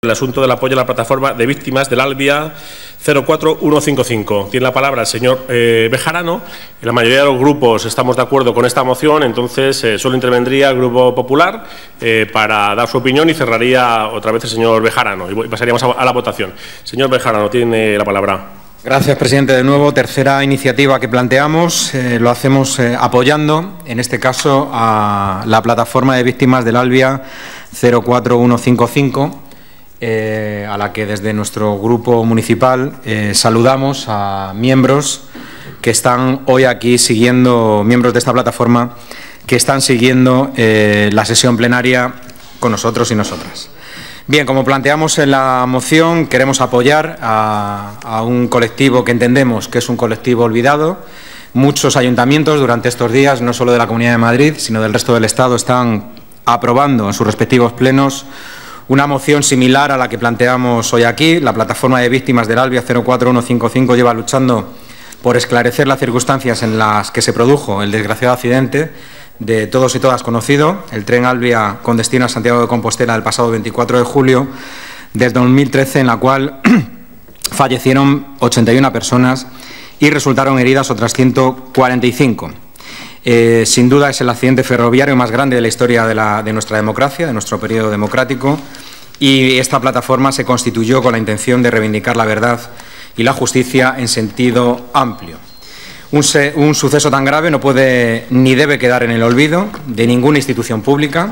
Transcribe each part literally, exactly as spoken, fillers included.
el asunto del apoyo a la plataforma de víctimas del Albia cero cuatro uno cinco cinco. Tiene la palabra el señor eh, Bejarano. La mayoría de los grupos estamos de acuerdo con esta moción, entonces eh, solo intervendría el Grupo Popular eh, para dar su opinión y cerraría otra vez el señor Bejarano y pasaríamos a, a la votación. Señor Bejarano, tiene la palabra. Gracias, presidente. De nuevo, tercera iniciativa que planteamos, eh, lo hacemos eh, apoyando, en este caso, a la plataforma de víctimas del Albia cero cuatro uno cinco cinco, eh, a la que desde nuestro grupo municipal eh, saludamos a miembros que están hoy aquí siguiendo, miembros de esta plataforma, que están siguiendo eh, la sesión plenaria con nosotros y nosotras. Bien, como planteamos en la moción, queremos apoyar a, a un colectivo que entendemos que es un colectivo olvidado. Muchos ayuntamientos durante estos días, no solo de la Comunidad de Madrid, sino del resto del Estado, están aprobando en sus respectivos plenos una moción similar a la que planteamos hoy aquí. La plataforma de víctimas del Albia cero cuatro uno cinco cinco lleva luchando por esclarecer las circunstancias en las que se produjo el desgraciado accidente de todos y todas conocido, el tren Albia con destino a Santiago de Compostela el pasado veinticuatro de julio del dos mil trece, en la cual fallecieron ochenta y una personas y resultaron heridas otras ciento cuarenta y cinco. Eh, sin duda es el accidente ferroviario más grande de la historia de, la, de nuestra democracia, de nuestro periodo democrático, y esta plataforma se constituyó con la intención de reivindicar la verdad y la justicia en sentido amplio. Un, se, un suceso tan grave no puede ni debe quedar en el olvido de ninguna institución pública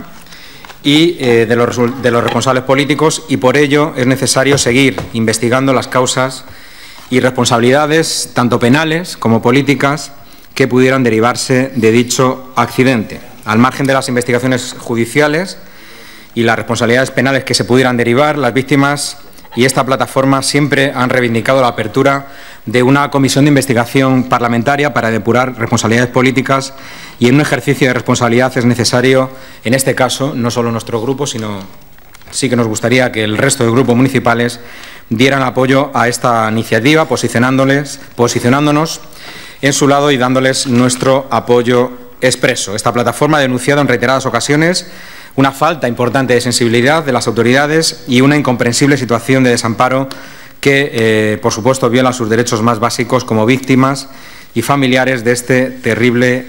y eh, de, los, de los responsables políticos, y por ello es necesario seguir investigando las causas y responsabilidades, tanto penales como políticas, que pudieran derivarse de dicho accidente. Al margen de las investigaciones judiciales y las responsabilidades penales que se pudieran derivar, las víctimas y esta plataforma siempre han reivindicado la apertura de una comisión de investigación parlamentaria para depurar responsabilidades políticas, y en un ejercicio de responsabilidad es necesario, en este caso, no solo nuestro grupo, sino sí que nos gustaría que el resto de grupos municipales dieran apoyo a esta iniciativa, posicionándoles, posicionándonos en su lado y dándoles nuestro apoyo expreso. Esta plataforma ha denunciado en reiteradas ocasiones una falta importante de sensibilidad de las autoridades y una incomprensible situación de desamparo que, eh, por supuesto, viola sus derechos más básicos como víctimas y familiares de este terrible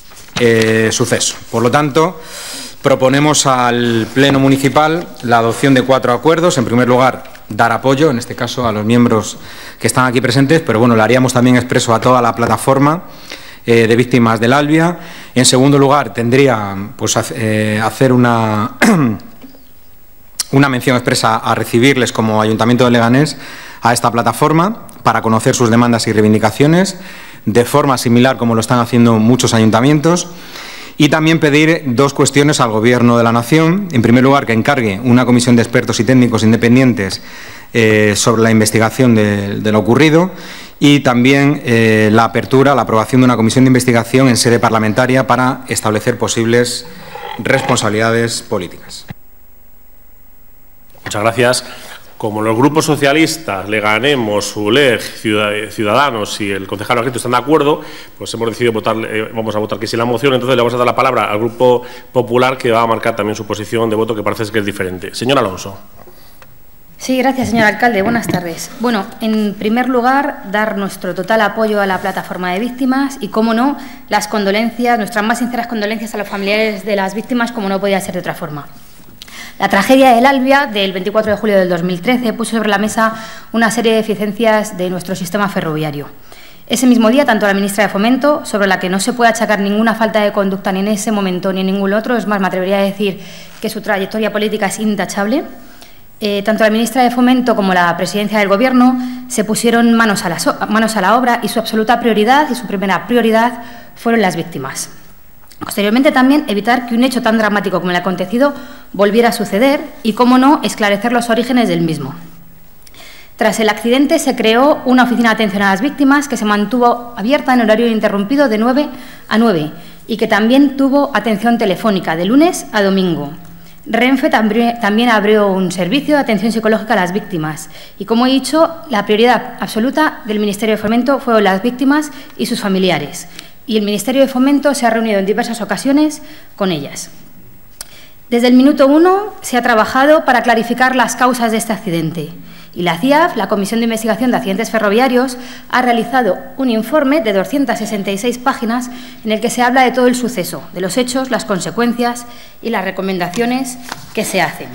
eh, suceso. Por lo tanto, proponemos al Pleno Municipal la adopción de cuatro acuerdos. En primer lugar, dar apoyo, en este caso, a los miembros que están aquí presentes, pero bueno, lo haríamos también expreso a toda la plataforma eh, de víctimas del Albia. En segundo lugar, tendría pues, eh, hacer una, una mención expresa a recibirles como Ayuntamiento de Leganés a esta plataforma para conocer sus demandas y reivindicaciones, de forma similar como lo están haciendo muchos ayuntamientos. Y también pedir dos cuestiones al Gobierno de la Nación. En primer lugar, que encargue una comisión de expertos y técnicos independientes eh, sobre la investigación de, de lo ocurrido, y también eh, la apertura, la aprobación de una comisión de investigación en sede parlamentaria para establecer posibles responsabilidades políticas. Muchas gracias. Como los grupos socialistas, Leganemos, U L E G, Ciudadanos y el concejal Argento están de acuerdo, pues hemos decidido votar, eh, vamos a votar que sí la moción. Entonces le vamos a dar la palabra al Grupo Popular, que va a marcar también su posición de voto, que parece que es diferente. Señor Alonso. Sí, gracias, señor alcalde. Buenas tardes. Bueno, en primer lugar, dar nuestro total apoyo a la plataforma de víctimas y, cómo no, las condolencias, nuestras más sinceras condolencias a los familiares de las víctimas, como no podía ser de otra forma. La tragedia del Albia del veinticuatro de julio del dos mil trece puso sobre la mesa una serie de deficiencias de nuestro sistema ferroviario. Ese mismo día, tanto la ministra de Fomento, sobre la que no se puede achacar ninguna falta de conducta ni en ese momento ni en ningún otro, es más, me atrevería a decir que su trayectoria política es intachable, eh, tanto la ministra de Fomento como la presidencia del Gobierno se pusieron manos a, la so manos a la obra, y su absoluta prioridad y su primera prioridad fueron las víctimas. Posteriormente, también evitar que un hecho tan dramático como el acontecido volviera a suceder y, cómo no, esclarecer los orígenes del mismo. Tras el accidente se creó una oficina de atención a las víctimas que se mantuvo abierta en horario ininterrumpido de nueve a nueve y que también tuvo atención telefónica de lunes a domingo. Renfe también abrió un servicio de atención psicológica a las víctimas y, como he dicho, la prioridad absoluta del Ministerio de Fomento fueron las víctimas y sus familiares, y el Ministerio de Fomento se ha reunido en diversas ocasiones con ellas. Desde el minuto uno se ha trabajado para clarificar las causas de este accidente y la C I A F, la Comisión de Investigación de Accidentes Ferroviarios, ha realizado un informe de doscientas sesenta y seis páginas en el que se habla de todo el suceso, de los hechos, las consecuencias y las recomendaciones que se hacen.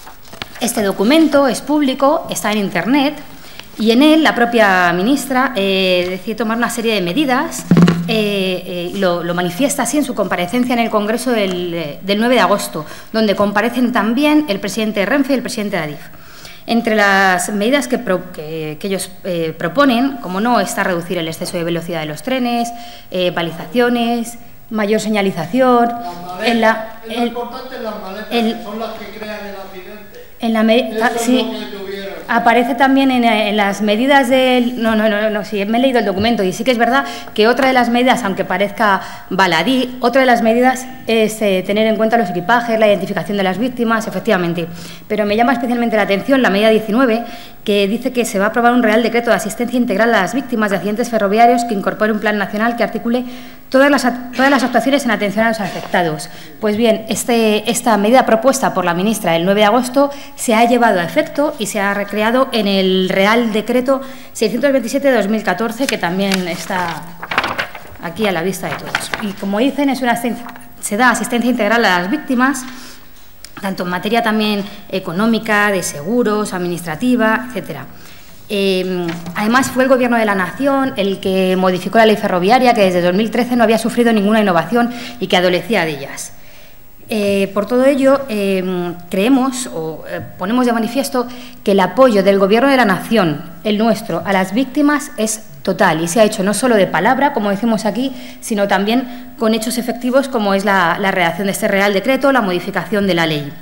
Este documento es público, está en Internet y en él la propia ministra eh, decide tomar una serie de medidas. Eh, eh, lo, lo manifiesta así en su comparecencia en el Congreso del, del nueve de agosto, donde comparecen también el presidente de Renfe y el presidente de Adif. Entre las medidas que, pro, que, que ellos eh, proponen, como no, está reducir el exceso de velocidad de los trenes, eh, balizaciones, mayor señalización. Las en la, es el, lo importante en las maletas, el, que son las que crean el accidente. En la me, Eso sí, es lo que tuvieron. Aparece también en, en las medidas del... No, no, no, no, sí, me he leído el documento y sí que es verdad que otra de las medidas, aunque parezca baladí, otra de las medidas es eh, tener en cuenta los equipajes, la identificación de las víctimas, efectivamente. Pero me llama especialmente la atención la medida diecinueve, que dice que se va a aprobar un Real Decreto de asistencia integral a las víctimas de accidentes ferroviarios que incorpore un plan nacional que articule todas las, todas las actuaciones en atención a los afectados. Pues bien, este, esta medida propuesta por la ministra el nueve de agosto se ha llevado a efecto y se ha recreado en el Real Decreto seiscientos veintisiete de dos mil catorce, que también está aquí a la vista de todos. Y como dicen, es una, se da asistencia integral a las víctimas, tanto en materia también económica, de seguros, administrativa, etcétera. Eh, además, fue el Gobierno de la Nación el que modificó la ley ferroviaria, que desde dos mil trece no había sufrido ninguna innovación y que adolecía de ellas. Eh, por todo ello, eh, creemos o eh, ponemos de manifiesto que el apoyo del Gobierno de la Nación, el nuestro, a las víctimas es total y se ha hecho no solo de palabra, como decimos aquí, sino también con hechos efectivos, como es la, la redacción de este Real Decreto, la modificación de la ley.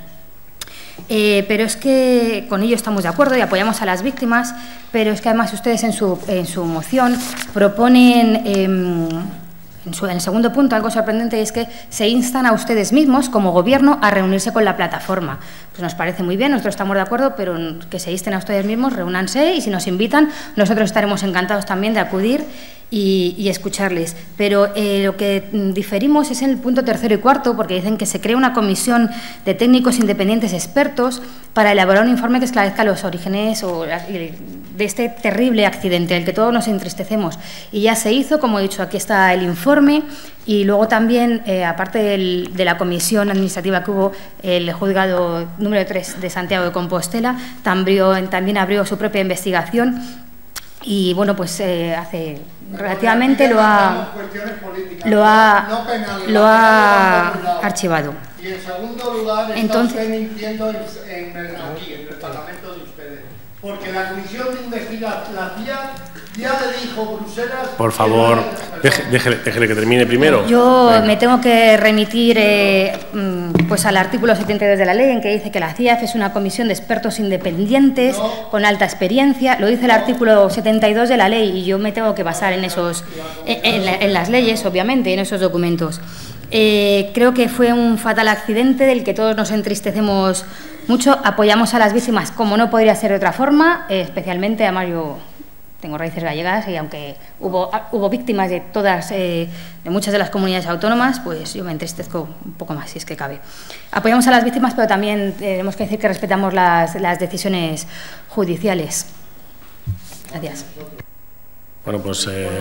Eh, pero es que con ello estamos de acuerdo y apoyamos a las víctimas, pero es que además ustedes en su, en su moción proponen... Eh, En, su, en el segundo punto, algo sorprendente es que se instan a ustedes mismos, como Gobierno, a reunirse con la plataforma. Pues nos parece muy bien, nosotros estamos de acuerdo, pero que se insten a ustedes mismos, reúnanse y si nos invitan, nosotros estaremos encantados también de acudir y, y escucharles. Pero eh, lo que diferimos es en el punto tercero y cuarto, porque dicen que se crea una comisión de técnicos independientes expertos para elaborar un informe que esclarezca los orígenes o, de este terrible accidente, del que todos nos entristecemos. Y ya se hizo, como he dicho, aquí está el informe y luego también, eh, aparte del, de la comisión administrativa que hubo, el juzgado número tres de Santiago de Compostela también, también abrió su propia investigación y, bueno, pues eh, hace relativamente lo ha, lo ha, lo ha archivado. Y en segundo lugar, está Entonces, usted mintiendo en, en el, aquí, en el Parlamento de ustedes. Porque la comisión de investigación, la C I A, ya le dijo Bruselas... Por favor, deje, déjele, déjele que termine primero. Yo Venga. me tengo que remitir eh, pues al artículo setenta y dos de la ley, en que dice que la C I A F es una comisión de expertos independientes no. con alta experiencia. Lo dice el artículo setenta y dos de la ley y yo me tengo que basar en, esos, en, en, la, en las leyes, obviamente, en esos documentos. Eh, creo que fue un fatal accidente del que todos nos entristecemos mucho. Apoyamos a las víctimas como no podría ser de otra forma, eh, especialmente, además yo tengo raíces gallegas y aunque hubo, hubo víctimas de todas, eh, de muchas de las comunidades autónomas, pues yo me entristezco un poco más, si es que cabe. Apoyamos a las víctimas, pero también tenemos que decir que respetamos las, las decisiones judiciales. Gracias. Bueno, pues... Eh...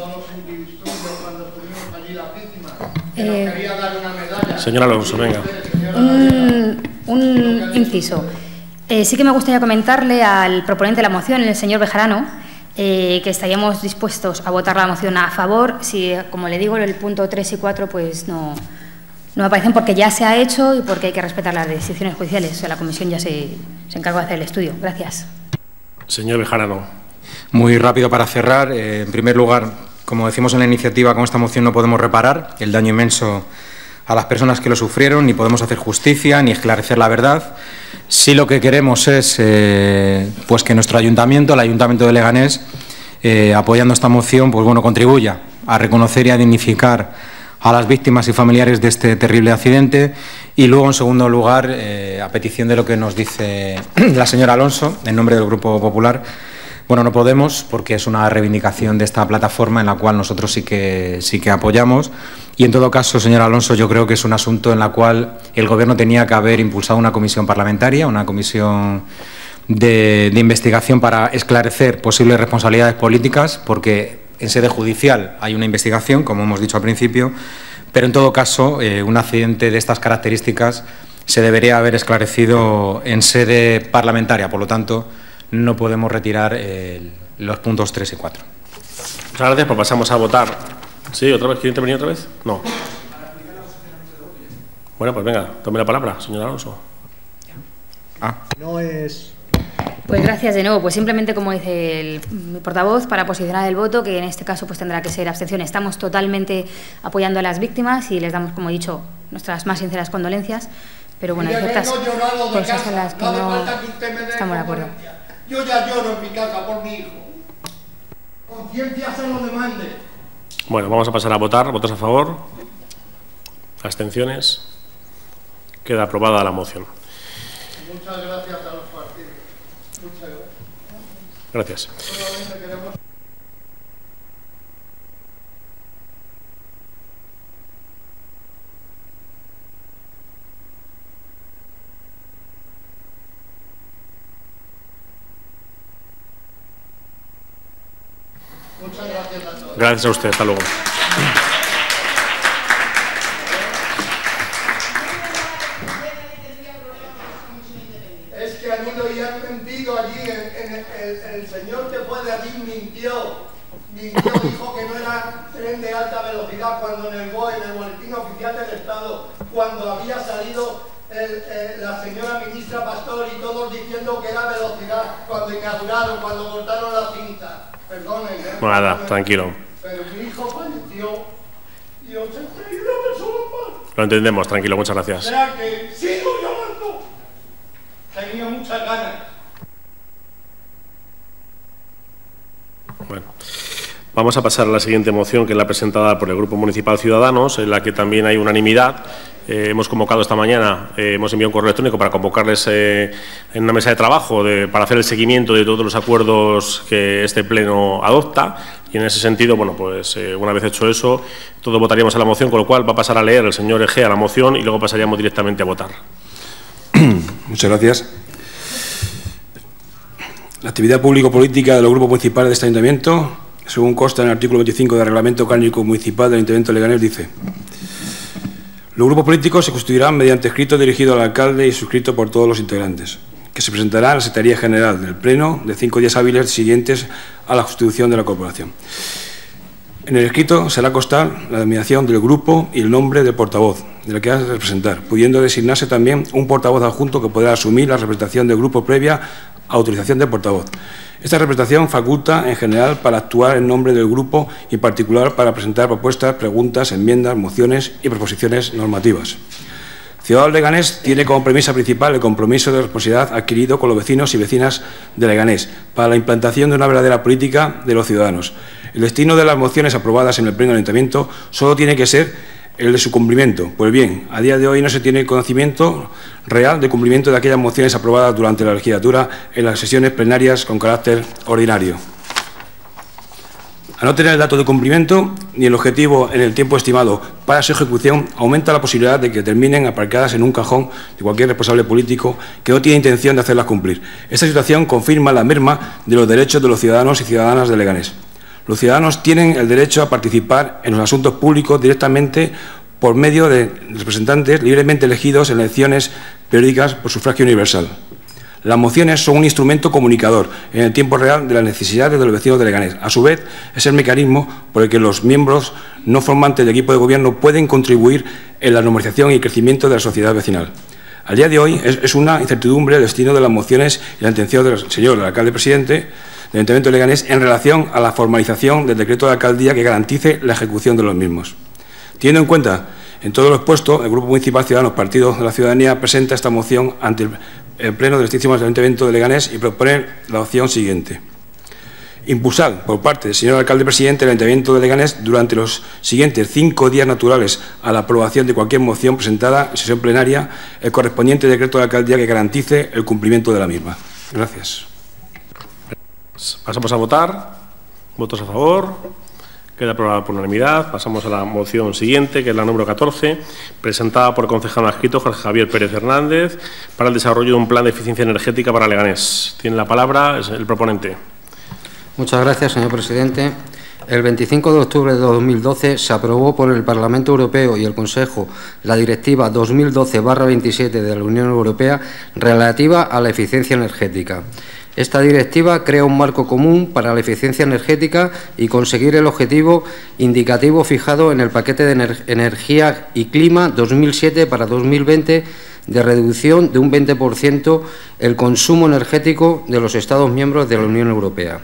Eh, Señora Alonso, venga. Un, un inciso. Eh, sí que me gustaría comentarle al proponente de la moción, el señor Bejarano, eh, que estaríamos dispuestos a votar la moción a favor si, como le digo, el punto tres y cuatro pues no, no me aparecen porque ya se ha hecho y porque hay que respetar las decisiones judiciales. O sea, la comisión ya se, se encargó de hacer el estudio. Gracias. Señor Bejarano. Muy rápido para cerrar. Eh, en primer lugar, como decimos en la iniciativa, con esta moción no podemos reparar el daño inmenso a las personas que lo sufrieron, ni podemos hacer justicia, ni esclarecer la verdad. Sí lo que queremos es eh, pues que nuestro ayuntamiento, el Ayuntamiento de Leganés, eh, apoyando esta moción, pues bueno, contribuya a reconocer y a dignificar a las víctimas y familiares de este terrible accidente. Y luego, en segundo lugar, eh, a petición de lo que nos dice la señora Alonso, en nombre del Grupo Popular, Bueno, no podemos, porque es una reivindicación de esta plataforma en la cual nosotros sí que, sí que apoyamos. Y en todo caso, señor Alonso, yo creo que es un asunto en el cual el Gobierno tenía que haber impulsado una comisión parlamentaria, una comisión de, de investigación para esclarecer posibles responsabilidades políticas, porque en sede judicial hay una investigación, como hemos dicho al principio, pero en todo caso, eh, un accidente de estas características se debería haber esclarecido en sede parlamentaria. Por lo tanto, no podemos retirar eh, los puntos tres y cuatro. Muchas gracias. Pues pasamos a votar. ¿Sí? ¿Otra vez? ¿Quiere intervenir otra vez? No. Bueno, pues venga, tome la palabra, señor Alonso. Ah. No es... Pues gracias de nuevo. Pues simplemente, como dice el portavoz, para posicionar el voto, que en este caso pues tendrá que ser abstención. Estamos totalmente apoyando a las víctimas y les damos, como he dicho, nuestras más sinceras condolencias. Pero bueno, hay ciertas cosas en las que no estamos de acuerdo. Yo ya lloro en mi casa por mi hijo. Conciencia se lo demande. Bueno, vamos a pasar a votar. ¿Votos a favor? ¿Abstenciones? Queda aprobada la moción. Muchas gracias a los partidos. Muchas Gracias. gracias. Solamente queremos... Muchas gracias a todos. Gracias a usted. Hasta luego. Es que han ido y han mentido allí. En, en, el, el señor que fue de allí mintió. Mintió, dijo que no era tren de alta velocidad cuando en el B O E, en el Boletín Oficial del Estado, cuando había salido el, el, la señora ministra Pastor y todos diciendo que era velocidad, cuando inauguraron, cuando cortaron la cinta. Perdonen, ¿eh? Nada, tranquilo. Pero mi hijo falleció y os he traído una persona más. Lo entendemos, tranquilo, muchas gracias. O sea que sigo llorando. Tenía muchas ganas. Bueno, vamos a pasar a la siguiente moción, que es la presentada por el Grupo Municipal Ciudadanos, en la que también hay unanimidad. Eh, hemos convocado esta mañana, eh, hemos enviado un correo electrónico para convocarles eh, en una mesa de trabajo de, para hacer el seguimiento de todos los acuerdos que este Pleno adopta. Y en ese sentido, bueno, pues eh, una vez hecho eso, todos votaríamos a la moción, con lo cual va a pasar a leer el señor Egea la moción y luego pasaríamos directamente a votar. Muchas gracias. La actividad público-política de los grupos municipales de este Ayuntamiento, según consta en el artículo veinticinco del Reglamento Orgánico Municipal del Ayuntamiento de Leganés, dice: los grupos políticos se constituirán mediante escrito dirigido al alcalde y suscrito por todos los integrantes, que se presentará a la Secretaría General del Pleno de cinco días hábiles siguientes a la constitución de la corporación. En el escrito será constar la denominación del grupo y el nombre del portavoz, de la que ha de representar, pudiendo designarse también un portavoz adjunto que podrá asumir la representación del grupo previa autorización del portavoz. Esta representación faculta, en general, para actuar en nombre del grupo y, en particular, para presentar propuestas, preguntas, enmiendas, mociones y proposiciones normativas. Ciudadanos Leganés tiene como premisa principal el compromiso de responsabilidad adquirido con los vecinos y vecinas de Leganés para la implantación de una verdadera política de los ciudadanos. El destino de las mociones aprobadas en el Pleno del Ayuntamiento solo tiene que ser el de su cumplimiento. Pues bien, a día de hoy no se tiene conocimiento real de cumplimiento de aquellas mociones aprobadas durante la legislatura en las sesiones plenarias con carácter ordinario. Al no tener el dato de cumplimiento ni el objetivo en el tiempo estimado para su ejecución, aumenta la posibilidad de que terminen aparcadas en un cajón de cualquier responsable político que no tiene intención de hacerlas cumplir. Esta situación confirma la merma de los derechos de los ciudadanos y ciudadanas de Leganés. Los ciudadanos tienen el derecho a participar en los asuntos públicos directamente por medio de representantes libremente elegidos en elecciones periódicas por sufragio universal. Las mociones son un instrumento comunicador en el tiempo real de las necesidades de los vecinos de Leganés. A su vez, es el mecanismo por el que los miembros no formantes del equipo de gobierno pueden contribuir en la normalización y el crecimiento de la sociedad vecinal. Al día de hoy es, es una incertidumbre el destino de las mociones y la intención del señor del alcalde presidente del Ayuntamiento de Leganés en relación a la formalización del decreto de alcaldía que garantice la ejecución de los mismos. Teniendo en cuenta en todo lo expuesto, el Grupo Municipal Ciudadanos Partido de la Ciudadanía presenta esta moción ante el, el Pleno del Distinto Ayuntamiento de Leganés y propone la opción siguiente: impulsar por parte del señor alcalde presidente del Ayuntamiento de Leganés durante los siguientes cinco días naturales a la aprobación de cualquier moción presentada en sesión plenaria el correspondiente decreto de alcaldía que garantice el cumplimiento de la misma. Gracias. Pasamos a votar. Votos a favor. Queda aprobada por unanimidad. Pasamos a la moción siguiente, que es la número catorce, presentada por el concejal adscrito Jorge Javier Pérez Hernández, para el desarrollo de un plan de eficiencia energética para Leganés. Tiene la palabra el proponente. Muchas gracias, señor presidente. El veinticinco de octubre de dos mil doce se aprobó por el Parlamento Europeo y el Consejo la Directiva dos mil doce barra veintisiete de la Unión Europea relativa a la eficiencia energética. Esta directiva crea un marco común para la eficiencia energética y conseguir el objetivo indicativo fijado en el paquete de ener energía y clima dos mil siete para dos mil veinte de reducción de un veinte por ciento el consumo energético de los Estados miembros de la Unión Europea.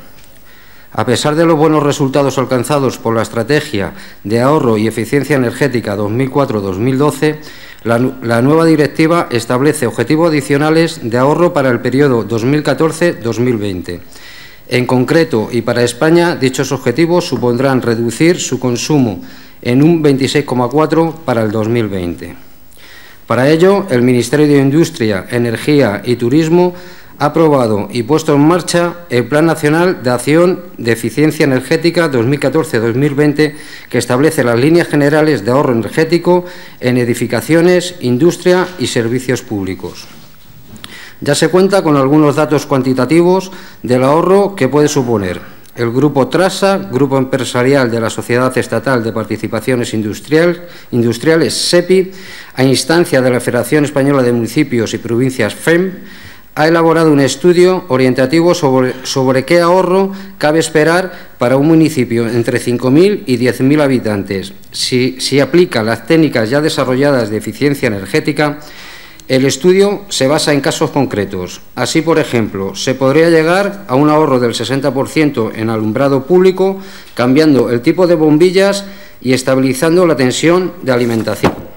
A pesar de los buenos resultados alcanzados por la Estrategia de Ahorro y Eficiencia Energética dos mil cuatro a dos mil doce, la, la nueva directiva establece objetivos adicionales de ahorro para el periodo dos mil catorce a dos mil veinte. En concreto, y para España, dichos objetivos supondrán reducir su consumo en un veintiséis coma cuatro por ciento para el dos mil veinte. Para ello, el Ministerio de Industria, Energía y Turismo ha aprobado y puesto en marcha el Plan Nacional de Acción de Eficiencia Energética dos mil catorce a dos mil veinte, que establece las líneas generales de ahorro energético en edificaciones, industria y servicios públicos. Ya se cuenta con algunos datos cuantitativos del ahorro que puede suponer. El Grupo Trasa, Grupo Empresarial de la Sociedad Estatal de Participaciones Industrial, Industriales, SEPI, a instancia de la Federación Española de Municipios y Provincias, FEM, ha elaborado un estudio orientativo sobre, sobre qué ahorro cabe esperar para un municipio entre cinco mil y diez mil habitantes. Si, si aplica las técnicas ya desarrolladas de eficiencia energética, el estudio se basa en casos concretos. Así, por ejemplo, se podría llegar a un ahorro del sesenta por ciento en alumbrado público, cambiando el tipo de bombillas y estabilizando la tensión de alimentación.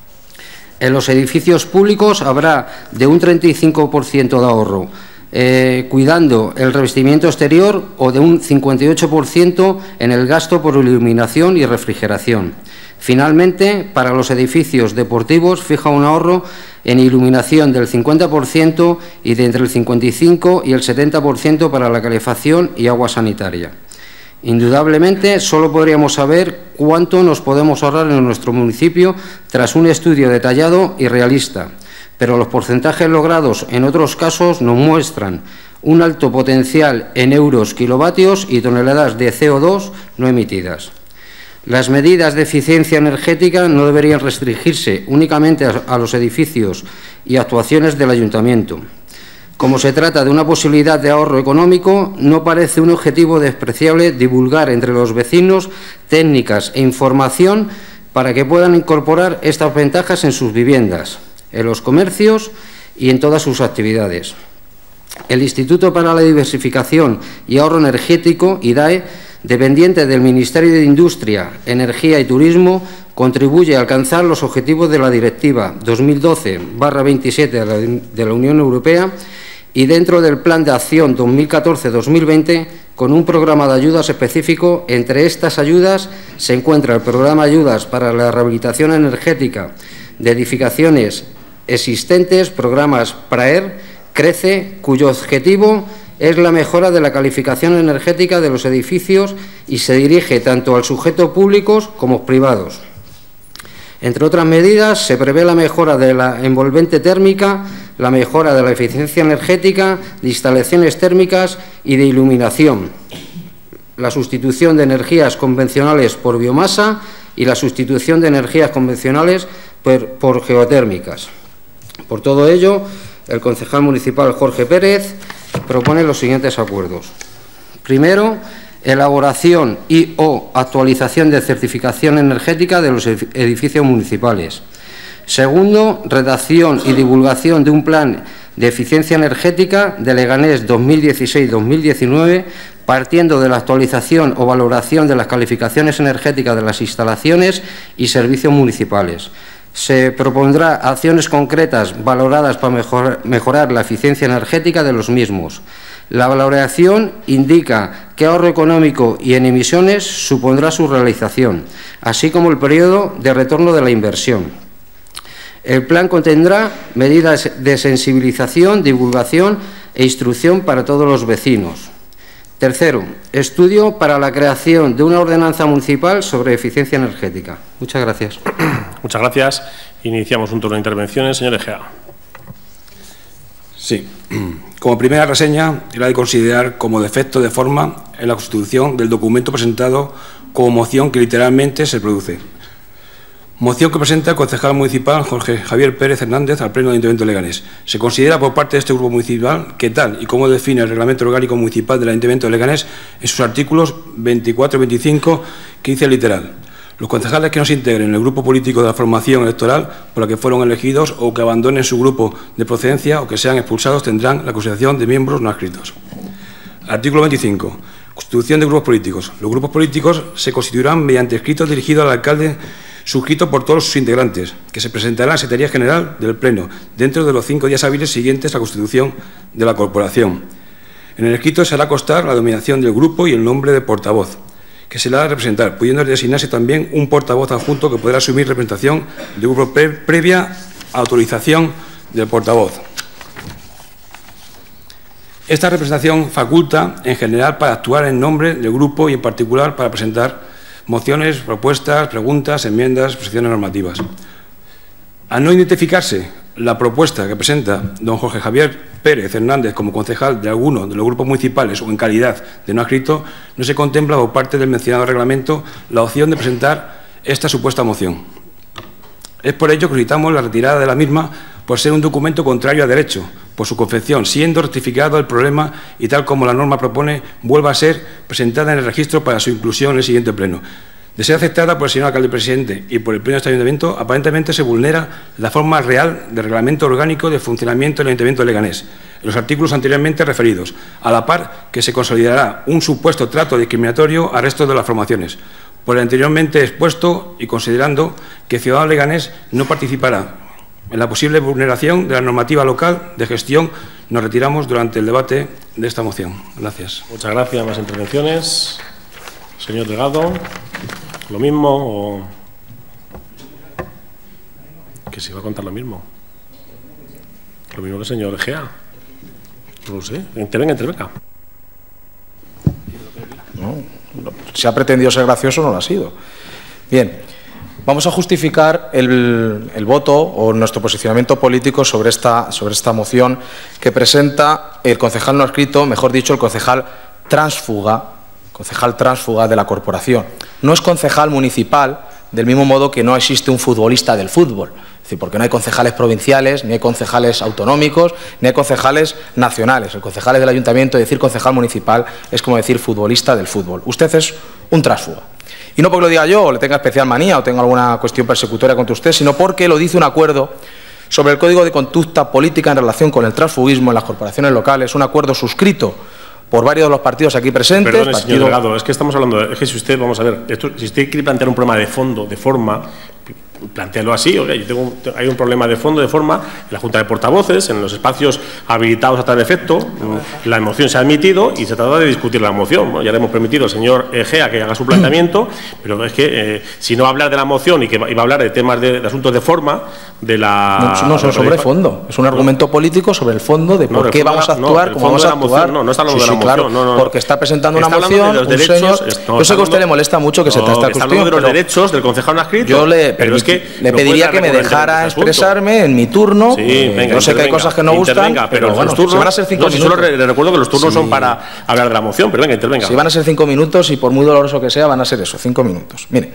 En los edificios públicos habrá de un treinta y cinco por ciento de ahorro, eh, cuidando el revestimiento exterior, o de un cincuenta y ocho por ciento en el gasto por iluminación y refrigeración. Finalmente, para los edificios deportivos fija un ahorro en iluminación del cincuenta por ciento y de entre el cincuenta y cinco por ciento y el setenta por ciento para la calefacción y agua sanitaria. Indudablemente, solo podríamos saber cuánto nos podemos ahorrar en nuestro municipio tras un estudio detallado y realista, pero los porcentajes logrados en otros casos nos muestran un alto potencial en euros kilovatios y toneladas de C O dos no emitidas. Las medidas de eficiencia energética no deberían restringirse únicamente a los edificios y actuaciones del Ayuntamiento. Como se trata de una posibilidad de ahorro económico, no parece un objetivo despreciable divulgar entre los vecinos técnicas e información para que puedan incorporar estas ventajas en sus viviendas, en los comercios y en todas sus actividades. El Instituto para la Diversificación y Ahorro Energético, I D A E, dependiente del Ministerio de Industria, Energía y Turismo, contribuye a alcanzar los objetivos de la Directiva dos mil doce barra veintisiete de la Unión Europea y dentro del Plan de Acción dos mil catorce a dos mil veinte, con un programa de ayudas específico. Entre estas ayudas se encuentra el Programa de Ayudas para la Rehabilitación Energética de Edificaciones Existentes, programas PRAER, CRECE, cuyo objetivo es la mejora de la calificación energética de los edificios y se dirige tanto al sujeto públicos como privados. Entre otras medidas, se prevé la mejora de la envolvente térmica, la mejora de la eficiencia energética, de instalaciones térmicas y de iluminación, la sustitución de energías convencionales por biomasa y la sustitución de energías convencionales por, por geotérmicas. Por todo ello, el concejal municipal Jorge Pérez propone los siguientes acuerdos. Primero, elaboración y o actualización de certificación energética de los edificios municipales. Segundo, redacción y divulgación de un plan de eficiencia energética de Leganés dos mil dieciséis a dos mil diecinueve, partiendo de la actualización o valoración de las calificaciones energéticas de las instalaciones y servicios municipales. Se propondrá acciones concretas valoradas para mejorar, mejorar la eficiencia energética de los mismos. La valoración indica qué ahorro económico y en emisiones supondrá su realización, así como el periodo de retorno de la inversión. El plan contendrá medidas de sensibilización, divulgación e instrucción para todos los vecinos. Tercero, estudio para la creación de una ordenanza municipal sobre eficiencia energética. Muchas gracias. Muchas gracias. Iniciamos un turno de intervenciones. Señor Egea. Sí. Como primera reseña, era de considerar como defecto de forma en la constitución del documento presentado como moción que literalmente se produce. Moción que presenta el concejal municipal Jorge Javier Pérez Hernández al Pleno del Ayuntamiento de Leganés. Se considera por parte de este grupo municipal que tal y como define el Reglamento Orgánico Municipal del Ayuntamiento de Leganés en sus artículos veinticuatro y veinticinco, que dice literal: los concejales que no se integren en el grupo político de la formación electoral por la que fueron elegidos o que abandonen su grupo de procedencia o que sean expulsados tendrán la consideración de miembros no adscritos. Artículo veinticinco. Constitución de grupos políticos. Los grupos políticos se constituirán mediante escritos dirigidos al alcalde suscrito por todos sus integrantes, que se presentará a la Secretaría General del Pleno dentro de los cinco días hábiles siguientes a la constitución de la corporación. En el escrito se hará constar la denominación del grupo y el nombre de portavoz, que se le ha de representar, pudiendo designarse también un portavoz adjunto que podrá asumir representación del grupo pre previa autorización del portavoz. Esta representación faculta, en general, para actuar en nombre del grupo y, en particular, para presentar mociones, propuestas, preguntas, enmiendas, exposiciones normativas. Al no identificarse la propuesta que presenta don Jorge Javier Pérez Hernández como concejal de alguno de los grupos municipales o en calidad de no adscrito, no se contempla por parte del mencionado reglamento la opción de presentar esta supuesta moción. Es por ello que solicitamos la retirada de la misma por ser un documento contrario a derecho, por su confección, siendo rectificado el problema y tal como la norma propone, vuelva a ser presentada en el registro para su inclusión en el siguiente pleno. De ser aceptada por el señor alcalde presidente y por el pleno de este ayuntamiento, aparentemente se vulnera la forma real del reglamento orgánico de funcionamiento del Ayuntamiento de Leganés, en los artículos anteriormente referidos, a la par que se consolidará un supuesto trato discriminatorio al resto de las formaciones. Por el anteriormente expuesto y considerando que Ciudadanos Leganés no participará en la posible vulneración de la normativa local de gestión, nos retiramos durante el debate de esta moción. Gracias. Muchas gracias. Más intervenciones. Señor Delgado, ¿lo mismo o que se va a contar lo mismo? Lo mismo que el señor Egea. No lo sé. Intervenga, intervenga. No, si ha pretendido ser gracioso, no lo ha sido. Bien. Vamos a justificar el, el voto o nuestro posicionamiento político sobre esta, sobre esta moción que presenta el concejal no adscrito, mejor dicho, el concejal tránsfuga, concejal tránsfuga de la corporación. No es concejal municipal, del mismo modo que no existe un futbolista del fútbol. Es decir, porque no hay concejales provinciales, ni hay concejales autonómicos, ni hay concejales nacionales. El concejal del ayuntamiento, decir concejal municipal, es como decir futbolista del fútbol. Usted es un tránsfuga. Y no porque lo diga yo o le tenga especial manía o tenga alguna cuestión persecutoria contra usted, sino porque lo dice un acuerdo sobre el Código de Conducta Política en relación con el transfugismo en las corporaciones locales, un acuerdo suscrito por varios de los partidos aquí presentes. Perdone, partido... señor Delgado, es que estamos hablando, de, es que si usted, vamos a ver, esto, si usted quiere plantear un problema de fondo, de forma, plantéalo así. Oye, yo tengo, hay un problema de fondo, de forma, en la Junta de Portavoces, en los espacios habilitados a tal efecto, la moción se ha admitido y se trata de discutir la moción. Bueno, ya le hemos permitido al señor Egea que haga su planteamiento, pero es que eh, si no va a hablar de la moción y que va, y va a hablar de temas de, de asuntos de forma, de la... No, no son sobre fondo, es un argumento no. político sobre el fondo de por no, qué vamos a actuar, no, cómo vamos a actuar. Moción, no, no está hablando sí, de la sí, moción, claro, no, no, no. porque está presentando está una moción, de los un derechos, señor... es, no, yo sé que a usted le molesta mucho que no, se trate esta está cuestión, de los derechos del concejal no adscrito. Yo le, pero es que le pediría que me dejara expresarme en mi turno. Sí, venga, yo sé que hay cosas que no gustan, pero, pero bueno, los turnos, si van a ser cinco no, si minutos. Solo le recuerdo que los turnos sí. son para hablar de la moción, pero venga, intervenga. Si van a ser cinco minutos y por muy doloroso que sea, van a ser eso, cinco minutos. Mire,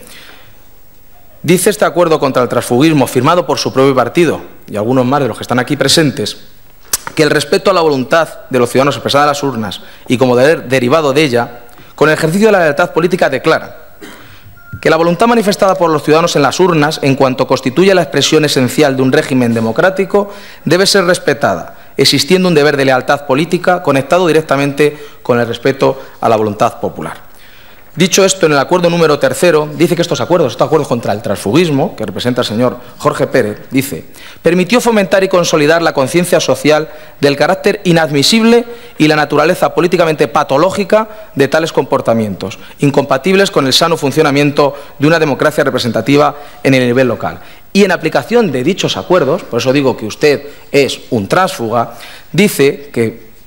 dice este acuerdo contra el transfugismo firmado por su propio partido y algunos más de los que están aquí presentes que el respeto a la voluntad de los ciudadanos expresada en las urnas y como deber derivado de ella, con el ejercicio de la lealtad política declara que la voluntad manifestada por los ciudadanos en las urnas, en cuanto constituye la expresión esencial de un régimen democrático, debe ser respetada, existiendo un deber de lealtad política conectado directamente con el respeto a la voluntad popular. Dicho esto, en el acuerdo número tercero, dice que estos acuerdos, estos acuerdos contra el transfugismo, que representa el señor Jorge Pérez, dice, permitió fomentar y consolidar la conciencia social del carácter inadmisible y la naturaleza políticamente patológica de tales comportamientos, incompatibles con el sano funcionamiento de una democracia representativa en el nivel local. Y en aplicación de dichos acuerdos, por eso digo que usted es un tránsfuga, dice que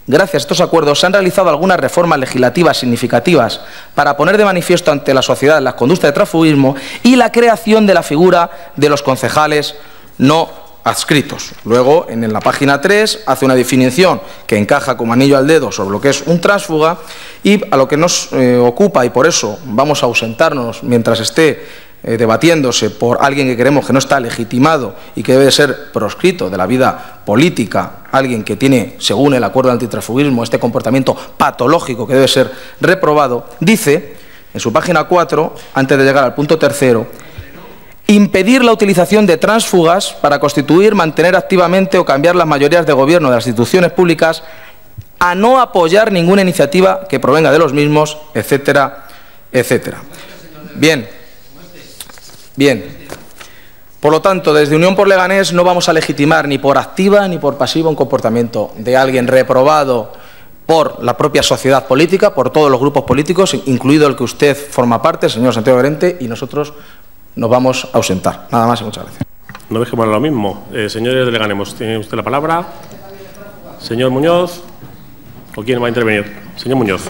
gracias a estos acuerdos se han realizado algunas reformas legislativas significativas para poner de manifiesto ante la sociedad las conductas de transfugismo y la creación de la figura de los concejales no adscritos. Luego, en la página tres, hace una definición que encaja como anillo al dedo sobre lo que es un tránsfuga y a lo que nos eh, ocupa, y por eso vamos a ausentarnos mientras esté eh, debatiéndose por alguien que creemos que no está legitimado y que debe ser proscrito de la vida política, alguien que tiene, según el acuerdo de antitransfugismo, este comportamiento patológico que debe ser reprobado, dice, en su página cuatro, antes de llegar al punto tercero, impedir la utilización de tránsfugas para constituir, mantener activamente o cambiar las mayorías de gobierno de las instituciones públicas, a no apoyar ninguna iniciativa que provenga de los mismos, etcétera, etcétera. Bien, bien. Por lo tanto, desde Unión por Leganés no vamos a legitimar ni por activa ni por pasiva un comportamiento de alguien reprobado por la propia sociedad política, por todos los grupos políticos, incluido el que usted forma parte, el señor Santiago Llorente, y nosotros nos vamos a ausentar. Nada más y muchas gracias. No dejemos lo mismo. Eh, señores de Leganés, ¿tiene usted la palabra? Señor Muñoz, ¿o quién va a intervenir? Señor Muñoz.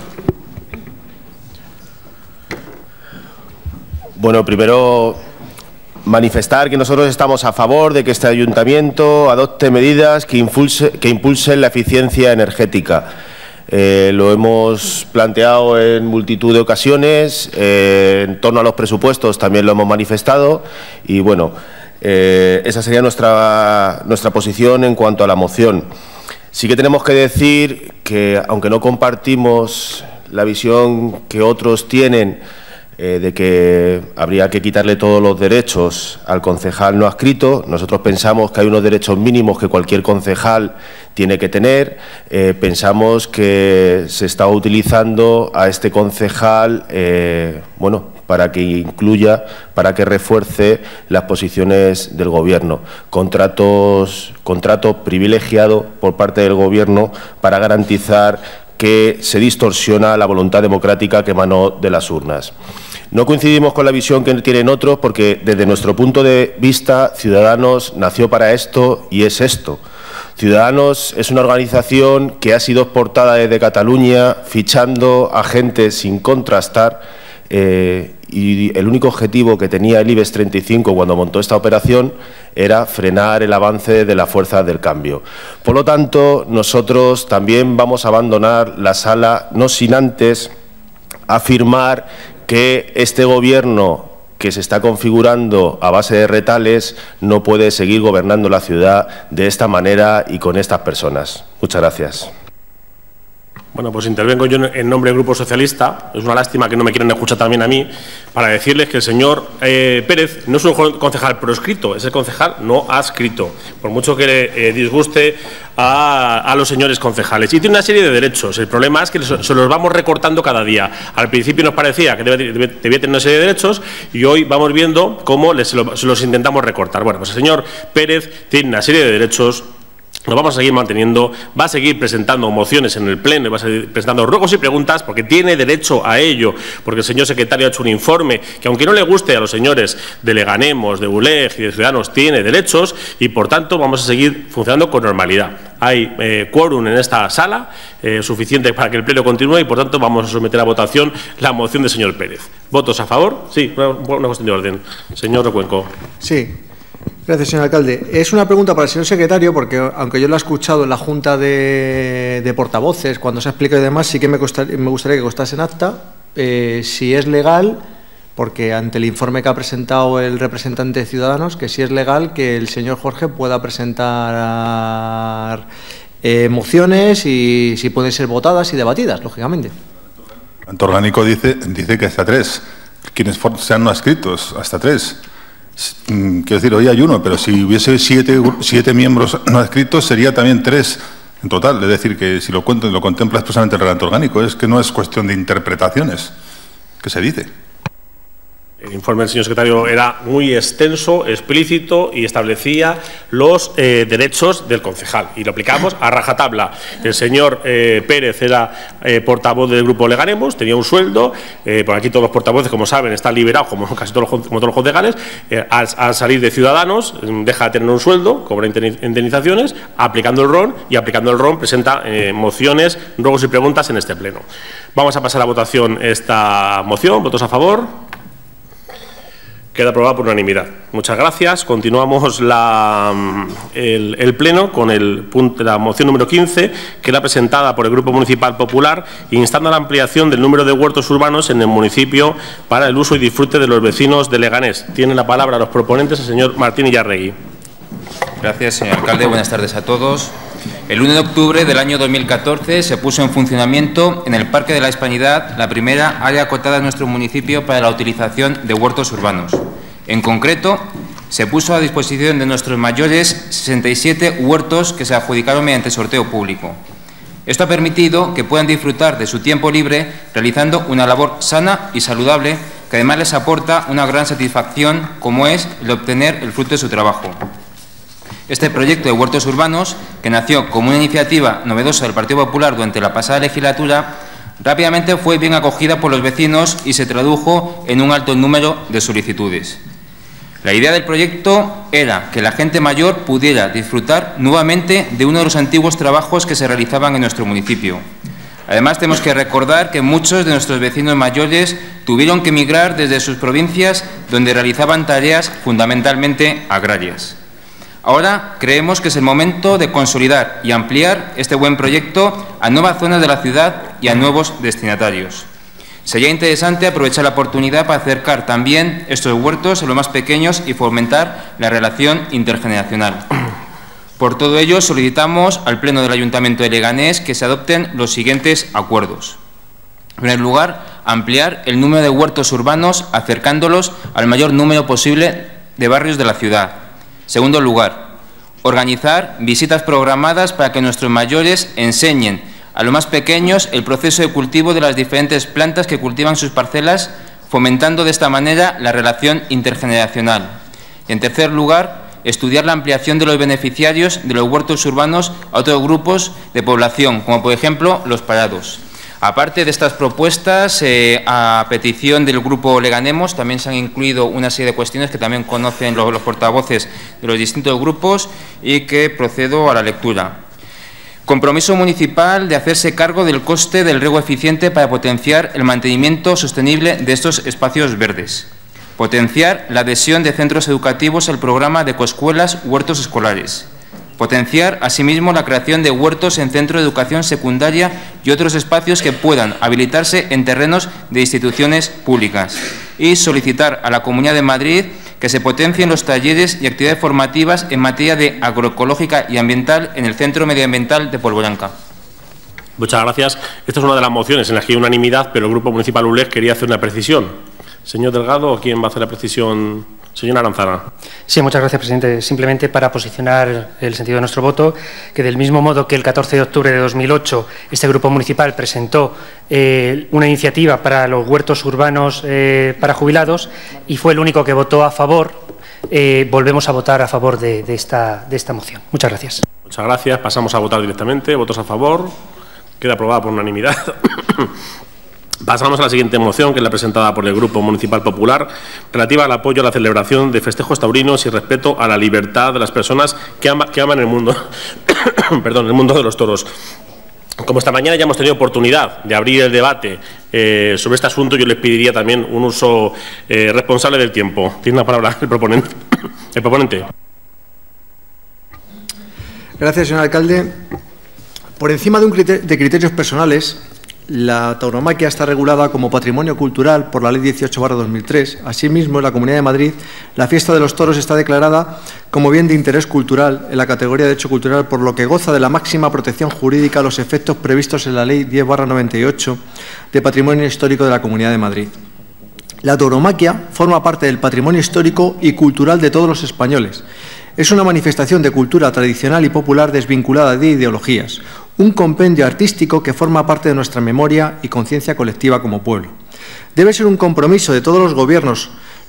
Bueno, primero manifestar que nosotros estamos a favor de que este ayuntamiento adopte medidas que, impulse, que impulsen la eficiencia energética. Eh, lo hemos planteado en multitud de ocasiones, eh, en torno a los presupuestos también lo hemos manifestado y bueno, eh, esa sería nuestra, nuestra posición en cuanto a la moción. Sí que tenemos que decir que, aunque no compartimos la visión que otros tienen eh, de que habría que quitarle todos los derechos al concejal no adscrito, nosotros pensamos que hay unos derechos mínimos que cualquier concejal tiene que tener. Eh, pensamos que se está utilizando a este concejal eh, bueno, para que incluya, para que refuerce las posiciones del Gobierno. Contratos, contrato privilegiado por parte del Gobierno para garantizar que se distorsiona la voluntad democrática que emanó de las urnas. No coincidimos con la visión que tienen otros porque, desde nuestro punto de vista, Ciudadanos nació para esto y es esto. Ciudadanos es una organización que ha sido exportada desde Cataluña, fichando a gente sin contrastar, eh, y el único objetivo que tenía el IBEX treinta y cinco cuando montó esta operación era frenar el avance de las fuerzas del cambio. Por lo tanto, nosotros también vamos a abandonar la sala, no sin antes afirmar que este Gobierno que se está configurando a base de retales no puede seguir gobernando la ciudad de esta manera y con estas personas. Muchas gracias. Bueno, pues intervengo yo en nombre del Grupo Socialista. Es una lástima que no me quieran escuchar también a mí, para decirles que el señor eh, Pérez no es un concejal proscrito, es el concejal no adscrito, por mucho que le eh, disguste a, a los señores concejales. Y tiene una serie de derechos. El problema es que se los vamos recortando cada día. Al principio nos parecía que debía, debía, debía tener una serie de derechos y hoy vamos viendo cómo les, se, lo, se los intentamos recortar. Bueno, pues el señor Pérez tiene una serie de derechos. Lo vamos a seguir manteniendo, va a seguir presentando mociones en el Pleno, va a seguir presentando ruegos y preguntas porque tiene derecho a ello, porque el señor secretario ha hecho un informe que, aunque no le guste a los señores de Leganemos, de U L E G y de Ciudadanos, tiene derechos y, por tanto, vamos a seguir funcionando con normalidad. Hay eh, quórum en esta sala eh, suficiente para que el Pleno continúe y, por tanto, vamos a someter a votación la moción del señor Pérez. ¿Votos a favor? Sí, una, una cuestión de orden. Señor Recuenco. Sí. Gracias, señor alcalde. Es una pregunta para el señor secretario, porque aunque yo lo he escuchado en la Junta de, de Portavoces, cuando se ha explicado y demás, sí que me, gustaría, me gustaría que constase en acta eh, si es legal, porque ante el informe que ha presentado el representante de Ciudadanos, que si es legal que el señor Jorge pueda presentar eh, mociones y si pueden ser votadas y debatidas, lógicamente. El reglamento orgánico dice, dice que hasta tres. Quienes sean no adscritos, hasta tres. Quiero decir, hoy hay uno, pero si hubiese siete, siete miembros no adscritos, sería también tres en total. Es decir, que si lo, cuento, lo contempla expresamente el reglamento orgánico, es que no es cuestión de interpretaciones, que se dice. El informe del señor secretario era muy extenso, explícito y establecía los eh, derechos del concejal y lo aplicamos a rajatabla. El señor eh, Pérez era eh, portavoz del grupo Leganemos, tenía un sueldo, eh, por aquí todos los portavoces, como saben, están liberados, como casi todos los, como todos los concejales, eh, al, al salir de Ciudadanos, deja de tener un sueldo, cobra indemnizaciones, aplicando el R O N y aplicando el R O N presenta eh, mociones, ruegos y preguntas en este pleno. Vamos a pasar a votación esta moción. ¿Votos a favor? Queda aprobada por unanimidad. Muchas gracias. Continuamos la, el, el pleno con el punto, la moción número quince, que era presentada por el Grupo Municipal Popular, instando a la ampliación del número de huertos urbanos en el municipio para el uso y disfrute de los vecinos de Leganés. Tienen la palabra los proponentes, el señor Martín Illarregui. Gracias, señor alcalde. Buenas tardes a todos. El uno de octubre del año dos mil catorce se puso en funcionamiento en el Parque de la Hispanidad la primera área acotada en nuestro municipio para la utilización de huertos urbanos. En concreto, se puso a disposición de nuestros mayores sesenta y siete huertos que se adjudicaron mediante sorteo público. Esto ha permitido que puedan disfrutar de su tiempo libre realizando una labor sana y saludable que además les aporta una gran satisfacción, como es el obtener el fruto de su trabajo. Este proyecto de huertos urbanos, que nació como una iniciativa novedosa del Partido Popular durante la pasada legislatura, rápidamente fue bien acogida por los vecinos y se tradujo en un alto número de solicitudes. La idea del proyecto era que la gente mayor pudiera disfrutar nuevamente de uno de los antiguos trabajos que se realizaban en nuestro municipio. Además, tenemos que recordar que muchos de nuestros vecinos mayores tuvieron que emigrar desde sus provincias, donde realizaban tareas fundamentalmente agrarias. Ahora creemos que es el momento de consolidar y ampliar este buen proyecto a nuevas zonas de la ciudad y a nuevos destinatarios. Sería interesante aprovechar la oportunidad para acercar también estos huertos a los más pequeños y fomentar la relación intergeneracional. Por todo ello, solicitamos al Pleno del Ayuntamiento de Leganés que se adopten los siguientes acuerdos. En primer lugar, ampliar el número de huertos urbanos acercándolos al mayor número posible de barrios de la ciudad. Segundo lugar, organizar visitas programadas para que nuestros mayores enseñen a los más pequeños el proceso de cultivo de las diferentes plantas que cultivan sus parcelas, fomentando de esta manera la relación intergeneracional. Y en tercer lugar, estudiar la ampliación de los beneficiarios de los huertos urbanos a otros grupos de población, como por ejemplo los parados. Aparte de estas propuestas, eh, a petición del Grupo Leganemos, también se han incluido una serie de cuestiones que también conocen los, los portavoces de los distintos grupos y que procedo a la lectura. Compromiso municipal de hacerse cargo del coste del riego eficiente para potenciar el mantenimiento sostenible de estos espacios verdes. Potenciar la adhesión de centros educativos al programa de coescuelas huertos escolares. Potenciar, asimismo, la creación de huertos en centros de educación secundaria y otros espacios que puedan habilitarse en terrenos de instituciones públicas. Y solicitar a la Comunidad de Madrid que se potencien los talleres y actividades formativas en materia de agroecológica y ambiental en el Centro Medioambiental de Polvoranca. Muchas gracias. Esta es una de las mociones en las que hay unanimidad, pero el Grupo Municipal U L E G quería hacer una precisión. Señor Delgado, ¿quién va a hacer la precisión? Señora Aranzana. Sí, muchas gracias, presidente. Simplemente para posicionar el sentido de nuestro voto, que del mismo modo que el catorce de octubre de dos mil ocho este grupo municipal presentó eh, una iniciativa para los huertos urbanos eh, para jubilados y fue el único que votó a favor, eh, volvemos a votar a favor de, de, esta, de esta moción. Muchas gracias. Muchas gracias. Pasamos a votar directamente. Votos a favor. Queda aprobada por unanimidad. Pasamos a la siguiente moción, que es la presentada por el Grupo Municipal Popular, relativa al apoyo a la celebración de festejos taurinos y respeto a la libertad de las personas que, ama, que aman el mundo, perdón, el mundo de los toros. Como esta mañana ya hemos tenido oportunidad de abrir el debate eh, sobre este asunto, yo les pediría también un uso eh, responsable del tiempo. Tiene la palabra el proponente. El proponente. Gracias, señor alcalde. Por encima de, un criterio, de criterios personales, la tauromaquia está regulada como patrimonio cultural por la Ley dieciocho barra dos mil tres. Asimismo, en la Comunidad de Madrid, la fiesta de los toros está declarada como bien de interés cultural en la categoría de hecho cultural, por lo que goza de la máxima protección jurídica a los efectos previstos en la Ley diez barra noventa y ocho de Patrimonio Histórico de la Comunidad de Madrid. La tauromaquia forma parte del patrimonio histórico y cultural de todos los españoles. Es una manifestación de cultura tradicional y popular desvinculada de ideologías, un compendio artístico que forma parte de nuestra memoria y conciencia colectiva como pueblo. Debe ser un compromiso de todos los gobiernos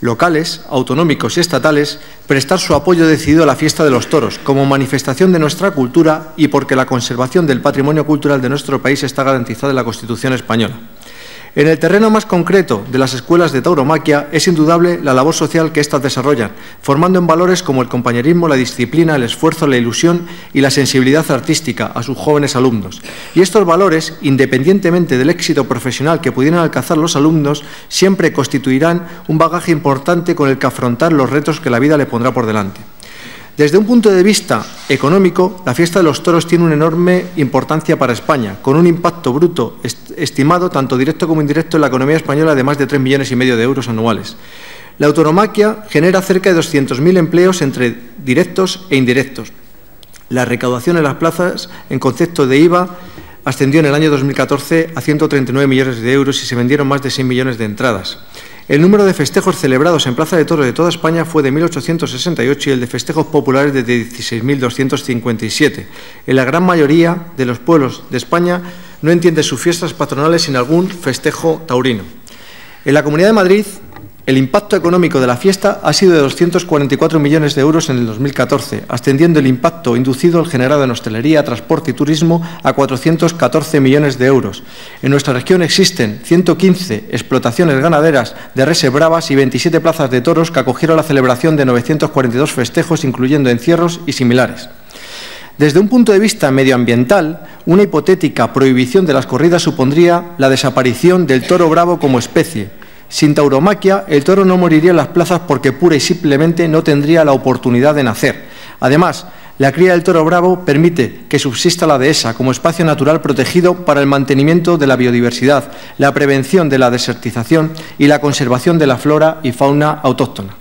locales, autonómicos y estatales, prestar su apoyo decidido a la fiesta de los toros, como manifestación de nuestra cultura y porque la conservación del patrimonio cultural de nuestro país está garantizada en la Constitución española. En el terreno más concreto de las escuelas de tauromaquia es indudable la labor social que éstas desarrollan, formando en valores como el compañerismo, la disciplina, el esfuerzo, la ilusión y la sensibilidad artística a sus jóvenes alumnos. Y estos valores, independientemente del éxito profesional que pudieran alcanzar los alumnos, siempre constituirán un bagaje importante con el que afrontar los retos que la vida le pondrá por delante. Desde un punto de vista económico, la fiesta de los toros tiene una enorme importancia para España, con un impacto bruto est- estimado, tanto directo como indirecto, en la economía española de más de tres millones y medio de euros anuales. La tauromaquia genera cerca de doscientos mil empleos entre directos e indirectos. La recaudación en las plazas, en concepto de I V A, ascendió en el año dos mil catorce a ciento treinta y nueve millones de euros y se vendieron más de seis millones de entradas. El número de festejos celebrados en Plaza de Toros de toda España fue de mil ochocientos sesenta y ocho y el de festejos populares de dieciséis mil doscientos cincuenta y siete. En la gran mayoría de los pueblos de España no entiende sus fiestas patronales sin algún festejo taurino. En la Comunidad de Madrid, el impacto económico de la fiesta ha sido de doscientos cuarenta y cuatro millones de euros en el dos mil catorce, ascendiendo el impacto inducido al generado en hostelería, transporte y turismo a cuatrocientos catorce millones de euros. En nuestra región existen ciento quince explotaciones ganaderas de reses bravas y veintisiete plazas de toros que acogieron la celebración de novecientos cuarenta y dos festejos, incluyendo encierros y similares. Desde un punto de vista medioambiental, una hipotética prohibición de las corridas supondría la desaparición del toro bravo como especie. Sin tauromaquia, el toro no moriría en las plazas porque pura y simplemente no tendría la oportunidad de nacer. Además, la cría del toro bravo permite que subsista la dehesa como espacio natural protegido para el mantenimiento de la biodiversidad, la prevención de la desertización y la conservación de la flora y fauna autóctona.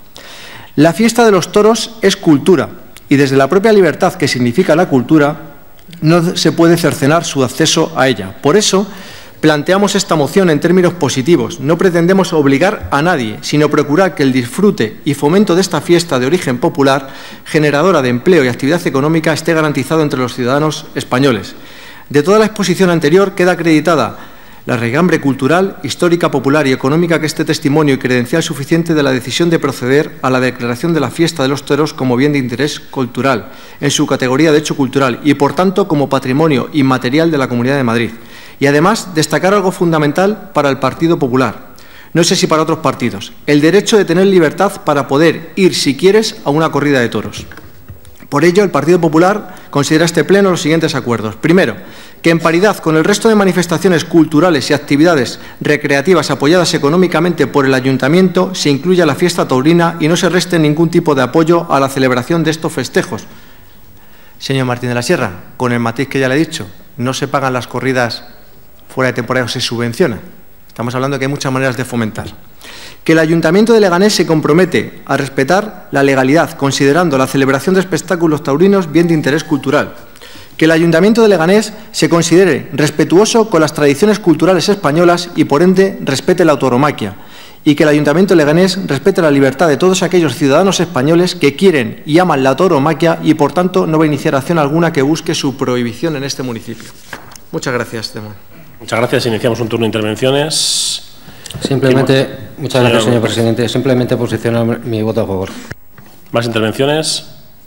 La fiesta de los toros es cultura y desde la propia libertad que significa la cultura no se puede cercenar su acceso a ella. Por eso, planteamos esta moción en términos positivos. No pretendemos obligar a nadie, sino procurar que el disfrute y fomento de esta fiesta de origen popular, generadora de empleo y actividad económica, esté garantizado entre los ciudadanos españoles. De toda la exposición anterior queda acreditada la raigambre cultural, histórica, popular y económica que este testimonio y credencial suficiente de la decisión de proceder a la declaración de la fiesta de los toros como bien de interés cultural, en su categoría de hecho cultural y, por tanto, como patrimonio inmaterial de la Comunidad de Madrid. Y además, destacar algo fundamental para el Partido Popular, no sé si para otros partidos, el derecho de tener libertad para poder ir, si quieres, a una corrida de toros. Por ello, el Partido Popular considera este pleno los siguientes acuerdos. Primero, que en paridad con el resto de manifestaciones culturales y actividades recreativas apoyadas económicamente por el Ayuntamiento, se incluya la fiesta taurina y no se reste ningún tipo de apoyo a la celebración de estos festejos. Señor Martín de la Sierra, con el matiz que ya le he dicho, no se pagan las corridas fuera de temporada o se subvenciona. Estamos hablando de que hay muchas maneras de fomentar. Que el Ayuntamiento de Leganés se compromete a respetar la legalidad, considerando la celebración de espectáculos taurinos bien de interés cultural. Que el Ayuntamiento de Leganés se considere respetuoso con las tradiciones culturales españolas y, por ende, respete la tauromaquia. Y que el Ayuntamiento de Leganés respete la libertad de todos aquellos ciudadanos españoles que quieren y aman la tauromaquia y, por tanto, no va a iniciar acción alguna que busque su prohibición en este municipio. Muchas gracias, Demón. Muchas gracias. Iniciamos un turno de intervenciones. Simplemente, muchas gracias, señor presidente. Simplemente posicionar mi voto a favor. ¿Más intervenciones?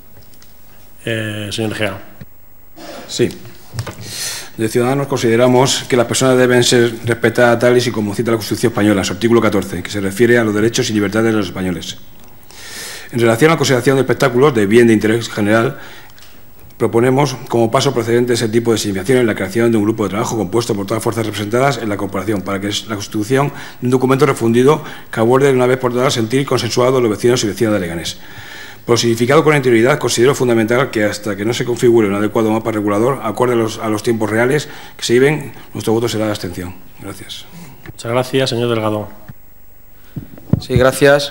Eh, señor Egea. Sí. De Ciudadanos consideramos que las personas deben ser respetadas tales y como cita la Constitución española, su artículo catorce, que se refiere a los derechos y libertades de los españoles. En relación a la consideración de espectáculos de bien de interés general, proponemos como paso procedente ese tipo de significación la creación de un grupo de trabajo compuesto por todas las fuerzas representadas en la corporación para que la constitución de un documento refundido que aborde de una vez por todas el sentir consensuado de los vecinos y vecinas de Leganés. Por significado con anterioridad, considero fundamental que hasta que no se configure un adecuado mapa regulador acorde a los, a los tiempos reales que se viven, nuestro voto será de abstención. Gracias. Muchas gracias, señor Delgado. Sí, gracias.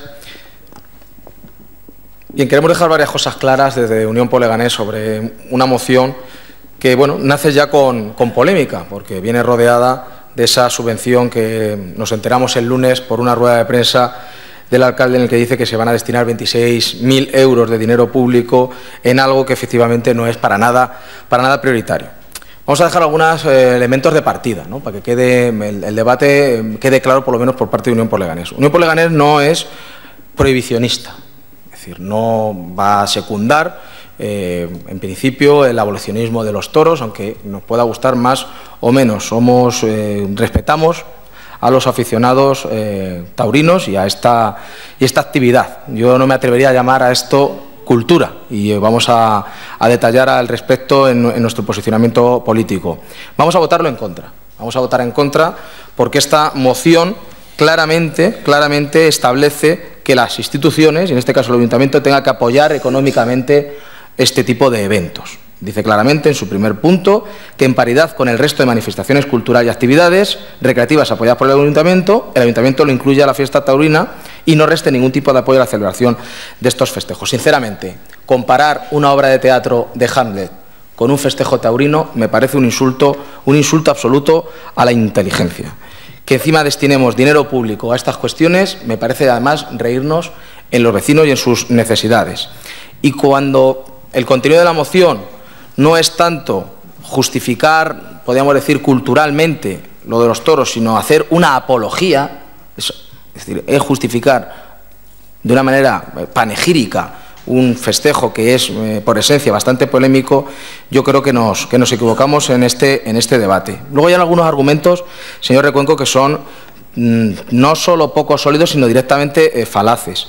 Bien, queremos dejar varias cosas claras desde Unión por Leganés sobre una moción que, bueno, nace ya con, con polémica, porque viene rodeada de esa subvención que nos enteramos el lunes por una rueda de prensa del alcalde en el que dice que se van a destinar veintiséis mil euros de dinero público en algo que efectivamente no es para nada, para nada prioritario. Vamos a dejar algunos eh, elementos de partida, ¿no?, para que quede el, el debate quede claro por lo menos por parte de Unión por Leganés. Unión por Leganés no es prohibicionista. Es decir, no va a secundar, eh, en principio, el abolicionismo de los toros, aunque nos pueda gustar más o menos. Somos, eh, respetamos a los aficionados eh, taurinos y a esta, y esta actividad. Yo no me atrevería a llamar a esto cultura y vamos a, a detallar al respecto en, en nuestro posicionamiento político. Vamos a votarlo en contra. Vamos a votar en contra porque esta moción claramente, claramente establece que las instituciones, y en este caso el Ayuntamiento, tenga que apoyar económicamente este tipo de eventos. Dice claramente en su primer punto que en paridad con el resto de manifestaciones culturales y actividades recreativas apoyadas por el Ayuntamiento, el Ayuntamiento lo incluye a la fiesta taurina y no reste ningún tipo de apoyo a la celebración de estos festejos. Sinceramente, comparar una obra de teatro de Hamlet con un festejo taurino me parece un insulto, un insulto absoluto a la inteligencia. Que encima destinemos dinero público a estas cuestiones me parece además reírnos en los vecinos y en sus necesidades. Y cuando el contenido de la moción no es tanto justificar, podríamos decir, culturalmente lo de los toros, sino hacer una apología, es, es decir, es justificar de una manera panegírica un festejo que es, eh, por esencia, bastante polémico, yo creo que nos, que nos equivocamos en este, en este debate. Luego hay algunos argumentos, señor Recuenco, que son mmm, no solo poco sólidos, sino directamente eh, falaces.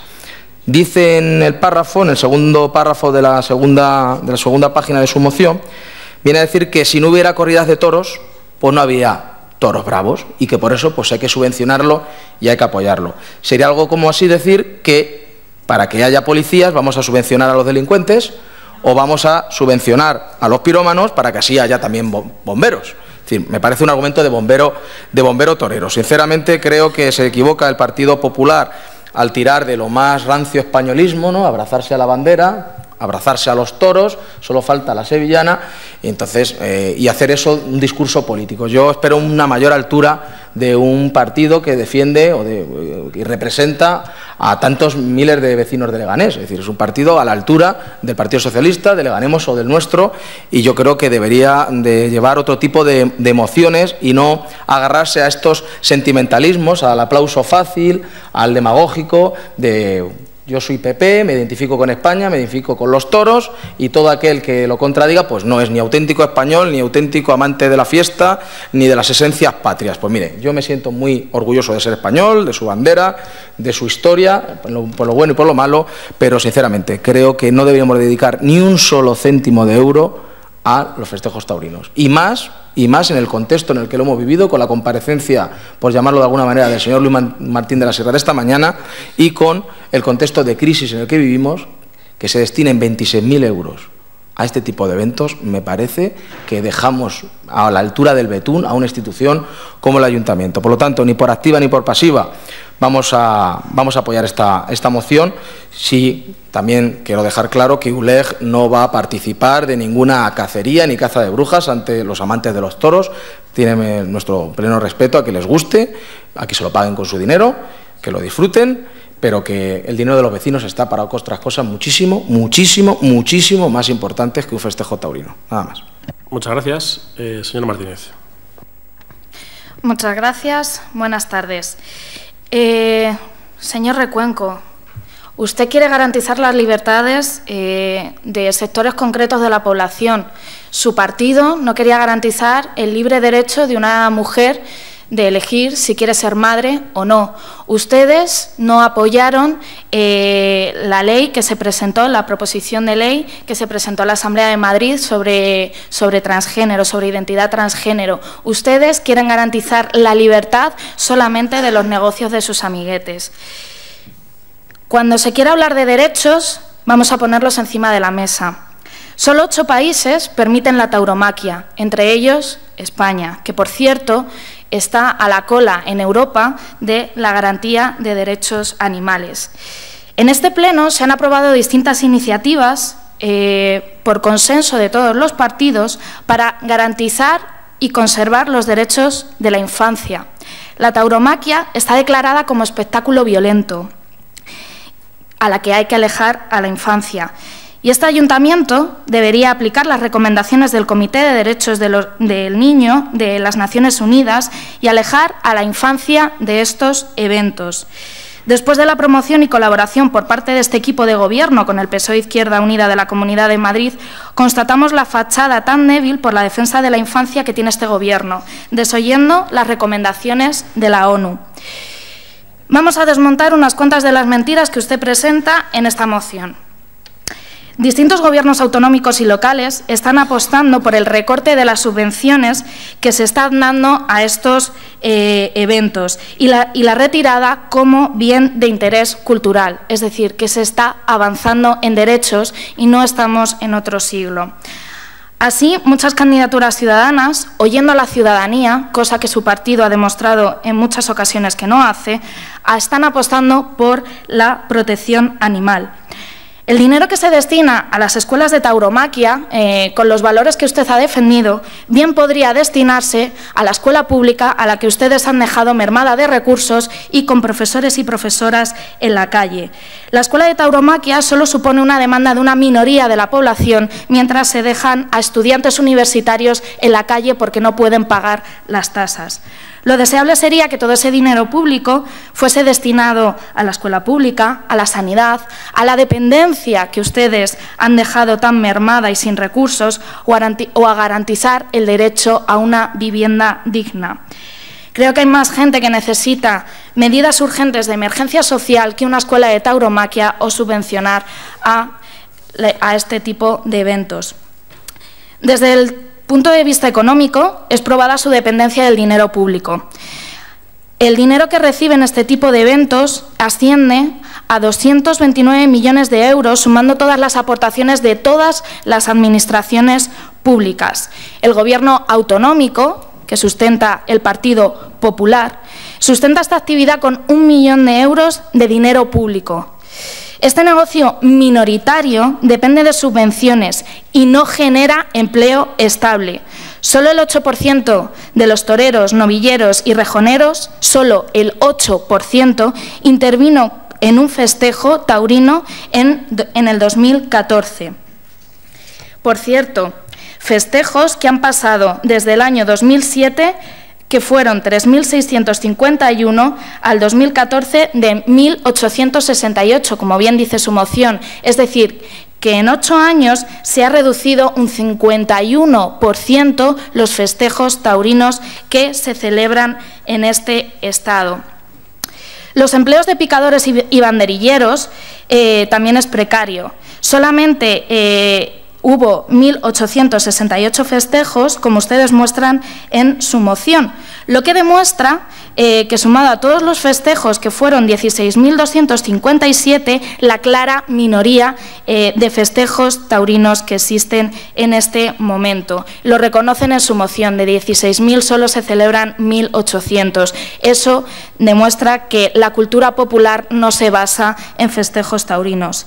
Dice en el párrafo, en el segundo párrafo de la segunda, de la segunda página de su moción, viene a decir que si no hubiera corridas de toros, pues no había toros bravos y que por eso pues hay que subvencionarlo y hay que apoyarlo. Sería algo como así decir que para que haya policías vamos a subvencionar a los delincuentes o vamos a subvencionar a los pirómanos para que así haya también bomberos. Es decir, me parece un argumento de bombero, de bombero torero. Sinceramente creo que se equivoca el Partido Popular al tirar de lo más rancio españolismo, ¿no? Abrazarse a la bandera, abrazarse a los toros, solo falta la sevillana, y entonces eh, y hacer eso un discurso político. Yo espero una mayor altura de un partido que defiende o de, y representa a tantos miles de vecinos de Leganés. Es decir, es un partido a la altura del Partido Socialista, de Leganemos o del nuestro, y yo creo que debería de llevar otro tipo de, de emociones y no agarrarse a estos sentimentalismos, al aplauso fácil, al demagógico de yo soy P P, me identifico con España, me identifico con los toros, y todo aquel que lo contradiga pues no es ni auténtico español, ni auténtico amante de la fiesta, ni de las esencias patrias. Pues mire, yo me siento muy orgulloso de ser español, de su bandera, de su historia, por lo, por lo bueno y por lo malo, pero sinceramente creo que no deberíamos dedicar ni un solo céntimo de euro a los festejos taurinos. Y más, y más en el contexto en el que lo hemos vivido, con la comparecencia, por llamarlo de alguna manera, del señor Luis Martín de la Sierra de esta mañana, y con el contexto de crisis en el que vivimos, que se destinen veintiséis mil euros a este tipo de eventos, me parece que dejamos a la altura del betún a una institución como el Ayuntamiento. Por lo tanto, ni por activa ni por pasiva vamos a, vamos a apoyar esta, esta moción. Sí, también quiero dejar claro que U L E G no va a participar de ninguna cacería ni caza de brujas ante los amantes de los toros. Tienen nuestro pleno respeto a que les guste, a que se lo paguen con su dinero, que lo disfruten, pero que el dinero de los vecinos está para otras cosas muchísimo, muchísimo, muchísimo más importantes que un festejo taurino. Nada más. Muchas gracias. Eh, señor Martínez. Muchas gracias. Buenas tardes. Eh, señor Recuenco, usted quiere garantizar las libertades eh, de sectores concretos de la población. Su partido no quería garantizar el libre derecho de una mujer de elegir si quiere ser madre o no. Ustedes no apoyaron eh, la ley que se presentó, la proposición de ley que se presentó en la Asamblea de Madrid sobre, sobre transgénero, sobre identidad transgénero. Ustedes quieren garantizar la libertad solamente de los negocios de sus amiguetes. Cuando se quiera hablar de derechos, vamos a ponerlos encima de la mesa. Solo ocho países permiten la tauromaquia, entre ellos España, que, por cierto, está a la cola en Europa de la garantía de derechos animales. En este pleno se han aprobado distintas iniciativas eh, por consenso de todos los partidos para garantizar y conservar los derechos de la infancia. La tauromaquia está declarada como espectáculo violento, a la que hay que alejar a la infancia. Y este ayuntamiento debería aplicar las recomendaciones del Comité de Derechos de los, del Niño de las Naciones Unidas y alejar a la infancia de estos eventos. Después de la promoción y colaboración por parte de este equipo de gobierno con el P S O E Izquierda Unida de la Comunidad de Madrid, constatamos la fachada tan débil por la defensa de la infancia que tiene este gobierno, desoyendo las recomendaciones de la ONU. Vamos a desmontar unas cuantas de las mentiras que usted presenta en esta moción. Distintos gobiernos autonómicos y locales están apostando por el recorte de las subvenciones que se están dando a estos eh, eventos y la, y la retirada como bien de interés cultural, es decir, que se está avanzando en derechos y no estamos en otro siglo. Así, muchas candidaturas ciudadanas, oyendo a la ciudadanía, cosa que su partido ha demostrado en muchas ocasiones que no hace, están apostando por la protección animal. El dinero que se destina a las escuelas de tauromaquia, eh, con los valores que usted ha defendido, bien podría destinarse a la escuela pública a la que ustedes han dejado mermada de recursos y con profesores y profesoras en la calle. La escuela de tauromaquia solo supone una demanda de una minoría de la población, mientras se dejan a estudiantes universitarios en la calle porque no pueden pagar las tasas. Lo deseable sería que todo ese dinero público fuese destinado a la escuela pública, a la sanidad, a la dependencia que ustedes han dejado tan mermada y sin recursos, o a garantizar el derecho a una vivienda digna. Creo que hay más gente que necesita medidas urgentes de emergencia social que una escuela de tauromaquia o subvencionar a, a este tipo de eventos. Desde el punto de vista económico, es probada su dependencia del dinero público. El dinero que reciben este tipo de eventos asciende a doscientos veintinueve millones de euros, sumando todas las aportaciones de todas las administraciones públicas. El Gobierno autonómico, que sustenta el Partido Popular, sustenta esta actividad con un millón de euros de dinero público. Este negocio minoritario depende de subvenciones y no genera empleo estable. Solo el ocho por ciento de los toreros, novilleros y rejoneros, solo el ocho por ciento, intervino en un festejo taurino en, en el dos mil catorce. Por cierto, festejos que han pasado desde el año dos mil siete, que fueron tres mil seiscientos cincuenta y uno, al dos mil catorce de mil ochocientos sesenta y ocho, como bien dice su moción. Es decir, que en ocho años se ha reducido un cincuenta y uno por ciento los festejos taurinos que se celebran en este estado. Los empleos de picadores y banderilleros eh, también es precario. Solamente eh, hubo mil ochocientos sesenta y ocho festejos, como ustedes muestran en su moción, lo que demuestra eh, que, sumado a todos los festejos, que fueron dieciséis mil doscientos cincuenta y siete, la clara minoría eh, de festejos taurinos que existen en este momento. Lo reconocen en su moción, de dieciséis mil solo se celebran mil ochocientos. Eso demuestra que la cultura popular no se basa en festejos taurinos.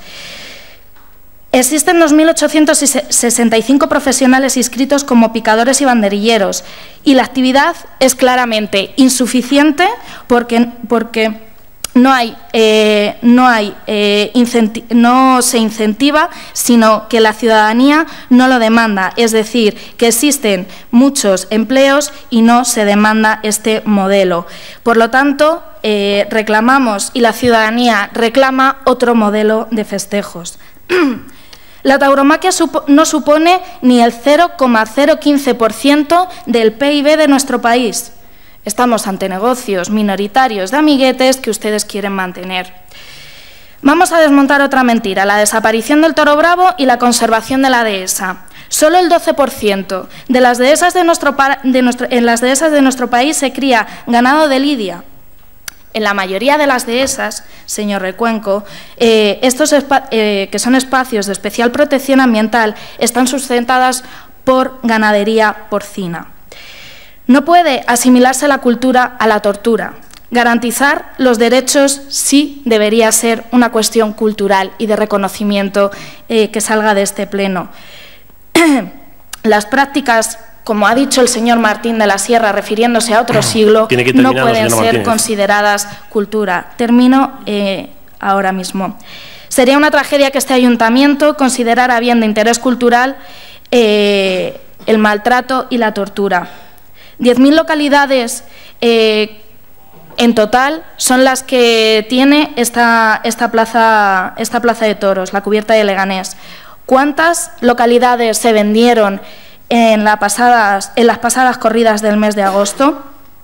Existen dos mil ochocientos sesenta y cinco profesionales inscritos como picadores y banderilleros, y la actividad es claramente insuficiente porque, porque no, hay, eh, no, hay, eh, no se incentiva, sino que la ciudadanía no lo demanda. Es decir, que existen muchos empleos y no se demanda este modelo. Por lo tanto, eh, reclamamos, y la ciudadanía reclama, otro modelo de festejos. La tauromaquia no supone ni el cero coma cero quince por ciento del P I B de nuestro país. Estamos ante negocios minoritarios de amiguetes que ustedes quieren mantener. Vamos a desmontar otra mentira, la desaparición del toro bravo y la conservación de la dehesa. Solo el doce por ciento de las dehesas de nuestro, de nuestro, en las dehesas de nuestro país se cría ganado de lidia. En la mayoría de las dehesas, señor Recuenco, eh, estos eh, que son espacios de especial protección ambiental, están sustentadas por ganadería porcina. No puede asimilarse la cultura a la tortura. Garantizar los derechos sí debería ser una cuestión cultural y de reconocimiento eh, que salga de este pleno. Las prácticas, como ha dicho el señor Martín de la Sierra, refiriéndose a otro siglo, no pueden ser consideradas cultura. Termino eh, ahora mismo. Sería una tragedia que este ayuntamiento considerara bien de interés cultural eh, el maltrato y la tortura. diez mil localidades eh, en total son las que tiene esta, esta, plaza, esta plaza de toros, la cubierta de Leganés. ¿Cuántas localidades se vendieron en, la pasadas, en las pasadas corridas del mes de agosto?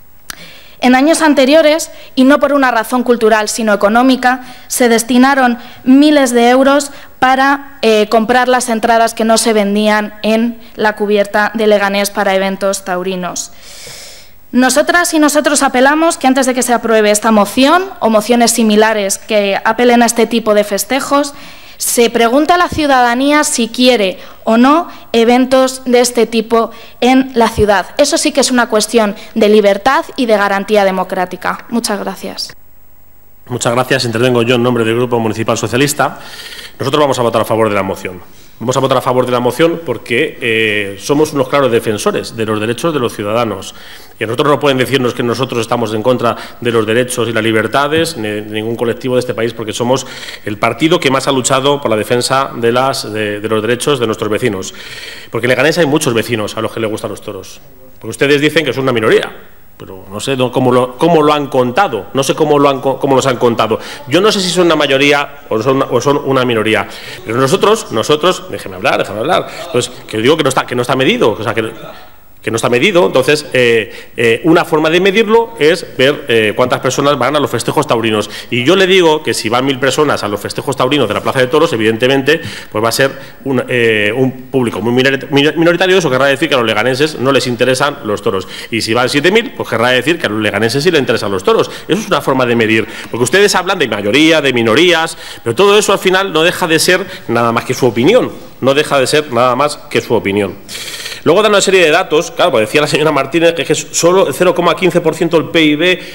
En años anteriores, y no por una razón cultural, sino económica, se destinaron miles de euros para eh, comprar las entradas que no se vendían en la cubierta de Leganés para eventos taurinos. Nosotras y nosotros apelamos que antes de que se apruebe esta moción o mociones similares que apelen a este tipo de festejos, se pregunta a la ciudadanía si quiere o no eventos de este tipo en la ciudad. Eso sí que es una cuestión de libertad y de garantía democrática. Muchas gracias. Muchas gracias. Intervengo yo en nombre del Grupo Municipal Socialista. Nosotros vamos a votar a favor de la moción. Vamos a votar a favor de la moción porque eh, somos unos claros defensores de los derechos de los ciudadanos. Y a nosotros no pueden decirnos que nosotros estamos en contra de los derechos y las libertades ni de ningún colectivo de este país, porque somos el partido que más ha luchado por la defensa de, las, de, de los derechos de nuestros vecinos. Porque en Leganés hay muchos vecinos a los que les gustan los toros. Porque ustedes dicen que son una minoría. Pero no sé cómo lo, cómo lo han contado, no sé cómo, lo han, cómo los han contado. Yo no sé si son una mayoría o son una, o son una minoría, pero nosotros, nosotros, déjeme hablar, déjame hablar, pues que digo que no está, que no está medido, o sea, que, que no está medido, entonces eh, eh, una forma de medirlo es ver eh, cuántas personas van a los festejos taurinos. Y yo le digo que si van mil personas a los festejos taurinos de la Plaza de Toros, evidentemente, pues va a ser un, eh, un público muy minoritario. Eso querrá decir que a los leganeses no les interesan los toros. Y si van siete mil, pues querrá decir que a los leganeses sí les interesan los toros. Eso es una forma de medir, porque ustedes hablan de mayoría, de minorías, pero todo eso al final no deja de ser nada más que su opinión, no deja de ser nada más que su opinión. Luego dan una serie de datos, claro, pues decía la señora Martínez que es que solo el cero coma quince por ciento del P I B eh,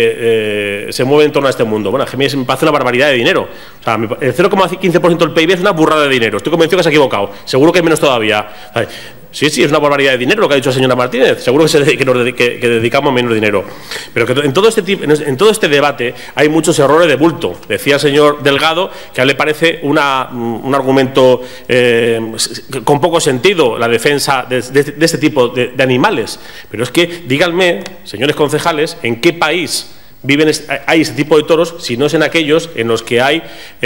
eh, se mueve en torno a este mundo. Bueno, a mí me parece una barbaridad de dinero. O sea, el cero coma quince por ciento del P I B es una burrada de dinero. Estoy convencido que se ha equivocado. Seguro que es menos todavía. Ay, sí, sí, es una barbaridad de dinero lo que ha dicho la señora Martínez. Seguro que, se, que, nos dedique, que dedicamos menos dinero. Pero que en todo, este, en todo este debate hay muchos errores de bulto. Decía el señor Delgado que a él le parece una, un argumento eh, con poco sentido la defensa de, de, de este tipo de, de animales. Pero es que, díganme, señores concejales, ¿en qué país viven hay ese tipo de toros si no es en aquellos en los que hay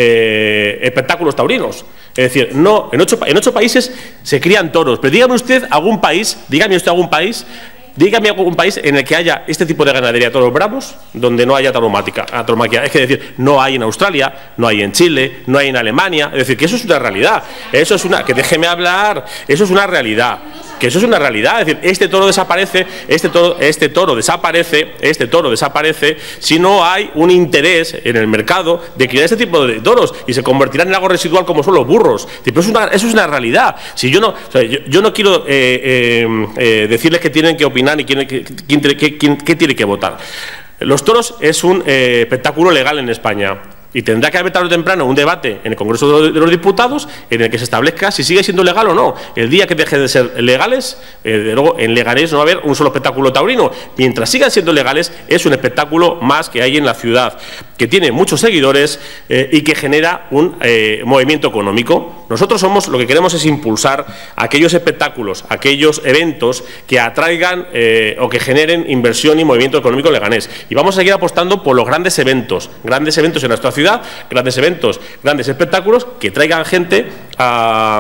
eh, espectáculos taurinos? Es decir, no, en ocho, en ocho países se crían toros, pero dígame usted algún país, dígame usted algún país, dígame algún país en el que haya este tipo de ganadería de toros bravos, donde no haya tauromáquia. Es que decir, no hay en Australia, no hay en Chile, no hay en Alemania. Es decir, que eso es una realidad. Eso es una, que déjeme hablar, eso es una realidad. Que eso es una realidad, es decir, este toro desaparece, este toro, este toro desaparece, este toro desaparece si no hay un interés en el mercado de criar este tipo de toros y se convertirán en algo residual como son los burros. Pero eso es una, eso es una realidad. Si yo no, o sea, yo, yo no quiero eh, eh, eh, decirles que tienen que opinar ni quién, quién, quién, quién, qué tiene que votar. Los toros es un eh, espectáculo legal en España. Y tendrá que haber tarde o temprano un debate en el Congreso de los Diputados en el que se establezca si sigue siendo legal o no. El día que dejen de ser legales, eh, de luego en Leganés no va a haber un solo espectáculo taurino. Mientras sigan siendo legales, es un espectáculo más que hay en la ciudad, que tiene muchos seguidores eh, y que genera un eh, movimiento económico. Nosotros somos, lo que queremos es impulsar aquellos espectáculos, aquellos eventos que atraigan eh, o que generen inversión y movimiento económico en Leganés. Y vamos a seguir apostando por los grandes eventos, grandes eventos en nuestra ciudad, grandes eventos, grandes espectáculos que traigan gente a,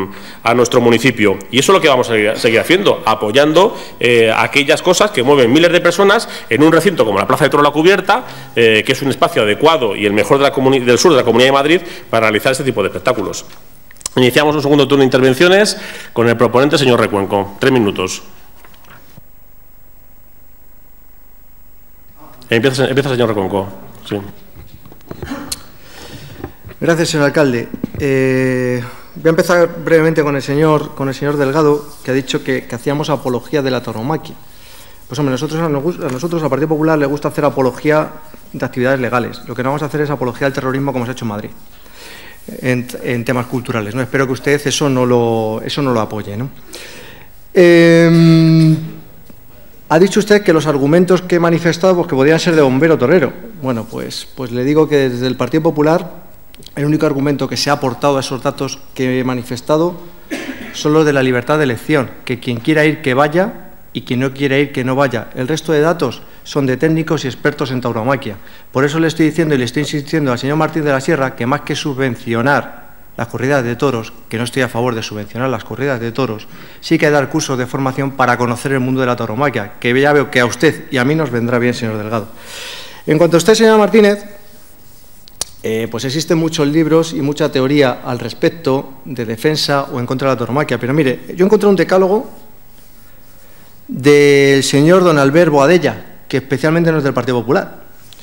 a nuestro municipio. Y eso es lo que vamos a seguir, seguir haciendo, apoyando eh, aquellas cosas que mueven miles de personas en un recinto como la Plaza de Toros La Cubierta, eh, que es un espacio adecuado y el mejor de la del sur de la Comunidad de Madrid para realizar este tipo de espectáculos. Iniciamos un segundo turno de intervenciones con el proponente, señor Recuenco. Tres minutos. Empieza, empieza señor Recuenco. Sí. Gracias, señor alcalde. Eh, voy a empezar brevemente con el señor, con el señor Delgado, que ha dicho que, que hacíamos apología de la tauromaquia. Pues hombre, nosotros, a nosotros, al Partido Popular, le gusta hacer apología de actividades legales. Lo que no vamos a hacer es apología del terrorismo como se ha hecho en Madrid, en, en temas culturales, ¿no? Espero que usted eso no lo, eso no lo apoye, ¿no? Eh, ha dicho usted que los argumentos que he manifestado pues, que podían ser de bombero torero. Bueno, pues, pues le digo que desde el Partido Popular el único argumento que se ha aportado a esos datos que he manifestado son los de la libertad de elección, que quien quiera ir que vaya y quien no quiere ir, que no vaya. El resto de datos son de técnicos y expertos en tauromaquia. Por eso le estoy diciendo y le estoy insistiendo al señor Martín de la Sierra que más que subvencionar las corridas de toros, que no estoy a favor de subvencionar las corridas de toros, sí que hay que dar cursos de formación para conocer el mundo de la tauromaquia, que ya veo que a usted y a mí nos vendrá bien, señor Delgado. En cuanto a usted, señora Martínez, eh, pues existen muchos libros y mucha teoría al respecto de defensa o en contra de la tauromaquia, pero mire, yo encontré un decálogo del señor don Albert Boadella, que especialmente no es del Partido Popular.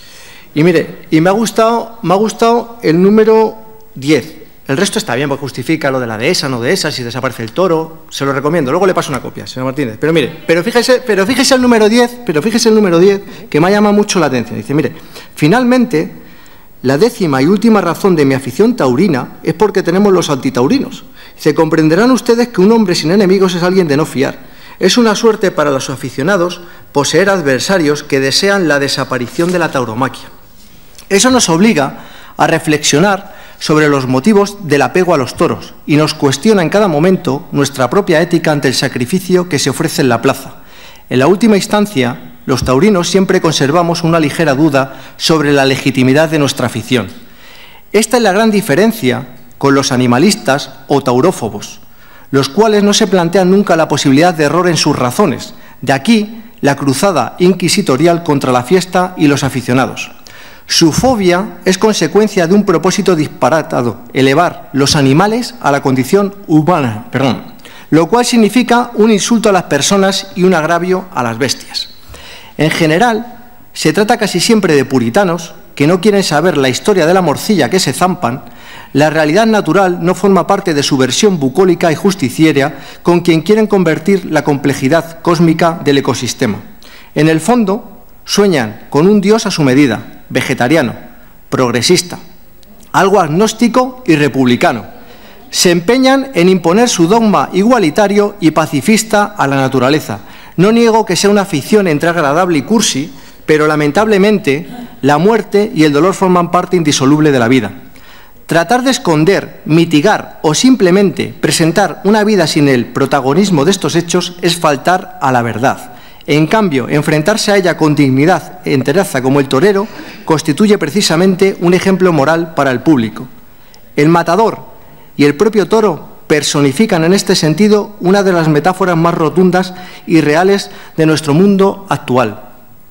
Y mire, y me ha gustado, me ha gustado el número diez. El resto está bien, porque justifica lo de la dehesa, no dehesa, si desaparece el toro, se lo recomiendo. Luego le paso una copia, señor Martínez. Pero mire, pero fíjese, pero fíjese el número diez, pero fíjese el número diez, que me llama mucho la atención. Dice, mire, finalmente, la décima y última razón de mi afición taurina es porque tenemos los antitaurinos. Dice, comprenderán ustedes que un hombre sin enemigos es alguien de no fiar. Es una suerte para los aficionados poseer adversarios que desean la desaparición de la tauromaquia. Eso nos obliga a reflexionar sobre los motivos del apego a los toros y nos cuestiona en cada momento nuestra propia ética ante el sacrificio que se ofrece en la plaza. En la última instancia, los taurinos siempre conservamos una ligera duda sobre la legitimidad de nuestra afición. Esta es la gran diferencia con los animalistas o taurófobos, los cuales no se plantean nunca la posibilidad de error en sus razones. De aquí la cruzada inquisitorial contra la fiesta y los aficionados. Su fobia es consecuencia de un propósito disparatado, elevar los animales a la condición humana, perdón, lo cual significa un insulto a las personas y un agravio a las bestias. En general, se trata casi siempre de puritanos que no quieren saber la historia de la morcilla que se zampan. La realidad natural no forma parte de su versión bucólica y justiciera con quien quieren convertir la complejidad cósmica del ecosistema. En el fondo, sueñan con un Dios a su medida, vegetariano, progresista, algo agnóstico y republicano. Se empeñan en imponer su dogma igualitario y pacifista a la naturaleza. No niego que sea una ficción entre agradable y cursi, pero lamentablemente la muerte y el dolor forman parte indisoluble de la vida. Tratar de esconder, mitigar o simplemente presentar una vida sin el protagonismo de estos hechos es faltar a la verdad. En cambio, enfrentarse a ella con dignidad e entereza como el torero constituye precisamente un ejemplo moral para el público. El matador y el propio toro personifican en este sentido una de las metáforas más rotundas y reales de nuestro mundo actual.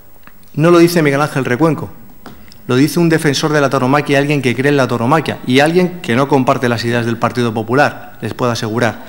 No lo dice Miguel Ángel Recuenco, lo dice un defensor de la tauromaquia, alguien que cree en la tauromaquia y alguien que no comparte las ideas del Partido Popular, les puedo asegurar.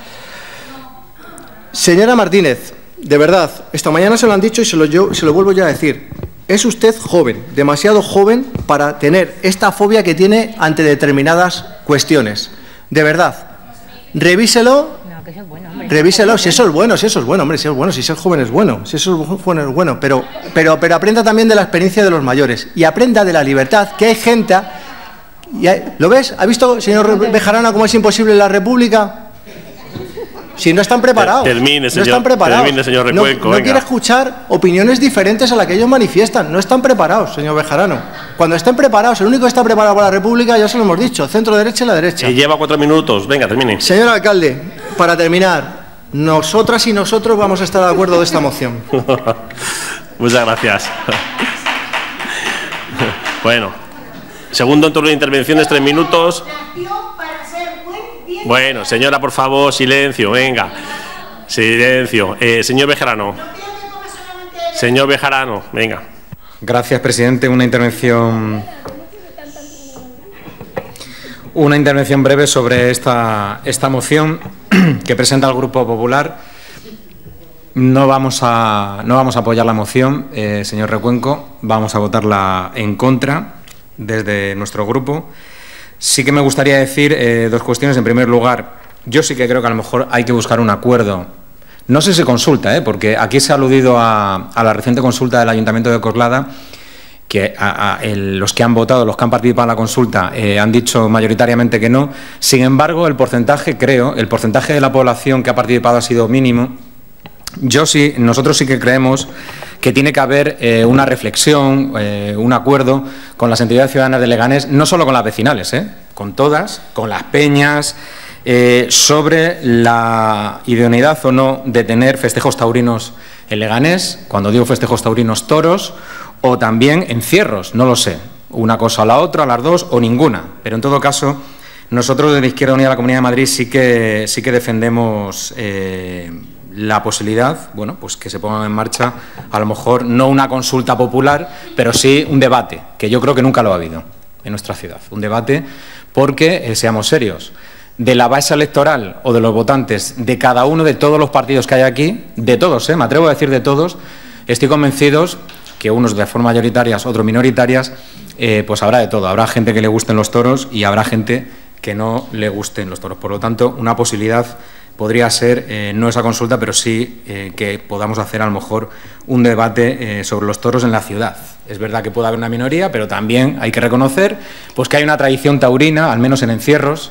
Señora Martínez, de verdad, esta mañana se lo han dicho y se lo, yo, se lo vuelvo ya a decir. Es usted joven, demasiado joven para tener esta fobia que tiene ante determinadas cuestiones. De verdad, revíselo, revíselo, si eso es bueno, si eso es bueno, hombre, si es bueno, si ser joven es bueno, si eso es bueno es bueno, pero, pero, pero aprenda también de la experiencia de los mayores y aprenda de la libertad, que hay gente... Y hay, ¿lo ves? ¿Ha visto, señor Bejarano, cómo es imposible la República? Si no están preparados, termine, señor, no están preparados. Termine, señor Recuenco, no, no quiere escuchar opiniones diferentes a las que ellos manifiestan. No están preparados, señor Bejarano. Cuando estén preparados, el único que está preparado para la República, ya se lo hemos dicho, centro derecha y la derecha. Y lleva cuatro minutos. Venga, termine. Señor alcalde, para terminar, nosotras y nosotros vamos a estar de acuerdo de esta moción. Muchas gracias. Bueno, segundo turno de intervenciones, tres minutos. Bueno, señora, por favor, silencio, venga. Silencio. Eh, señor Bejarano. Señor Bejarano, venga. Gracias, presidente. Una intervención... Una intervención breve sobre esta, esta moción que presenta el Grupo Popular. No vamos a, no vamos a apoyar la moción, eh, señor Recuenco. Vamos a votarla en contra desde nuestro grupo. Sí que me gustaría decir eh, dos cuestiones. En primer lugar, yo sí que creo que a lo mejor hay que buscar un acuerdo. No sé si consulta, ¿eh? porque aquí se ha aludido a, a la reciente consulta del Ayuntamiento de Coslada, que a, a el, los que han votado, los que han participado en la consulta, eh, han dicho mayoritariamente que no. Sin embargo, el porcentaje, creo, el porcentaje de la población que ha participado ha sido mínimo. Yo sí, nosotros sí que creemos que tiene que haber eh, una reflexión, eh, un acuerdo con las entidades ciudadanas de Leganés, no solo con las vecinales, eh, con todas, con las peñas, eh, sobre la idoneidad o no de tener festejos taurinos en Leganés, cuando digo festejos taurinos, toros, o también encierros, no lo sé, una cosa o la otra, las dos o ninguna, pero en todo caso nosotros desde Izquierda Unida de la Comunidad de Madrid sí que, sí que defendemos eh, la posibilidad, bueno, pues que se pongan en marcha, a lo mejor no una consulta popular, pero sí un debate, que yo creo que nunca lo ha habido en nuestra ciudad, un debate porque, eh, seamos serios, de la base electoral o de los votantes de cada uno de todos los partidos que hay aquí, de todos, ¿eh? me atrevo a decir de todos, estoy convencidos que unos de forma mayoritarias, otros minoritarias, eh, pues habrá de todo. Habrá gente que le gusten los toros y habrá gente que no le gusten los toros. Por lo tanto, una posibilidad podría ser, eh, no esa consulta, pero sí eh, que podamos hacer a lo mejor un debate eh, sobre los toros en la ciudad. Es verdad que puede haber una minoría, pero también hay que reconocer pues, que hay una tradición taurina, al menos en encierros,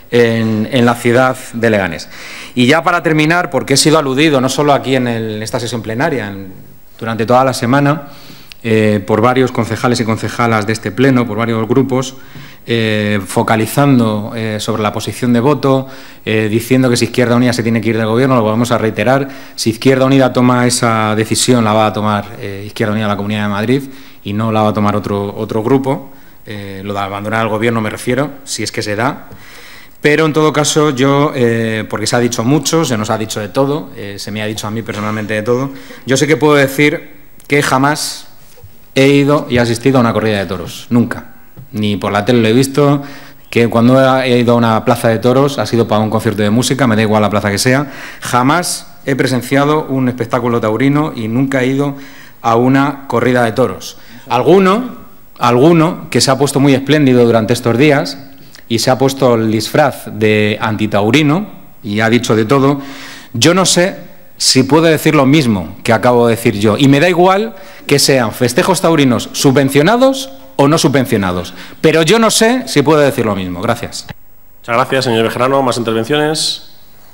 en, en la ciudad de Leganés. Y ya para terminar, porque he sido aludido no solo aquí en, el, en esta sesión plenaria, en, durante toda la semana, eh, por varios concejales y concejalas de este pleno, por varios grupos, eh, focalizando eh, sobre la posición de voto, eh, diciendo que si Izquierda Unida se tiene que ir del Gobierno, lo vamos a reiterar. Si Izquierda Unida toma esa decisión, la va a tomar eh, Izquierda Unida de la Comunidad de Madrid y no la va a tomar otro, otro grupo. Eh, lo de abandonar el Gobierno me refiero, si es que se da. Pero, en todo caso, yo, eh, porque se ha dicho mucho, se nos ha dicho de todo, eh, se me ha dicho a mí personalmente de todo, yo sé que puedo decir que jamás he ido y asistido a una corrida de toros, nunca. Ni por la tele lo he visto, que cuando he ido a una plaza de toros ha sido para un concierto de música, me da igual la plaza que sea. Jamás he presenciado un espectáculo taurino y nunca he ido a una corrida de toros. Alguno, alguno que se ha puesto muy espléndido durante estos días y se ha puesto el disfraz de antitaurino y ha dicho de todo, yo no sé si puede decir lo mismo que acabo de decir yo. Y me da igual que sean festejos taurinos subvencionados o no subvencionados. Pero yo no sé si puede decir lo mismo. Gracias. Muchas gracias, señor Bejarano. ¿Más intervenciones?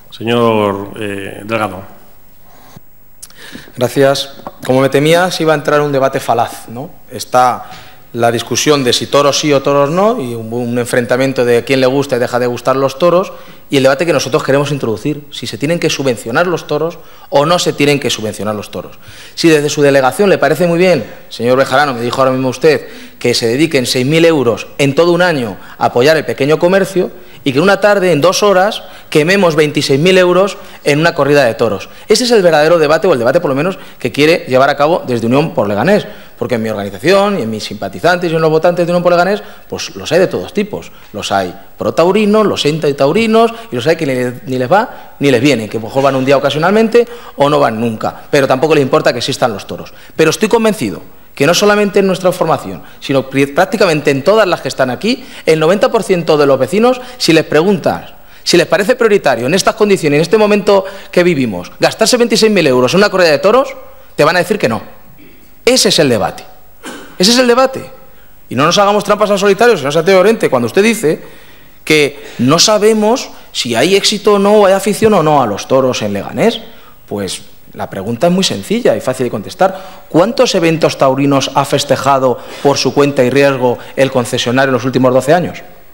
Señor eh, Delgado. Gracias. Como me temía, se iba a entrar en un debate falaz, ¿no? Está la discusión de si toros sí o toros no, y un, un enfrentamiento de quién le gusta y deja de gustar los toros, y el debate que nosotros queremos introducir, si se tienen que subvencionar los toros o no se tienen que subvencionar los toros. Si desde su delegación le parece muy bien, señor Bejarano, me dijo ahora mismo usted, que se dediquen seis mil euros en todo un año a apoyar el pequeño comercio y que en una tarde, en dos horas, quememos veintiséis mil euros en una corrida de toros. Ese es el verdadero debate, o el debate por lo menos que quiere llevar a cabo desde Unión por Leganés, porque en mi organización y en mis simpatizantes y en los votantes de Unión por Leganés, pues los hay de todos tipos. Los hay pro-taurinos, los anti-taurinos y los hay que ni, ni les va ni les viene, que mejor van un día ocasionalmente o no van nunca, pero tampoco les importa que existan los toros. Pero estoy convencido que no solamente en nuestra formación, sino prácticamente en todas las que están aquí, el noventa por ciento de los vecinos, si les preguntas si les parece prioritario en estas condiciones, en este momento que vivimos, gastarse veintiséis mil euros en una corrida de toros, te van a decir que no. Ese es el debate. Ese es el debate. Y no nos hagamos trampas al solitario, señor Santiago Llorente, cuando usted dice que no sabemos si hay éxito o no, o hay afición o no a los toros en Leganés. Pues la pregunta es muy sencilla y fácil de contestar. ¿Cuántos eventos taurinos ha festejado por su cuenta y riesgo el concesionario en los últimos doce años?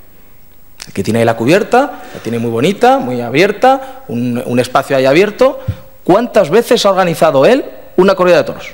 El que tiene ahí la cubierta, la tiene muy bonita, muy abierta, un, un espacio ahí abierto. ¿Cuántas veces ha organizado él una corrida de toros?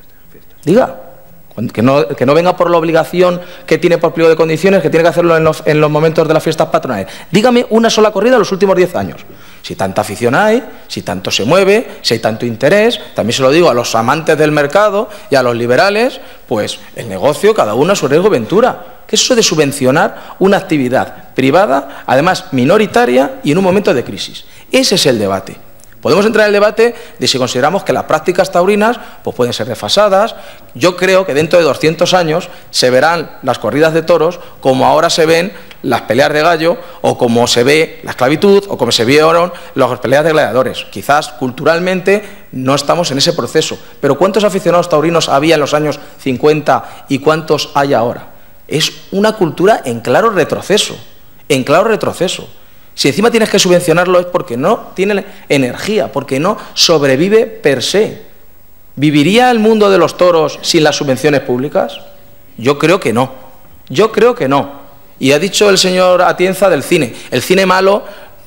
Diga. Que no, que no venga por la obligación que tiene por pliego de condiciones, que tiene que hacerlo en los, en los momentos de las fiestas patronales. Dígame una sola corrida en los últimos diez años. Si tanta afición hay, si tanto se mueve, si hay tanto interés, también se lo digo a los amantes del mercado y a los liberales, pues el negocio, cada uno a su riesgo y ventura. ¿Qué es eso de subvencionar una actividad privada, además minoritaria y en un momento de crisis? Ese es el debate. Podemos entrar en el debate de si consideramos que las prácticas taurinas pues pueden ser desfasadas. Yo creo que dentro de doscientos años se verán las corridas de toros como ahora se ven las peleas de gallo, o como se ve la esclavitud, o como se vieron las peleas de gladiadores. Quizás culturalmente no estamos en ese proceso, pero ¿cuántos aficionados taurinos había en los años cincuenta y cuántos hay ahora? Es una cultura en claro retroceso, en claro retroceso. Si encima tienes que subvencionarlo es porque no tiene energía, porque no sobrevive per se. ¿Viviría el mundo de los toros sin las subvenciones públicas? Yo creo que no. Yo creo que no. Y ha dicho el señor Atienza del cine. El cine malo,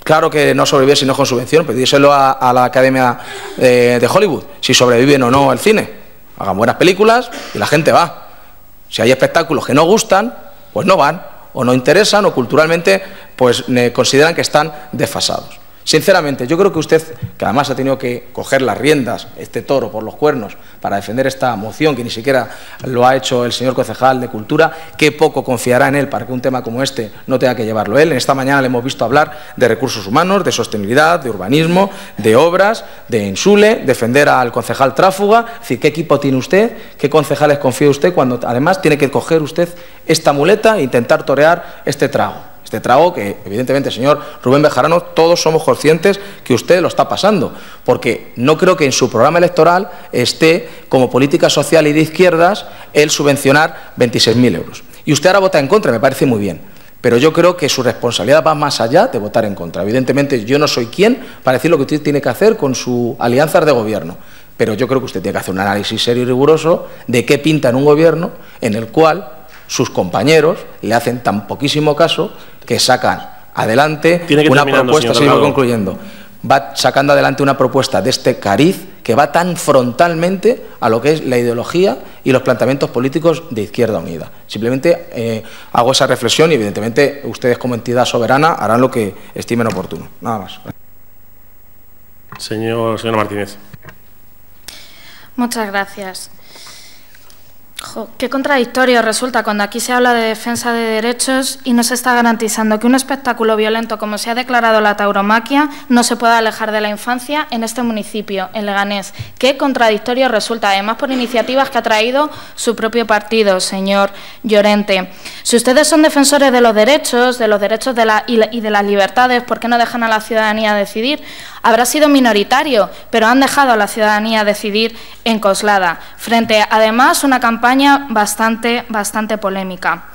Claro que no sobrevive si no con subvención, pedíselo a, a la Academia de, de Hollywood, si sobreviven o no al cine. Hagan buenas películas y la gente va. Si hay espectáculos que no gustan, pues no van, o no interesan, o culturalmente pues consideran que están desfasados. Sinceramente, yo creo que usted, que además ha tenido que coger las riendas, este toro por los cuernos, para defender esta moción, que ni siquiera lo ha hecho el señor concejal de Cultura, qué poco confiará en él para que un tema como este no tenga que llevarlo él. En esta mañana le hemos visto hablar de recursos humanos, de sostenibilidad, de urbanismo, de obras, de Ensule, defender al concejal Tráfuga. Es decir, ¿qué equipo tiene usted? ¿Qué concejales confía usted cuando además tiene que coger usted esta muleta e intentar torear este trago? Este trago que, evidentemente, señor Rubén Bejarano, todos somos conscientes que usted lo está pasando, porque no creo que en su programa electoral esté, como política social y de izquierdas, el subvencionar veintiséis mil euros. Y usted ahora vota en contra, me parece muy bien, pero yo creo que su responsabilidad va más allá de votar en contra. Evidentemente, yo no soy quien para decir lo que usted tiene que hacer con sus alianzas de gobierno, pero yo creo que usted tiene que hacer un análisis serio y riguroso de qué pinta en un gobierno en el cual sus compañeros le hacen tan poquísimo caso que sacan adelante una propuesta, seguimos concluyendo, va sacando adelante una propuesta de este cariz que va tan frontalmente a lo que es la ideología y los planteamientos políticos de Izquierda Unida. Simplemente eh, hago esa reflexión y, evidentemente, ustedes como entidad soberana harán lo que estimen oportuno. Nada más. Señor, señora Martínez. Muchas gracias. Jo, qué contradictorio resulta cuando aquí se habla de defensa de derechos y no se está garantizando que un espectáculo violento como se ha declarado la tauromaquia no se pueda alejar de la infancia en este municipio, en Leganés. Qué contradictorio resulta, además por iniciativas que ha traído su propio partido, señor Llorente. Si ustedes son defensores de los derechos, de los derechos de la, y de las libertades, ¿por qué no dejan a la ciudadanía decidir? Habrá sido minoritario, pero han dejado a la ciudadanía decidir en Coslada, frente además a una campaña bastante, bastante polémica.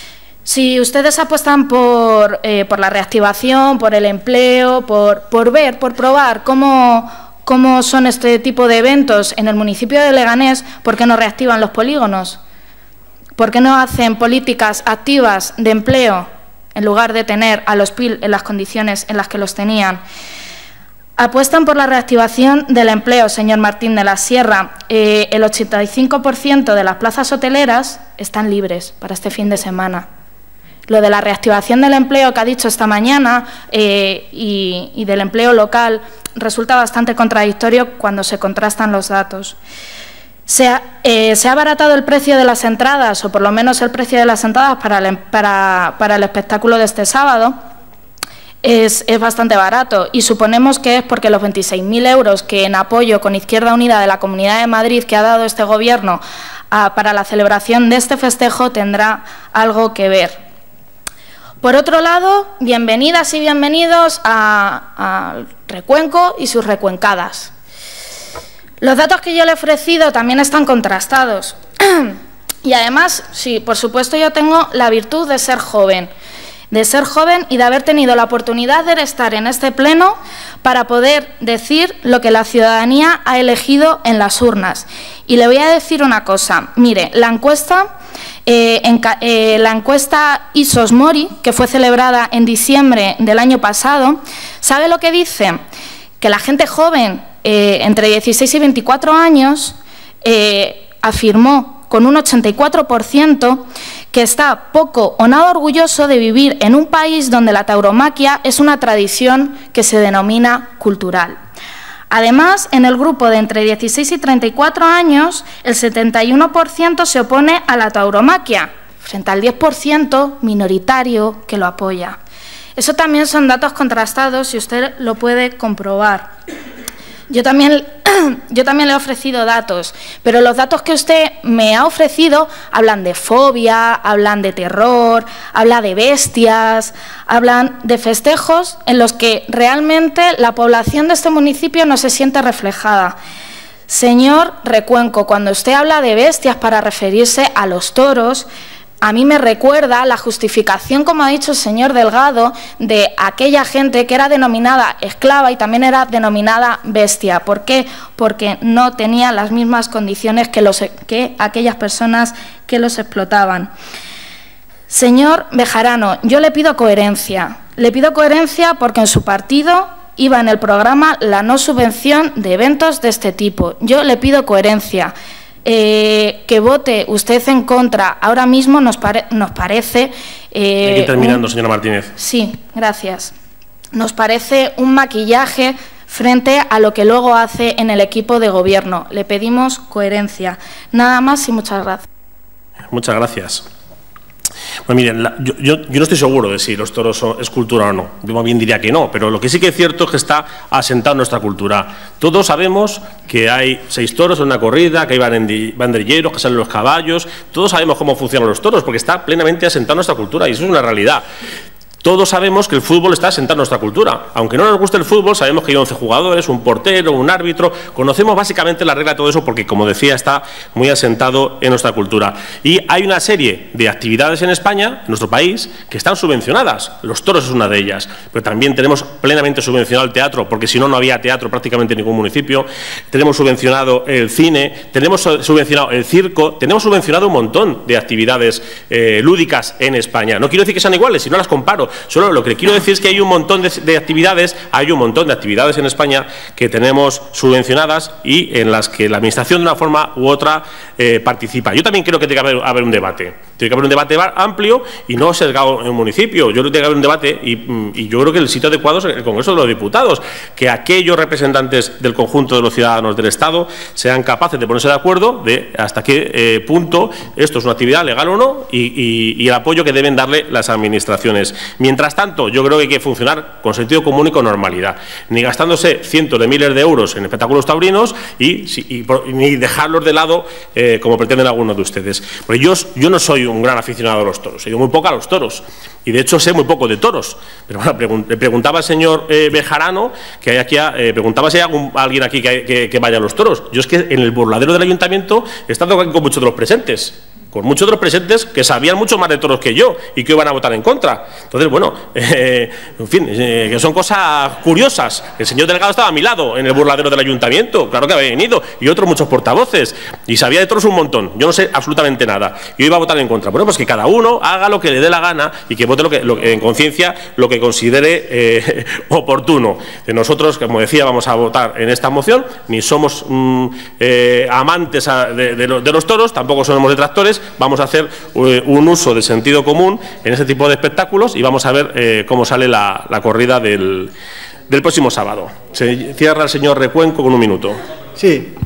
Si ustedes apuestan por, eh, por la reactivación, por el empleo, por, por ver, por probar cómo, cómo son este tipo de eventos en el municipio de Leganés, ¿por qué no reactivan los polígonos? ¿Por qué no hacen políticas activas de empleo en lugar de tener a los P I L en las condiciones en las que los tenían? Apuestan por la reactivación del empleo, señor Martín de la Sierra. Eh, el ochenta y cinco por ciento de las plazas hoteleras están libres para este fin de semana. Lo de la reactivación del empleo que ha dicho esta mañana eh, y, y del empleo local resulta bastante contradictorio cuando se contrastan los datos. Se ha, eh, se ha abaratado el precio de las entradas, o por lo menos el precio de las entradas para el, para, para el espectáculo de este sábado. Es, es bastante barato y suponemos que es porque los veintiséis mil euros que en apoyo con Izquierda Unida de la Comunidad de Madrid que ha dado este Gobierno a, para la celebración de este festejo tendrá algo que ver. Por otro lado, bienvenidas y bienvenidos al Recuenco y sus recuencadas. Los datos que yo le he ofrecido también están contrastados y además, sí, por supuesto yo tengo la virtud de ser joven. de ser joven y de haber tenido la oportunidad de estar en este pleno para poder decir lo que la ciudadanía ha elegido en las urnas. Y le voy a decir una cosa, mire, la encuesta, eh, en, eh, la encuesta Ipsos Mori, que fue celebrada en diciembre del año pasado, ¿sabe lo que dice? Que la gente joven, eh, entre dieciséis y veinticuatro años, eh, afirmó con un ochenta y cuatro por ciento que está poco o nada orgulloso de vivir en un país donde la tauromaquia es una tradición que se denomina cultural. Además, en el grupo de entre dieciséis y treinta y cuatro años, el setenta y uno por ciento se opone a la tauromaquia, frente al diez por ciento minoritario que lo apoya. Eso también son datos contrastados y usted lo puede comprobar. Yo también, yo también le he ofrecido datos, pero los datos que usted me ha ofrecido hablan de fobia, hablan de terror, hablan de bestias, hablan de festejos en los que realmente la población de este municipio no se siente reflejada. Señor Recuenco, cuando usted habla de bestias para referirse a los toros, a mí me recuerda la justificación, como ha dicho el señor Delgado, de aquella gente que era denominada esclava y también era denominada bestia. ¿Por qué? Porque no tenía las mismas condiciones que, los, que aquellas personas que los explotaban. Señor Bejarano, yo le pido coherencia. Le pido coherencia porque en su partido iba en el programa la no subvención de eventos de este tipo. Yo le pido coherencia. Eh, que vote usted en contra ahora mismo nos, pare nos parece... Eh, Hay que ir terminando, un... señora Martínez. Sí, gracias. Nos parece un maquillaje frente a lo que luego hace en el equipo de gobierno. Le pedimos coherencia. Nada más y muchas gracias. Muchas gracias. Pues miren, la, yo, yo, yo no estoy seguro de si los toros son, es cultura o no. Yo más bien diría que no, pero lo que sí que es cierto es que está asentado nuestra cultura. Todos sabemos que hay seis toros en una corrida, que hay banderilleros, que salen los caballos. Todos sabemos cómo funcionan los toros, porque está plenamente asentado nuestra cultura y eso es una realidad. Todos sabemos que el fútbol está asentado en nuestra cultura. Aunque no nos guste el fútbol, sabemos que hay once jugadores, un portero, un árbitro. Conocemos básicamente la regla de todo eso porque, como decía, está muy asentado en nuestra cultura. Y hay una serie de actividades en España, en nuestro país, que están subvencionadas. Los toros es una de ellas. Pero también tenemos plenamente subvencionado el teatro, porque si no, no había teatro prácticamente en ningún municipio. Tenemos subvencionado el cine, tenemos subvencionado el circo, tenemos subvencionado un montón de actividades eh, lúdicas en España. No quiero decir que sean iguales, si no las comparo. Solo lo que le quiero decir es que hay un montón de, de actividades, hay un montón de actividades en España que tenemos subvencionadas y en las que la Administración de una forma u otra eh, participa. Yo también creo que tiene que haber, haber un debate. Tiene que haber un debate amplio y no sesgado en un municipio. Yo creo que tiene que haber un debate y, y yo creo que el sitio adecuado es el Congreso de los Diputados. Que aquellos representantes del conjunto de los ciudadanos del Estado sean capaces de ponerse de acuerdo de hasta qué eh, punto esto es una actividad legal o no y, y, y el apoyo que deben darle las administraciones. Mientras tanto, yo creo que hay que funcionar con sentido común y con normalidad. Ni gastándose cientos de miles de euros en espectáculos taurinos y, y, y ni dejarlos de lado eh, como pretenden algunos de ustedes. Porque yo, yo no soy un gran aficionado a los toros, he ido muy poco a los toros y de hecho sé muy poco de toros. Pero bueno, pregun le preguntaba al señor eh, Bejarano, que hay aquí, eh, preguntaba si hay algún, alguien aquí que, que, que vaya a los toros. Yo es que en el burladero del ayuntamiento he estado con muchos de los presentes. Con muchos de los presentes que sabían mucho más de toros que yo y que iban a votar en contra. Entonces, bueno, eh, en fin, eh, que son cosas curiosas. El señor delegado estaba a mi lado en el burladero del ayuntamiento, claro que había venido, y otros muchos portavoces, y sabía de toros un montón. Yo no sé absolutamente nada. Yo iba a votar en contra. Bueno, pues que cada uno haga lo que le dé la gana y que vote lo que, lo, en conciencia lo que considere eh, oportuno. Nosotros, como decía, vamos a votar en esta moción, ni somos mm, eh, amantes a, de, de, de los toros, tampoco somos detractores. Vamos a hacer eh, un uso de sentido común en este tipo de espectáculos y vamos a ver eh, cómo sale la, la corrida del, del próximo sábado. Se cierra el señor Recuenco con un minuto. Sí.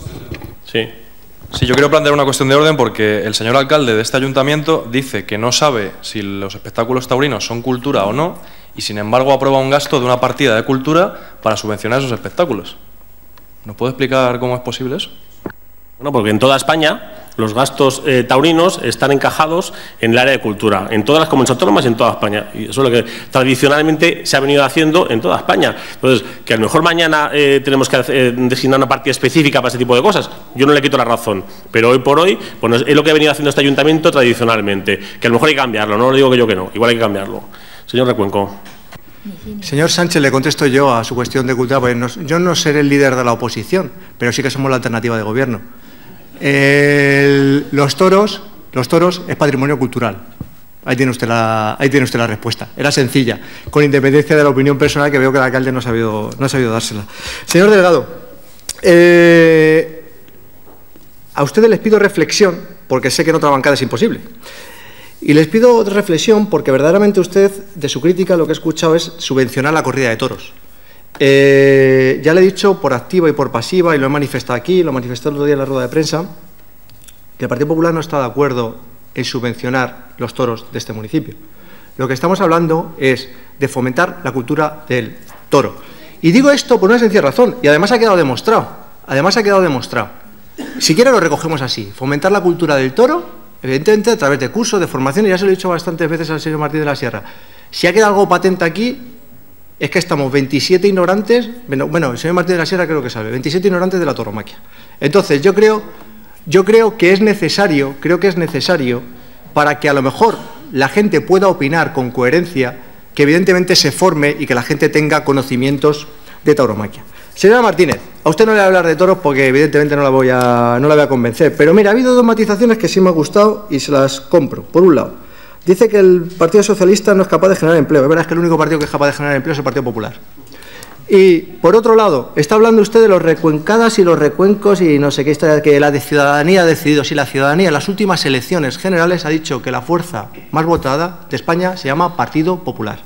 Sí. Sí, yo quiero plantear una cuestión de orden porque el señor alcalde de este ayuntamiento dice que no sabe si los espectáculos taurinos son cultura o no y, sin embargo, aprueba un gasto de una partida de cultura para subvencionar esos espectáculos. ¿Nos puede explicar cómo es posible eso? Bueno, porque en toda España los gastos eh, taurinos están encajados en el área de cultura, en todas las comunidades autónomas y en toda España. Y eso es lo que tradicionalmente se ha venido haciendo en toda España. Entonces, que a lo mejor mañana eh, tenemos que eh, designar una partida específica para ese tipo de cosas, yo no le quito la razón. Pero hoy por hoy, bueno, es lo que ha venido haciendo este ayuntamiento tradicionalmente. Que a lo mejor hay que cambiarlo, no le digo que yo que no, igual hay que cambiarlo. Señor Recuenco. Señor Sánchez, le contesto yo a su cuestión de cultura, porque no, yo no seré el líder de la oposición, pero sí que somos la alternativa de gobierno. El, los toros, los toros es patrimonio cultural. Ahí tiene usted la, ahí tiene usted la respuesta. Era sencilla, con independencia de la opinión personal que veo que el alcalde no ha sabido, no ha sabido dársela. Señor Delgado, eh, a ustedes les pido reflexión, porque sé que en otra bancada es imposible. Y les pido otra reflexión porque verdaderamente usted, de su crítica, lo que he escuchado es subvencionar la corrida de toros. Eh, ya le he dicho por activa y por pasiva, y lo he manifestado aquí, lo manifesté el otro día en la rueda de prensa, que el Partido Popular no está de acuerdo en subvencionar los toros de este municipio. Lo que estamos hablando es de fomentar la cultura del toro. Y digo esto por una sencilla razón, y además ha quedado demostrado. Además ha quedado demostrado. Si quiere lo recogemos así, fomentar la cultura del toro, evidentemente a través de cursos, de formación, y ya se lo he dicho bastantes veces al señor Martín de la Sierra. Si ha quedado algo patente aquí, es que estamos veintisiete ignorantes, bueno, el señor Martín de la Sierra creo que sabe, veintisiete ignorantes de la tauromaquia. Entonces, yo creo, yo creo que es necesario, creo que es necesario, para que a lo mejor la gente pueda opinar con coherencia, que evidentemente se forme y que la gente tenga conocimientos de tauromaquia. Señora Martínez, a usted no le voy a hablar de toros porque evidentemente no la voy a, no la voy a convencer, pero mira, ha habido dos matizaciones que sí me han gustado y se las compro. Por un lado, Dice que el Partido Socialista no es capaz de generar empleo. Es verdad que el único partido que es capaz de generar empleo es el Partido Popular. Y, por otro lado, está hablando usted de los recuencadas y los recuencos y no sé qué historia, que la de ciudadanía ha decidido. Si la ciudadanía en las últimas elecciones generales ha dicho que la fuerza más votada de España se llama Partido Popular.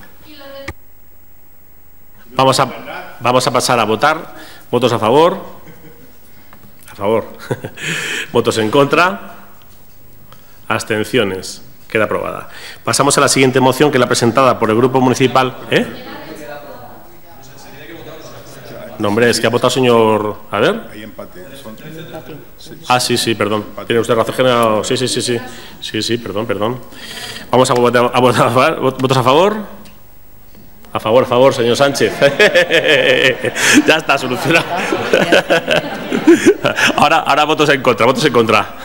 Vamos a, vamos a pasar a votar. ¿Votos a favor? A favor. ¿Votos en contra? Abstenciones. Queda aprobada. Pasamos a la siguiente moción, que es la presentada por el Grupo Municipal. ¿Eh? No, hombre, es que ha votado el señor... A ver. Ah, sí, sí, perdón. Tiene usted razón, general. Sí, sí, sí, sí. Sí, sí, perdón, perdón. Vamos a votar a, votar a favor. ¿Votos a favor? A favor, a favor, señor Sánchez. Ya está solucionado. Ahora, ahora votos en contra, votos en contra.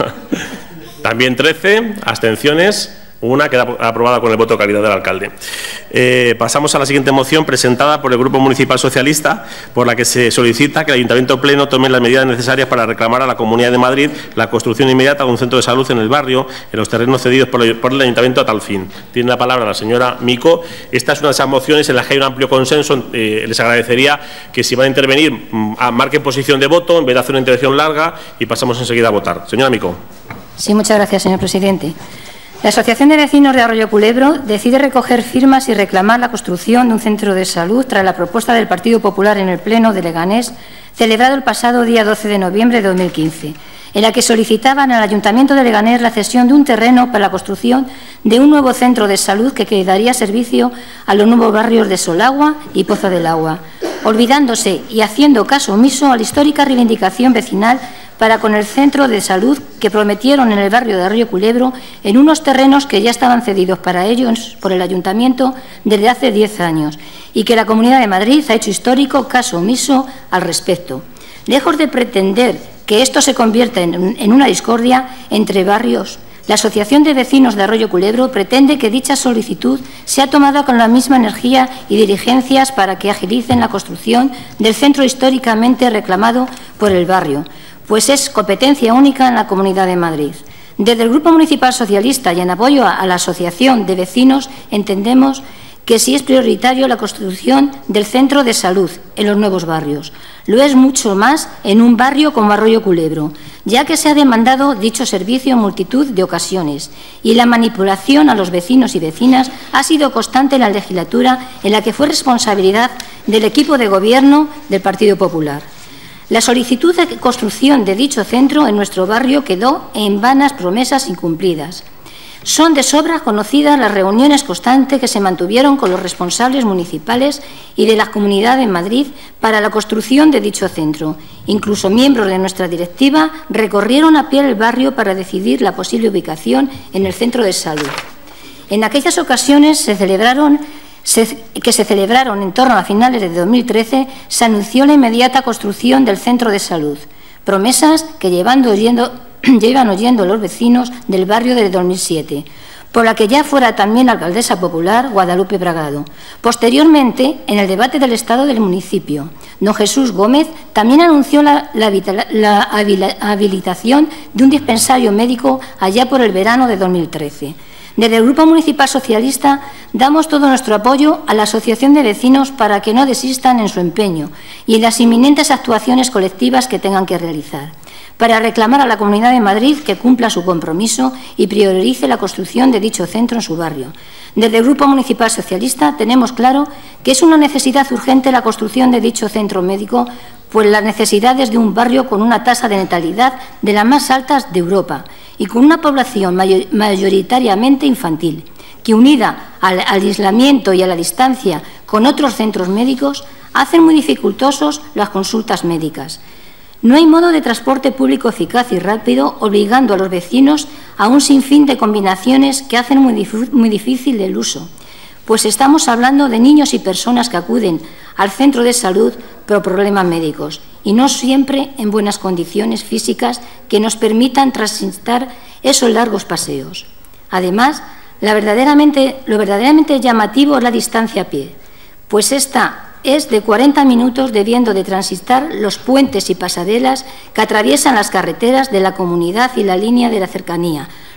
También trece, abstenciones. Una queda aprobada con el voto de calidad del alcalde. Eh, pasamos a la siguiente moción presentada por el Grupo Municipal Socialista, por la que se solicita que el Ayuntamiento Pleno tome las medidas necesarias para reclamar a la Comunidad de Madrid la construcción inmediata de un centro de salud en el barrio, en los terrenos cedidos por el, por el Ayuntamiento a tal fin. Tiene la palabra la señora Mico. Esta es una de esas mociones en las que hay un amplio consenso. Eh, les agradecería que, si van a intervenir, marquen posición de voto en vez de hacer una intervención larga, y pasamos enseguida a votar. Señora Mico. Sí, muchas gracias, señor presidente. La Asociación de Vecinos de Arroyo Culebro decide recoger firmas y reclamar la construcción de un centro de salud tras la propuesta del Partido Popular en el Pleno de Leganés, celebrado el pasado día doce de noviembre de dos mil quince, en la que solicitaban al Ayuntamiento de Leganés la cesión de un terreno para la construcción de un nuevo centro de salud que daría servicio a los nuevos barrios de Solagua y Pozo del Agua, olvidándose y haciendo caso omiso a la histórica reivindicación vecinal para con el centro de salud que prometieron en el barrio de Arroyo Culebro, en unos terrenos que ya estaban cedidos para ellos por el Ayuntamiento desde hace diez años y que la Comunidad de Madrid ha hecho histórico caso omiso al respecto. Lejos de pretender que esto se convierta en, en una discordia entre barrios, la Asociación de Vecinos de Arroyo Culebro pretende que dicha solicitud sea tomada con la misma energía y diligencias para que agilicen la construcción del centro históricamente reclamado por el barrio, pues es competencia única en la Comunidad de Madrid. Desde el Grupo Municipal Socialista y en apoyo a la Asociación de Vecinos entendemos que sí es prioritario la construcción del centro de salud en los nuevos barrios. Lo es mucho más en un barrio como Arroyo Culebro, ya que se ha demandado dicho servicio en multitud de ocasiones y la manipulación a los vecinos y vecinas ha sido constante en la legislatura en la que fue responsabilidad del equipo de gobierno del Partido Popular. La solicitud de construcción de dicho centro en nuestro barrio quedó en vanas promesas incumplidas. Son de sobra conocidas las reuniones constantes que se mantuvieron con los responsables municipales y de la Comunidad de Madrid para la construcción de dicho centro. Incluso miembros de nuestra directiva recorrieron a pie el barrio para decidir la posible ubicación en el centro de salud. En aquellas ocasiones se celebraron Se, que se celebraron en torno a finales de dos mil trece, se anunció la inmediata construcción del centro de salud, promesas que llevando oyendo, llevan oyendo los vecinos del barrio desde dos mil siete, por la que ya fuera también la alcaldesa popular Guadalupe Bragado. Posteriormente, en el debate del Estado del municipio, don Jesús Gómez también anunció la, la, la habilitación de un dispensario médico allá por el verano de dos mil trece. Desde el Grupo Municipal Socialista damos todo nuestro apoyo a la Asociación de Vecinos para que no desistan en su empeño y en las inminentes actuaciones colectivas que tengan que realizar, para reclamar a la Comunidad de Madrid que cumpla su compromiso y priorice la construcción de dicho centro en su barrio. Desde el Grupo Municipal Socialista tenemos claro que es una necesidad urgente la construcción de dicho centro médico, pues las necesidades de un barrio con una tasa de natalidad de las más altas de Europa y con una población mayoritariamente infantil, que unida al, al aislamiento y a la distancia con otros centros médicos, hacen muy dificultosos las consultas médicas. No hay modo de transporte público eficaz y rápido, obligando a los vecinos a un sinfín de combinaciones que hacen muy, muy difícil el uso, pues estamos hablando de niños y personas que acuden al centro de salud por problemas médicos y no siempre en buenas condiciones físicas que nos permitan transitar esos largos paseos. Además, la verdaderamente, lo verdaderamente llamativo es la distancia a pie, pues esta es de cuarenta minutos debiendo de transitar los puentes y pasarelas que atraviesan las carreteras de la comunidad y la línea de la cercanía,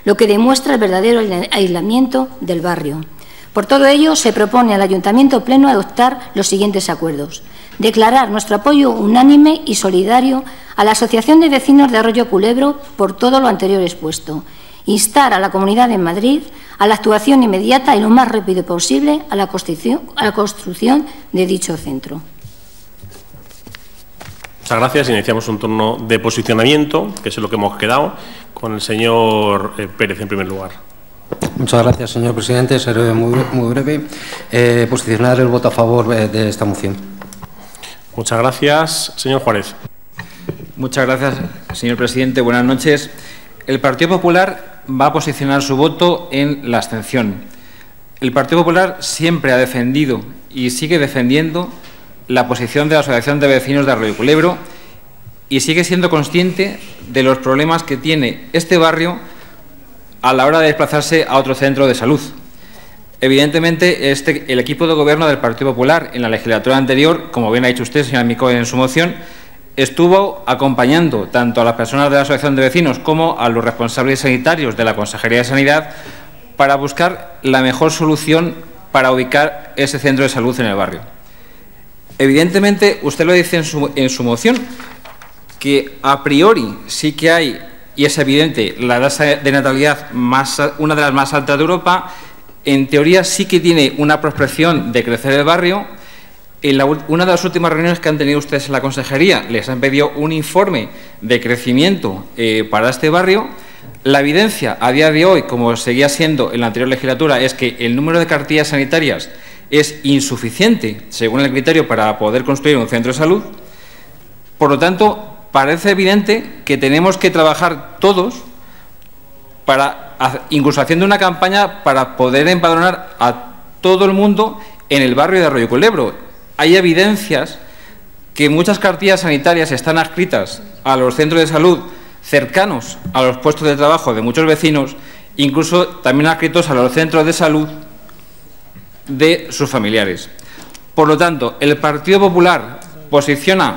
lo que demuestra el verdadero aislamiento del barrio. Por todo ello, se propone al Ayuntamiento Pleno adoptar los siguientes acuerdos. Declarar nuestro apoyo unánime y solidario a la Asociación de Vecinos de Arroyo Culebro por todo lo anterior expuesto. Instar a la Comunidad de Madrid a la actuación inmediata y lo más rápido posible a la construcción, a la construcción de dicho centro. Muchas gracias. Iniciamos un turno de posicionamiento, que es lo que hemos quedado, con el señor eh, Pérez en primer lugar. Muchas gracias, señor presidente. Seré muy, muy breve. Eh, posicionar el voto a favor de esta moción. Muchas gracias. Señor Juárez. Muchas gracias, señor presidente. Buenas noches. El Partido Popular va a posicionar su voto en la abstención. El Partido Popular siempre ha defendido y sigue defendiendo la posición de la Asociación de Vecinos de Arroyo Culebro y sigue siendo consciente de los problemas que tiene este barrio a la hora de desplazarse a otro centro de salud. Evidentemente, este, el equipo de gobierno del Partido Popular en la legislatura anterior, como bien ha dicho usted, señora Micó, en su moción, estuvo acompañando tanto a las personas de la Asociación de Vecinos como a los responsables sanitarios de la Consejería de Sanidad para buscar la mejor solución para ubicar ese centro de salud en el barrio. Evidentemente, usted lo dice en su, en su moción, que a priori sí que hay, y es evidente, la tasa de natalidad más, una de las más altas de Europa. En teoría sí que tiene una prospección de crecer el barrio. En la, una de las últimas reuniones que han tenido ustedes en la consejería les han pedido un informe de crecimiento eh, para este barrio. La evidencia a día de hoy, como seguía siendo en la anterior legislatura, es que el número de cartillas sanitarias es insuficiente, según el criterio, para poder construir un centro de salud. Por lo tanto, parece evidente que tenemos que trabajar todos para, incluso haciendo una campaña para poder empadronar a todo el mundo en el barrio de Arroyo Culebro. Hay evidencias que muchas cartillas sanitarias están adscritas a los centros de salud cercanos a los puestos de trabajo de muchos vecinos, incluso también adscritos a los centros de salud de sus familiares. Por lo tanto, el Partido Popular posiciona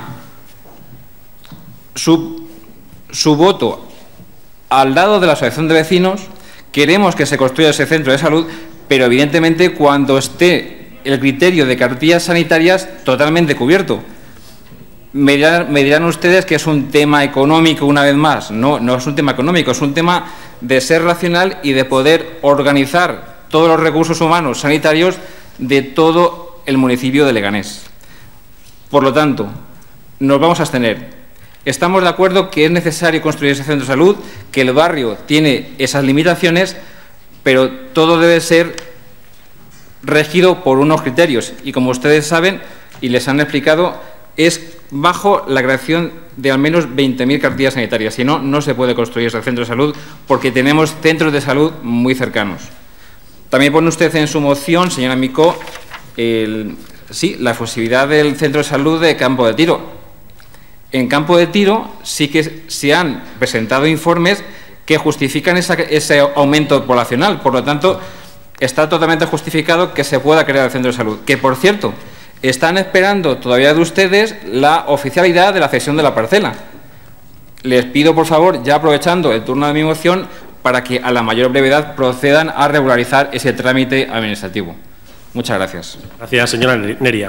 su, su voto al lado de la Asociación de Vecinos. Queremos que se construya ese centro de salud, pero evidentemente cuando esté el criterio de cartillas sanitarias totalmente cubierto. Me dirán, me dirán ustedes que es un tema económico una vez más. No, no es un tema económico, es un tema de ser racional y de poder organizar todos los recursos humanos sanitarios de todo el municipio de Leganés. Por lo tanto, nos vamos a abstener. Estamos de acuerdo que es necesario construir ese centro de salud, que el barrio tiene esas limitaciones, pero todo debe ser regido por unos criterios. Y como ustedes saben y les han explicado, es bajo la creación de al menos veinte mil cartillas sanitarias. Si no, no se puede construir ese centro de salud porque tenemos centros de salud muy cercanos. También pone usted en su moción, señora Micó, el, sí, la efusividad del centro de salud de Campo de Tiro. En Campo de Tiro sí que se han presentado informes que justifican esa, ese aumento poblacional. Por lo tanto, está totalmente justificado que se pueda crear el centro de salud. Que, por cierto, están esperando todavía de ustedes la oficialidad de la cesión de la parcela. Les pido, por favor, ya aprovechando el turno de mi moción, para que a la mayor brevedad procedan a regularizar ese trámite administrativo. Muchas gracias. Gracias, señora Neria.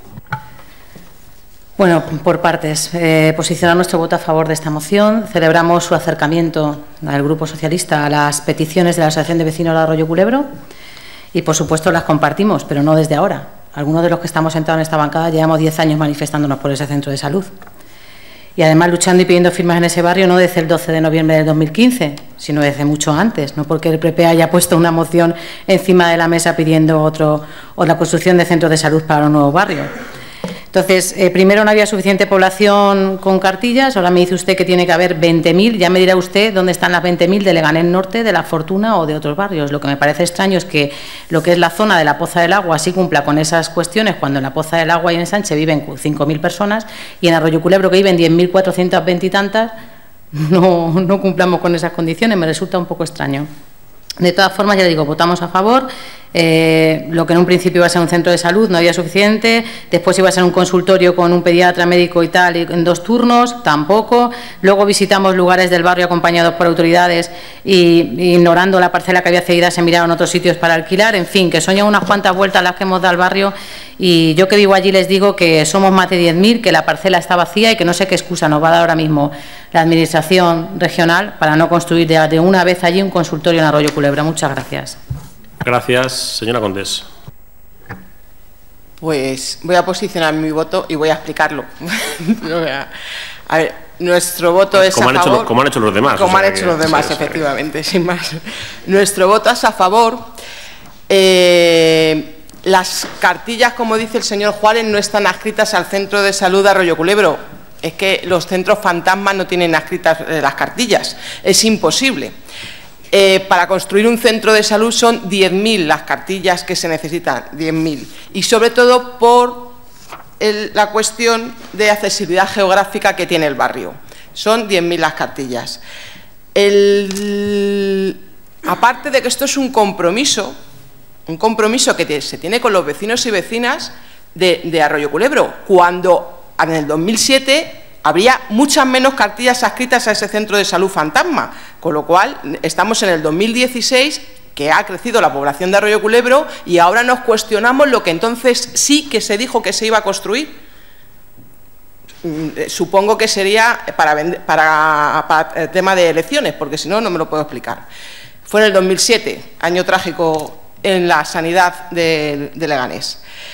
Bueno, por partes. Eh, posicionar nuestro voto a favor de esta moción. Celebramos su acercamiento al Grupo Socialista a las peticiones de la Asociación de Vecinos de Arroyo Culebro y, por supuesto, las compartimos, pero no desde ahora. Algunos de los que estamos sentados en esta bancada llevamos diez años manifestándonos por ese centro de salud. Y, además, luchando y pidiendo firmas en ese barrio no desde el doce de noviembre del dos mil quince, sino desde mucho antes, no porque el P P haya puesto una moción encima de la mesa pidiendo otro, o la construcción de centros de salud para un nuevo barrio. Entonces, eh, primero no había suficiente población con cartillas, ahora me dice usted que tiene que haber veinte mil, ya me dirá usted dónde están las veinte mil de Leganés Norte, de La Fortuna o de otros barrios. Lo que me parece extraño es que lo que es la zona de la Poza del Agua sí cumpla con esas cuestiones, cuando en la Poza del Agua y en Sánchez viven cinco mil personas y en Arroyo Culebro, que viven diez mil cuatrocientas veinte y tantas, no, no cumplamos con esas condiciones. Me resulta un poco extraño. De todas formas, ya le digo, votamos a favor. Eh, lo que en un principio iba a ser un centro de salud no había suficiente, después iba a ser un consultorio con un pediatra, médico y tal, y en dos turnos, tampoco. Luego visitamos lugares del barrio acompañados por autoridades y, y ignorando la parcela que había cedida se miraron otros sitios para alquilar. En fin, que son ya unas cuantas vueltas las que hemos dado al barrio, y yo que vivo allí les digo que somos más de diez mil, que la parcela está vacía y que no sé qué excusa nos va a dar ahora mismo la Administración regional para no construir de, de una vez allí un consultorio en Arroyo Culebra. Muchas gracias. Gracias, señora Condés. Pues voy a posicionar mi voto y voy a explicarlo. A ver, nuestro voto es como a han favor... Hecho, como han hecho los demás. Como o sea, han hecho que, los demás, sí, efectivamente, sin más. Nuestro voto es a favor. Eh, las cartillas, como dice el señor Juárez, no están adscritas al Centro de Salud de Arroyo Culebro. Es que los centros fantasmas no tienen adscritas eh, las cartillas. Es imposible. Eh, para construir un centro de salud son diez mil las cartillas que se necesitan, diez mil. Y sobre todo por el, la cuestión de accesibilidad geográfica que tiene el barrio. Son diez mil las cartillas. El, aparte de que esto es un compromiso, un compromiso que se tiene con los vecinos y vecinas de, de Arroyo Culebro, cuando en el dos mil siete habría muchas menos cartillas adscritas a ese centro de salud fantasma, con lo cual estamos en el dos mil dieciséis, que ha crecido la población de Arroyo Culebro, y ahora nos cuestionamos lo que entonces sí que se dijo que se iba a construir. Supongo que sería para, vender, para, para el tema de elecciones, porque si no, no me lo puedo explicar. Fue en el dos mil siete, año trágico en la sanidad de, de Leganés.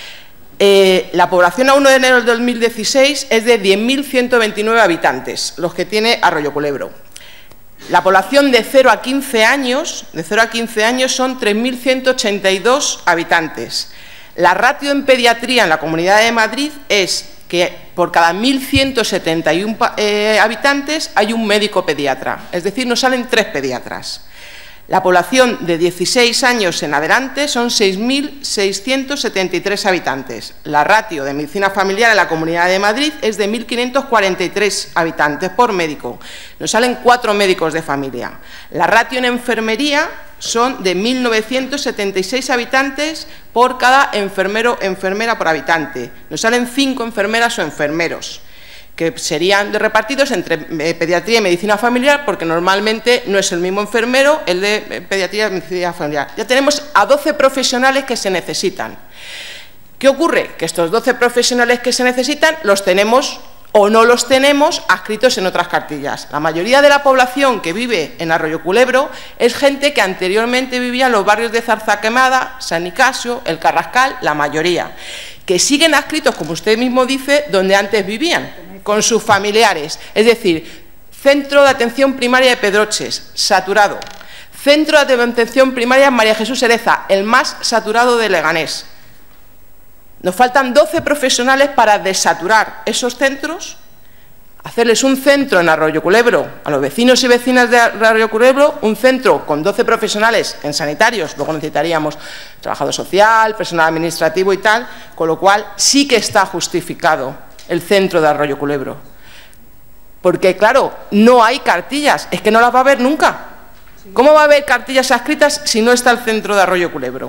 Eh, la población a uno de enero del dos mil dieciséis es de diez mil ciento veintinueve habitantes, los que tiene Arroyo Culebro. La población de cero a quince años, de cero a quince años son tres mil ciento ochenta y dos habitantes. La ratio en pediatría en la Comunidad de Madrid es que por cada mil ciento setenta y uno eh, habitantes hay un médico pediatra, es decir, nos salen tres pediatras. La población de dieciséis años en adelante son seis mil seiscientos setenta y tres habitantes. La ratio de medicina familiar en la Comunidad de Madrid es de mil quinientos cuarenta y tres habitantes por médico. Nos salen cuatro médicos de familia. La ratio en enfermería son de mil novecientos setenta y seis habitantes por cada enfermero o enfermera por habitante. Nos salen cinco enfermeras o enfermeros, que serían repartidos entre pediatría y medicina familiar, porque normalmente no es el mismo enfermero el de pediatría y medicina familiar. Ya tenemos a doce profesionales que se necesitan. ¿Qué ocurre? Que estos doce profesionales que se necesitan los tenemos o no los tenemos adscritos en otras cartillas. La mayoría de la población que vive en Arroyo Culebro es gente que anteriormente vivía en los barrios de Zarzaquemada, San Nicasio, El Carrascal, la mayoría, que siguen adscritos, como usted mismo dice, donde antes vivían, con sus familiares. Es decir, Centro de Atención Primaria de Pedroches, saturado. Centro de Atención Primaria María Jesús Ereza, el más saturado de Leganés. Nos faltan doce profesionales para desaturar esos centros, hacerles un centro en Arroyo Culebro, a los vecinos y vecinas de Arroyo Culebro, un centro con doce profesionales en sanitarios, luego necesitaríamos trabajador social, personal administrativo y tal, con lo cual sí que está justificado el centro de Arroyo Culebro. Porque, claro, no hay cartillas, es que no las va a haber nunca. ¿Cómo va a haber cartillas adscritas si no está el centro de Arroyo Culebro?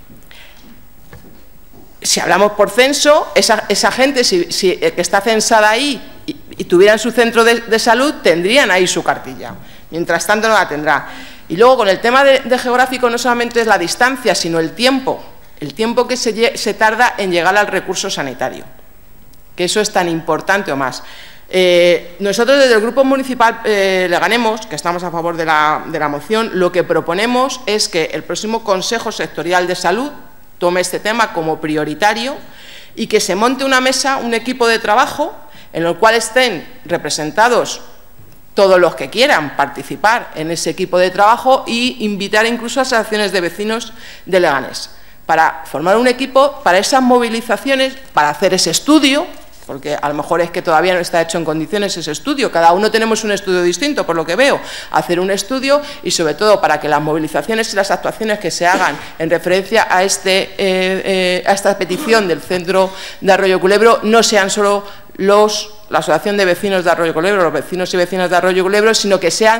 Si hablamos por censo, esa, esa gente si, si, que está censada ahí y, y tuvieran su centro de, de salud, tendrían ahí su cartilla. Mientras tanto no la tendrá. Y luego con el tema de, de geográfico no solamente es la distancia, sino el tiempo. El tiempo que se, se tarda en llegar al recurso sanitario. Que eso es tan importante o más. Eh, nosotros desde el Grupo Municipal eh, Leganemos, que estamos a favor de la, de la moción, lo que proponemos es que el próximo Consejo Sectorial de Salud tome este tema como prioritario y que se monte una mesa, un equipo de trabajo en el cual estén representados todos los que quieran participar en ese equipo de trabajo y invitar incluso a asociaciones de vecinos de Leganés para formar un equipo para esas movilizaciones, para hacer ese estudio, porque a lo mejor es que todavía no está hecho en condiciones ese estudio, cada uno tenemos un estudio distinto, por lo que veo, hacer un estudio y sobre todo para que las movilizaciones y las actuaciones que se hagan en referencia a, este, eh, eh, a esta petición del centro de Arroyo Culebro no sean solo los, la Asociación de Vecinos de Arroyo Culebro, los vecinos y vecinas de Arroyo Culebro, sino que sean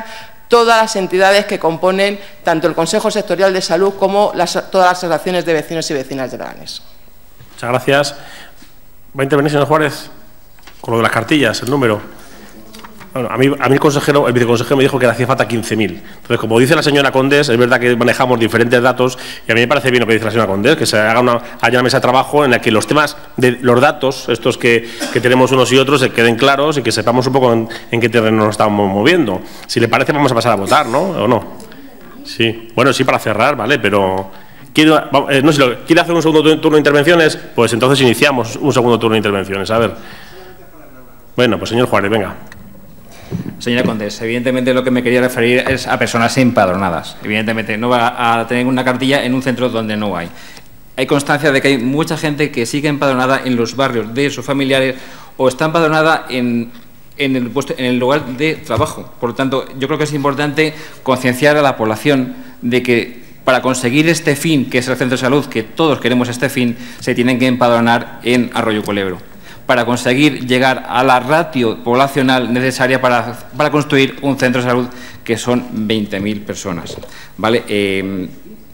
todas las entidades que componen tanto el Consejo Sectorial de Salud como las, todas las asociaciones de vecinos y vecinas de Leganés. Muchas gracias. ¿Va a intervenir, señor Juárez? Con lo de las cartillas, el número. Bueno, a mí, a mí el consejero, el viceconsejero me dijo que le hacía falta quince mil. Entonces, como dice la señora Condés, es verdad que manejamos diferentes datos y a mí me parece bien lo que dice la señora Condés, que se haga una, haya una mesa de trabajo en la que los temas de los datos, estos que, que tenemos unos y otros, se queden claros y que sepamos un poco en, en qué terreno nos estamos moviendo. Si le parece, vamos a pasar a votar, ¿no? ¿O no? Sí. Bueno, sí, para cerrar, ¿vale? Pero... Quiero, eh, no sé, ¿quiere hacer un segundo turno de intervenciones? Pues entonces iniciamos un segundo turno de intervenciones. A ver. Bueno, pues señor Juárez, venga. Señora Condés, evidentemente lo que me quería referir es a personas empadronadas. Evidentemente no va a tener una cartilla en un centro donde no hay. Hay constancia de que hay mucha gente que sigue empadronada en los barrios de sus familiares o está empadronada en, en, el, puesto, en el lugar de trabajo. Por lo tanto, yo creo que es importante concienciar a la población de que para conseguir este fin, que es el centro de salud, que todos queremos este fin, se tienen que empadronar en Arroyo Culebro, para conseguir llegar a la ratio poblacional necesaria para, para construir un centro de salud que son veinte mil personas. ¿Vale? Eh,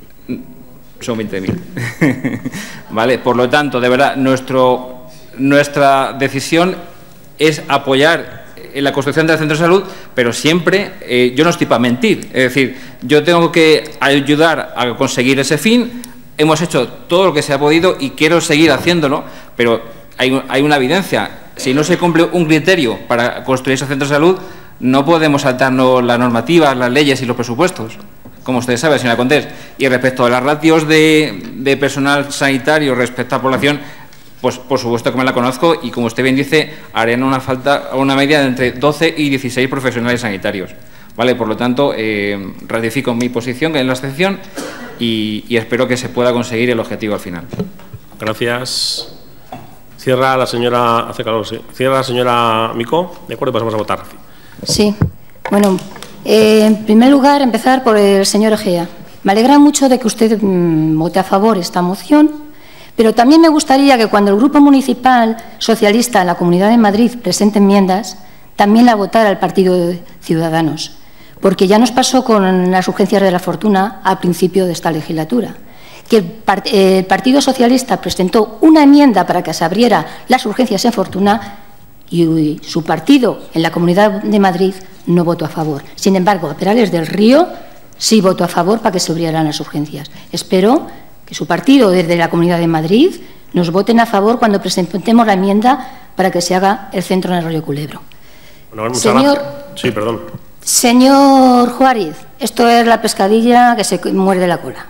son veinte mil. ¿Vale? Por lo tanto, de verdad, nuestro, nuestra decisión es apoyar en la construcción del centro de salud, pero siempre, eh, yo no estoy para mentir, es decir, yo tengo que ayudar a conseguir ese fin, hemos hecho todo lo que se ha podido y quiero seguir haciéndolo, pero hay, hay una evidencia, si no se cumple un criterio para construir ese centro de salud, no podemos saltarnos las normativas, las leyes y los presupuestos, como usted sabe, señora Condés. Y respecto a las ratios de, de personal sanitario respecto a la población, pues por supuesto que me la conozco y, como usted bien dice, harían una falta, una media de entre doce y dieciséis profesionales sanitarios. ¿Vale? Por lo tanto, eh, ratifico mi posición, que es la abstención, y, y espero que se pueda conseguir el objetivo al final. Gracias. Cierra la señora... Hace calor, sí. Cierra la señora Micó. De acuerdo, pasamos a votar. Sí. Bueno, eh, en primer lugar, empezar por el señor Egea. Me alegra mucho de que usted mmm, vote a favor esta moción. Pero también me gustaría que cuando el Grupo Municipal Socialista en la Comunidad de Madrid presente enmiendas, también la votara el Partido de Ciudadanos, porque ya nos pasó con las urgencias de la fortuna al principio de esta legislatura, que el, part el Partido Socialista presentó una enmienda para que se abriera las urgencias en fortuna y uy, su partido en la Comunidad de Madrid no votó a favor. Sin embargo, a Perales del Río sí votó a favor para que se abrieran las urgencias. Espero que su partido desde la Comunidad de Madrid nos voten a favor cuando presentemos la enmienda para que se haga el centro en Arroyo Culebro. Bueno, señor, sí, perdón. Señor Juárez, esto es la pescadilla que se muerde la cola.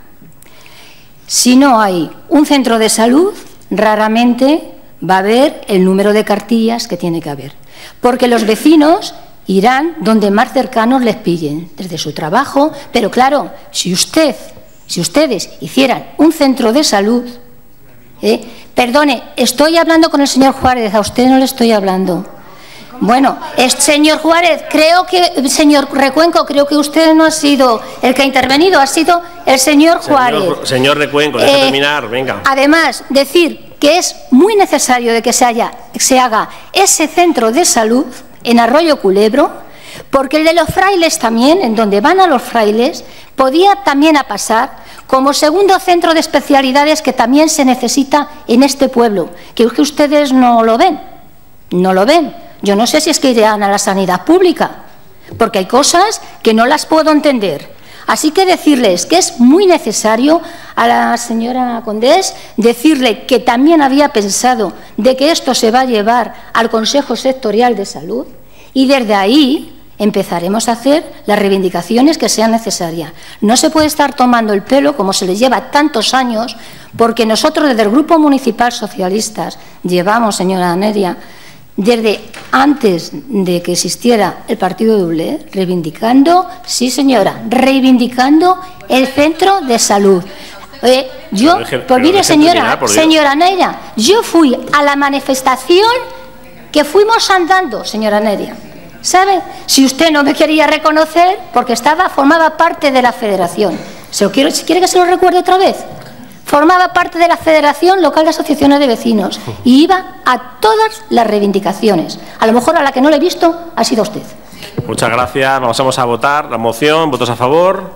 Si no hay un centro de salud, raramente va a haber el número de cartillas que tiene que haber, porque los vecinos irán donde más cercanos les pillen, desde su trabajo, pero claro, si usted... Si ustedes hicieran un centro de salud, ¿eh? Perdone, estoy hablando con el señor Juárez, a usted no le estoy hablando. Bueno, es, señor Juárez, creo que, señor Recuenco, creo que usted no ha sido el que ha intervenido, ha sido el señor Juárez. Señor, señor Recuenco, deje eh, terminar, venga. Además, decir que es muy necesario de que se, haya, se haga ese centro de salud en Arroyo Culebro, porque el de los frailes también, en donde van a los frailes, podía también a pasar como segundo centro de especialidades que también se necesita en este pueblo, que ustedes no lo ven, no lo ven. Yo no sé si es que irán a la sanidad pública, porque hay cosas que no las puedo entender. Así que decirles que es muy necesario a la señora Condés, decirle que también había pensado de que esto se va a llevar al Consejo Sectorial de Salud y desde ahí empezaremos a hacer las reivindicaciones que sean necesarias. No se puede estar tomando el pelo como se les lleva tantos años, porque nosotros desde el Grupo Municipal Socialistas llevamos, señora Neria, desde antes de que existiera el Partido Doble, reivindicando, sí señora, reivindicando el centro de salud. Eh, yo, pues mire señora, señora Neria, yo fui a la manifestación que fuimos andando, señora Neria. ¿Sabe? Si usted no me quería reconocer, porque estaba, formaba parte de la federación. ¿Se lo quiero, ¿Quiere que se lo recuerde otra vez? Formaba parte de la Federación Local de Asociaciones de Vecinos y iba a todas las reivindicaciones. A lo mejor a la que no le he visto ha sido usted. Muchas gracias. Vamos a votar la moción. ¿Votos a favor?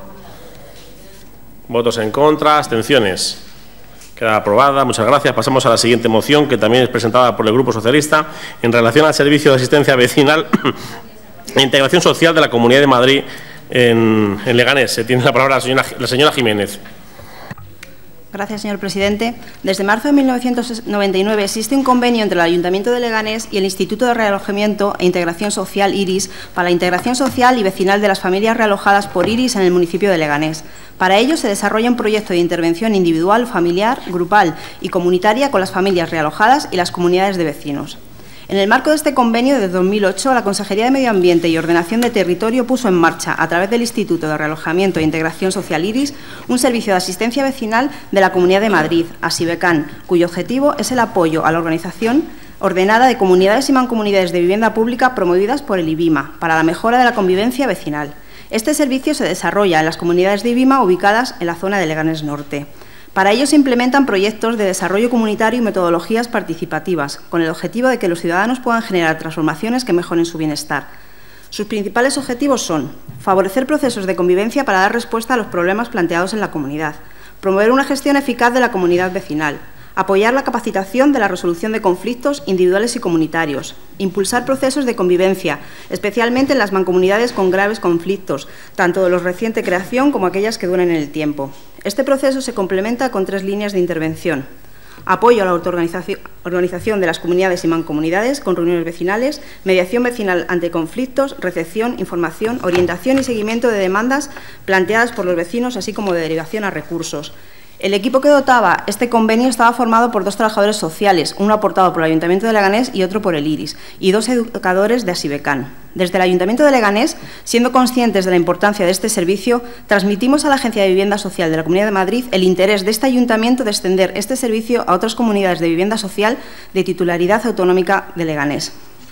¿Votos en contra? ¿Abstenciones? Queda aprobada. Muchas gracias. Pasamos a la siguiente moción, que también es presentada por el Grupo Socialista, en relación al Servicio de Asistencia Vecinal e Integración Social de la Comunidad de Madrid en, en Leganés. Se tiene la palabra la señora, la señora Jiménez. Gracias, señor presidente. Desde marzo de mil novecientos noventa y nueve existe un convenio entre el Ayuntamiento de Leganés y el Instituto de Realojamiento e Integración Social IRIS para la integración social y vecinal de las familias realojadas por IRIS en el municipio de Leganés. Para ello se desarrolla un proyecto de intervención individual, familiar, grupal y comunitaria con las familias realojadas y las comunidades de vecinos. En el marco de este convenio de dos mil ocho, la Consejería de Medio Ambiente y Ordenación de Territorio puso en marcha, a través del Instituto de Realojamiento e Integración Social IRIS, un servicio de asistencia vecinal de la Comunidad de Madrid, ASIVECAN, cuyo objetivo es el apoyo a la organización ordenada de comunidades y mancomunidades de vivienda pública promovidas por el IBIMA para la mejora de la convivencia vecinal. Este servicio se desarrolla en las comunidades de IBIMA ubicadas en la zona de Leganés Norte. Para ello se implementan proyectos de desarrollo comunitario y metodologías participativas, con el objetivo de que los ciudadanos puedan generar transformaciones que mejoren su bienestar. Sus principales objetivos son favorecer procesos de convivencia para dar respuesta a los problemas planteados en la comunidad, promover una gestión eficaz de la comunidad vecinal, apoyar la capacitación de la resolución de conflictos individuales y comunitarios, impulsar procesos de convivencia, especialmente en las mancomunidades con graves conflictos, tanto de los reciente creación como aquellas que duran en el tiempo. Este proceso se complementa con tres líneas de intervención: apoyo a la autoorganización de las comunidades y mancomunidades con reuniones vecinales, mediación vecinal ante conflictos, recepción, información, orientación y seguimiento de demandas planteadas por los vecinos, así como de derivación a recursos. El equipo que dotaba este convenio estaba formado por dos trabajadores sociales, uno aportado por el Ayuntamiento de Leganés y otro por el IRIS, y dos educadores de ASIVECAN. Desde el Ayuntamiento de Leganés, siendo conscientes de la importancia de este servicio, transmitimos a la Agencia de Vivienda Social de la Comunidad de Madrid el interés de este Ayuntamiento de extender este servicio a otras comunidades de vivienda social de titularidad autonómica de Leganés.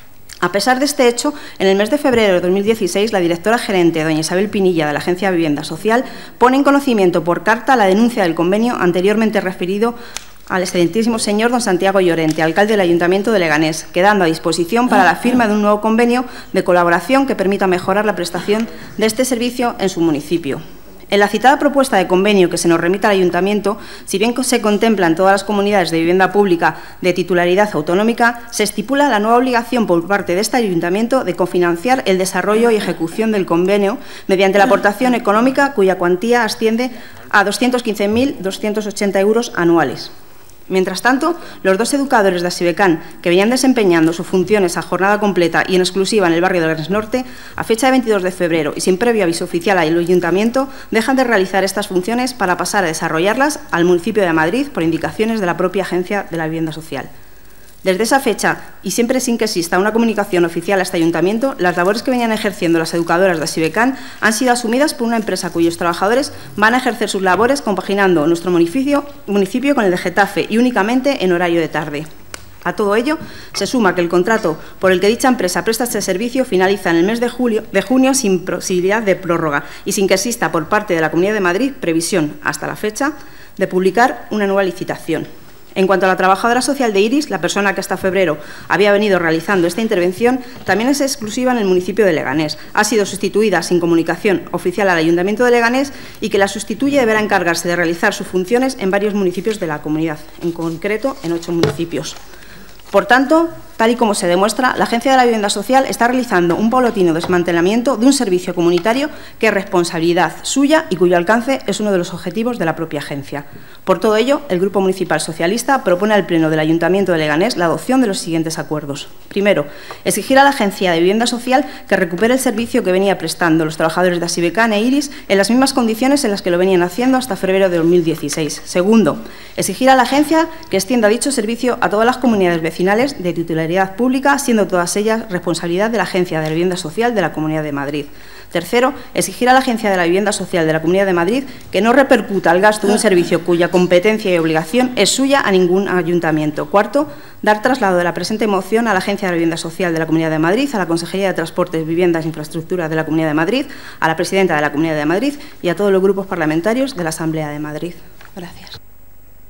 A pesar de este hecho, en el mes de febrero de dos mil dieciséis, la directora gerente, doña Isabel Pinilla, de la Agencia de Vivienda Social, pone en conocimiento por carta la denuncia del convenio anteriormente referido al excelentísimo señor don Santiago Llorente, alcalde del Ayuntamiento de Leganés, quedando a disposición para la firma de un nuevo convenio de colaboración que permita mejorar la prestación de este servicio en su municipio. En la citada propuesta de convenio que se nos remite al Ayuntamiento, si bien se contemplan todas las comunidades de vivienda pública de titularidad autonómica, se estipula la nueva obligación por parte de este Ayuntamiento de cofinanciar el desarrollo y ejecución del convenio mediante la aportación económica cuya cuantía asciende a doscientos quince mil doscientos ochenta euros anuales. Mientras tanto, los dos educadores de ASIVECAN, que venían desempeñando sus funciones a jornada completa y en exclusiva en el barrio de Leganés Norte, a fecha de veintidós de febrero y sin previo aviso oficial al Ayuntamiento, dejan de realizar estas funciones para pasar a desarrollarlas al municipio de Madrid por indicaciones de la propia Agencia de la Vivienda Social. Desde esa fecha, y siempre sin que exista una comunicación oficial a este Ayuntamiento, las labores que venían ejerciendo las educadoras de ASIVECAN han sido asumidas por una empresa cuyos trabajadores van a ejercer sus labores compaginando nuestro municipio, municipio con el de Getafe y únicamente en horario de tarde. A todo ello, se suma que el contrato por el que dicha empresa presta este servicio finaliza en el mes de, julio, de junio sin posibilidad de prórroga y sin que exista por parte de la Comunidad de Madrid previsión, hasta la fecha, de publicar una nueva licitación. En cuanto a la trabajadora social de IRIS, la persona que hasta febrero había venido realizando esta intervención, también es exclusiva en el municipio de Leganés. Ha sido sustituida sin comunicación oficial al Ayuntamiento de Leganés y que la sustituye deberá encargarse de realizar sus funciones en varios municipios de la comunidad, en concreto en ocho municipios. Por tanto, tal y como se demuestra, la Agencia de la Vivienda Social está realizando un paulatino desmantelamiento de un servicio comunitario que es responsabilidad suya y cuyo alcance es uno de los objetivos de la propia agencia. Por todo ello, el Grupo Municipal Socialista propone al Pleno del Ayuntamiento de Leganés la adopción de los siguientes acuerdos. Primero, exigir a la Agencia de Vivienda Social que recupere el servicio que venía prestando los trabajadores de ASIVECAN e IRIS en las mismas condiciones en las que lo venían haciendo hasta febrero de dos mil dieciséis. Segundo, exigir a la Agencia que extienda dicho servicio a todas las comunidades vecinales de titularidad pública, siendo todas ellas responsabilidad de la Agencia de la Vivienda Social de la Comunidad de Madrid. Tercero, exigir a la Agencia de la Vivienda Social de la Comunidad de Madrid que no repercuta el gasto de un servicio cuya competencia y obligación es suya a ningún ayuntamiento. Cuarto, dar traslado de la presente moción a la Agencia de la Vivienda Social de la Comunidad de Madrid, a la Consejería de Transportes, Viviendas e Infraestructuras de la Comunidad de Madrid, a la Presidenta de la Comunidad de Madrid y a todos los grupos parlamentarios de la Asamblea de Madrid. Gracias.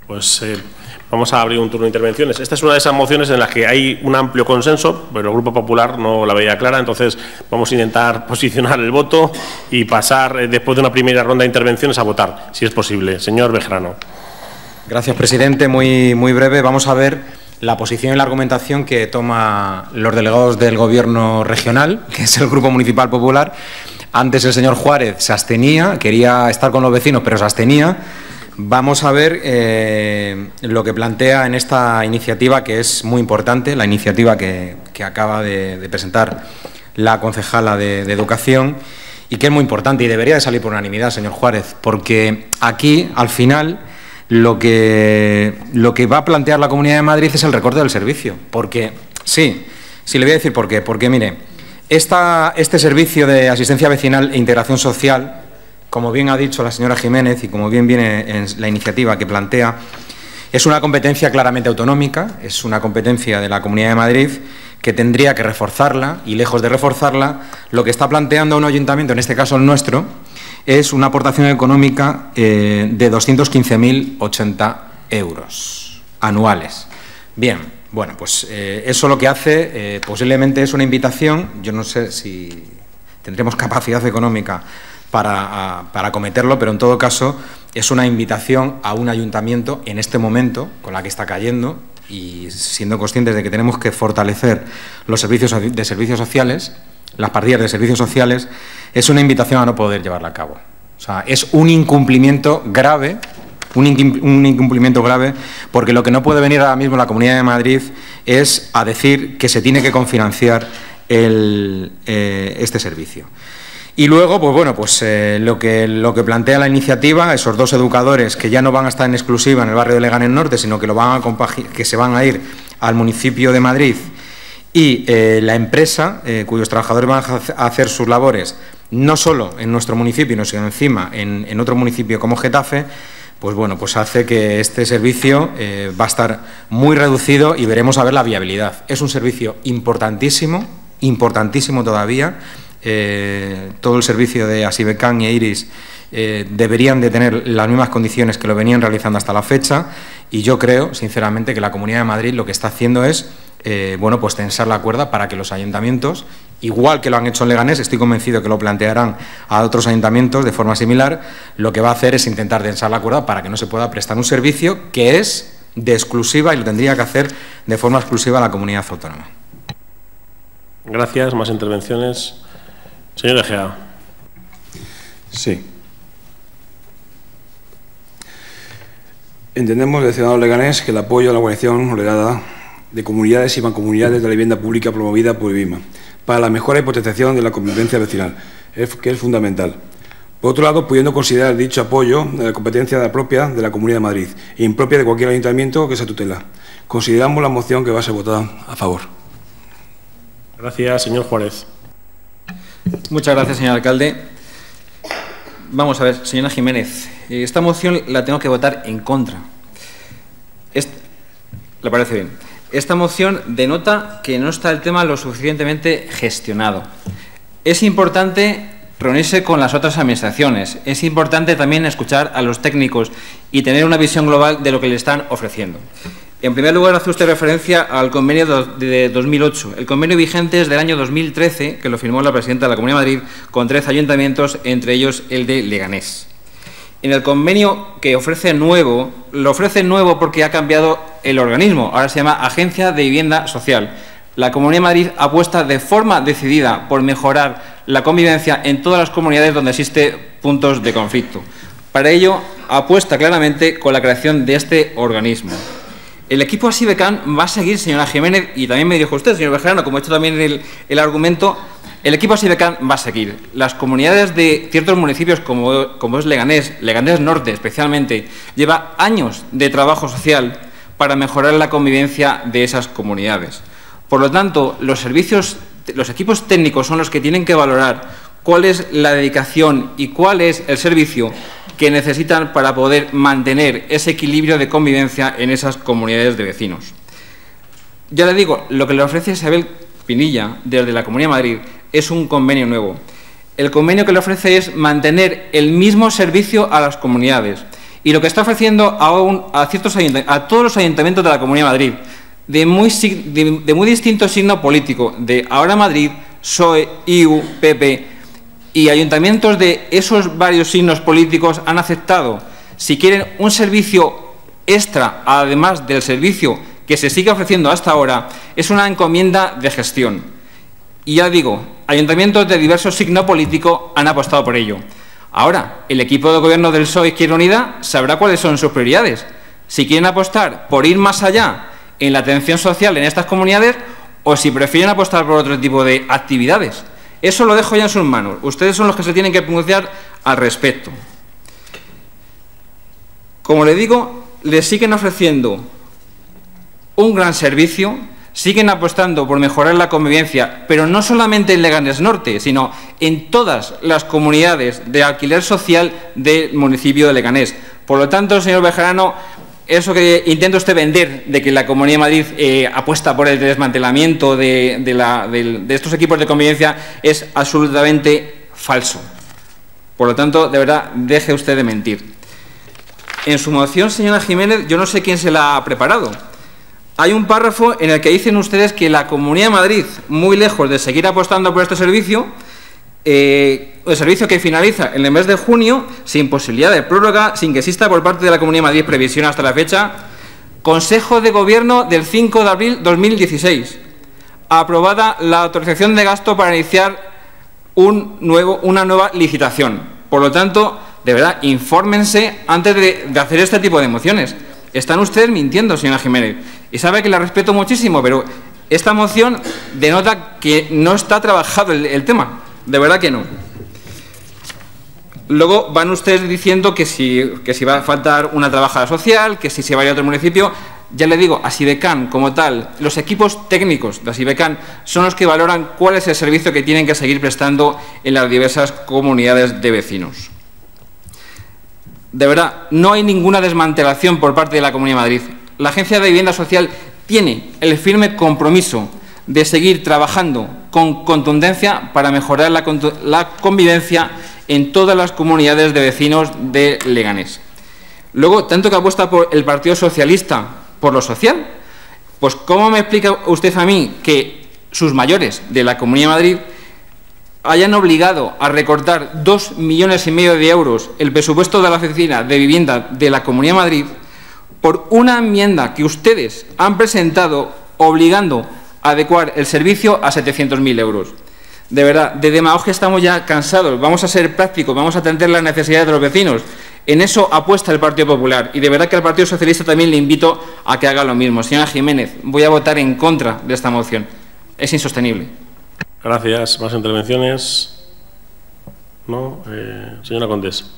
Pues eh, vamos a abrir un turno de intervenciones. Esta es una de esas mociones en las que hay un amplio consenso, pero el Grupo Popular no la veía clara, entonces vamos a intentar posicionar el voto y pasar, eh, después de una primera ronda de intervenciones, a votar, si es posible. Señor Bejarano. Gracias, presidente. Muy, muy breve. Vamos a ver la posición y la argumentación que toma los delegados del Gobierno regional, que es el Grupo Municipal Popular. Antes el señor Juárez se abstenía, quería estar con los vecinos, pero se abstenía. Vamos a ver eh, lo que plantea en esta iniciativa, que es muy importante, la iniciativa que, que acaba de, de presentar la concejala de, de Educación, y que es muy importante y debería de salir por unanimidad, señor Juárez, porque aquí, al final, lo que, lo que va a plantear la Comunidad de Madrid es el recorte del servicio. Porque, sí, sí le voy a decir por qué. Porque, mire, esta, este servicio de asistencia vecinal e integración social, como bien ha dicho la señora Jiménez y como bien viene en la iniciativa que plantea, es una competencia claramente autonómica, es una competencia de la Comunidad de Madrid que tendría que reforzarla, y lejos de reforzarla, lo que está planteando un ayuntamiento, en este caso el nuestro, es una aportación económica eh, de doscientos quince mil ochenta euros anuales. Bien, bueno, pues eh, eso lo que hace eh, posiblemente es una invitación, yo no sé si tendremos capacidad económica para, a, para acometerlo, pero en todo caso es una invitación a un ayuntamiento en este momento, con la que está cayendo, y siendo conscientes de que tenemos que fortalecer los servicios de servicios sociales, las partidas de servicios sociales, es una invitación a no poder llevarla a cabo. O sea, es un incumplimiento grave, un, in, un incumplimiento grave, porque lo que no puede venir ahora mismo la Comunidad de Madrid es a decir que se tiene que confinanciar el, eh, este servicio. Y luego, pues bueno, pues eh, lo, que, lo que plantea la iniciativa, esos dos educadores que ya no van a estar en exclusiva en el barrio de Leganés Norte, sino que, lo van a que se van a ir al municipio de Madrid, y eh, la empresa, eh, cuyos trabajadores van a hacer sus labores no solo en nuestro municipio, sino encima en, en otro municipio como Getafe, pues bueno, pues hace que este servicio eh, va a estar muy reducido y veremos a ver la viabilidad. Es un servicio importantísimo, importantísimo todavía. Eh, todo el servicio de Asibecán y Iris eh, deberían de tener las mismas condiciones que lo venían realizando hasta la fecha, y yo creo, sinceramente, que la Comunidad de Madrid lo que está haciendo es Eh, bueno, pues tensar la cuerda para que los ayuntamientos, igual que lo han hecho en Leganés, estoy convencido que lo plantearán a otros ayuntamientos de forma similar, lo que va a hacer es intentar tensar la cuerda para que no se pueda prestar un servicio que es de exclusiva y lo tendría que hacer de forma exclusiva la comunidad autónoma. Gracias. Más intervenciones. Señor Egea. Sí. Entendemos desde Ciudadanos Leganés que el apoyo a la coalición ordenada de comunidades y mancomunidades de la vivienda pública promovida por IBIMA para la mejora y potenciación de la convivencia vecinal, que es fundamental. Por otro lado, pudiendo considerar dicho apoyo de la competencia propia de la Comunidad de Madrid e impropia de cualquier ayuntamiento que se tutela, consideramos la moción que va a ser votada a favor. Gracias, señor Juárez. Muchas gracias, señor alcalde. Vamos a ver, señora Jiménez, esta moción la tengo que votar en contra. Est- ¿Le parece bien? Esta moción denota que no está el tema lo suficientemente gestionado. Es importante reunirse con las otras administraciones, es importante también escuchar a los técnicos y tener una visión global de lo que le están ofreciendo. En primer lugar, hace usted referencia al convenio de dos mil ocho. El convenio vigente es del año dos mil trece, que lo firmó la presidenta de la Comunidad de Madrid, con trece ayuntamientos, entre ellos el de Leganés. En el convenio que ofrece nuevo, lo ofrece nuevo porque ha cambiado el organismo. Ahora se llama Agencia de Vivienda Social. La Comunidad de Madrid apuesta de forma decidida por mejorar la convivencia en todas las comunidades donde existen puntos de conflicto. Para ello, apuesta claramente con la creación de este organismo. El equipo Asibecán va a seguir, señora Jiménez, y también me dijo usted, señor Bejarano, como ha hecho también el, el argumento, el equipo Asibecán va a seguir. Las comunidades de ciertos municipios, como, como es Leganés, Leganés Norte especialmente, lleva años de trabajo social para mejorar la convivencia de esas comunidades. Por lo tanto, los servicios, los equipos técnicos son los que tienen que valorar cuál es la dedicación y cuál es el servicio que necesitan para poder mantener ese equilibrio de convivencia en esas comunidades de vecinos. Ya le digo, lo que le ofrece Isabel Pinilla desde la Comunidad de Madrid es un convenio nuevo. El convenio que le ofrece es mantener el mismo servicio a las comunidades y lo que está ofreciendo a, un, a, ciertos a todos los ayuntamientos de la Comunidad de Madrid, de muy, de, de muy distinto signo político, de Ahora Madrid, P S O E, I U, P P, y ayuntamientos de esos varios signos políticos han aceptado, si quieren un servicio extra, además del servicio que se sigue ofreciendo hasta ahora, es una encomienda de gestión. Y ya digo, ayuntamientos de diverso signo político han apostado por ello. Ahora, el equipo de gobierno del P S O E Izquierda Unida sabrá cuáles son sus prioridades. Si quieren apostar por ir más allá en la atención social en estas comunidades o si prefieren apostar por otro tipo de actividades. Eso lo dejo ya en sus manos. Ustedes son los que se tienen que pronunciar al respecto. Como le digo, les siguen ofreciendo un gran servicio, siguen apostando por mejorar la convivencia, pero no solamente en Leganés Norte, sino en todas las comunidades de alquiler social del municipio de Leganés. Por lo tanto, señor Bejarano, eso que intenta usted vender de que la Comunidad de Madrid eh, apuesta por el desmantelamiento de, de, la, de, de estos equipos de convivencia es absolutamente falso. Por lo tanto, de verdad, deje usted de mentir. En su moción, señora Jiménez, yo no sé quién se la ha preparado. Hay un párrafo en el que dicen ustedes que la Comunidad de Madrid, muy lejos de seguir apostando por este servicio, eh, el servicio que finaliza en el mes de junio, sin posibilidad de prórroga, sin que exista por parte de la Comunidad de Madrid previsión hasta la fecha, Consejo de Gobierno del cinco de abril de dos mil dieciséis, aprobada la autorización de gasto para iniciar un nuevo, una nueva licitación. Por lo tanto, de verdad, infórmense antes de, de hacer este tipo de mociones. Están ustedes mintiendo, señora Jiménez. Y sabe que la respeto muchísimo, pero esta moción denota que no está trabajado el, el tema. De verdad que no. Luego van ustedes diciendo que si, que si va a faltar una trabajadora social, que si se va a ir a otro municipio. Ya le digo, a Sibecan como tal, los equipos técnicos de Sibecan son los que valoran cuál es el servicio que tienen que seguir prestando en las diversas comunidades de vecinos. De verdad, no hay ninguna desmantelación por parte de la Comunidad de Madrid. La Agencia de Vivienda Social tiene el firme compromiso de seguir trabajando con contundencia para mejorar la, la convivencia en todas las comunidades de vecinos de Leganés. Luego, tanto que apuesta por el Partido Socialista por lo social, pues ¿cómo me explica usted a mí que sus mayores de la Comunidad de Madrid hayan obligado a recortar dos millones y medio de euros el presupuesto de la Oficina de Vivienda de la Comunidad de Madrid por una enmienda que ustedes han presentado obligando a adecuar el servicio a setecientos mil euros? De verdad, de demagogia estamos ya cansados. Vamos a ser prácticos, vamos a atender las necesidades de los vecinos. En eso apuesta el Partido Popular y de verdad que al Partido Socialista también le invito a que haga lo mismo. Señora Jiménez, voy a votar en contra de esta moción. Es insostenible. Gracias. ¿Más intervenciones? No. Eh, señora Condés.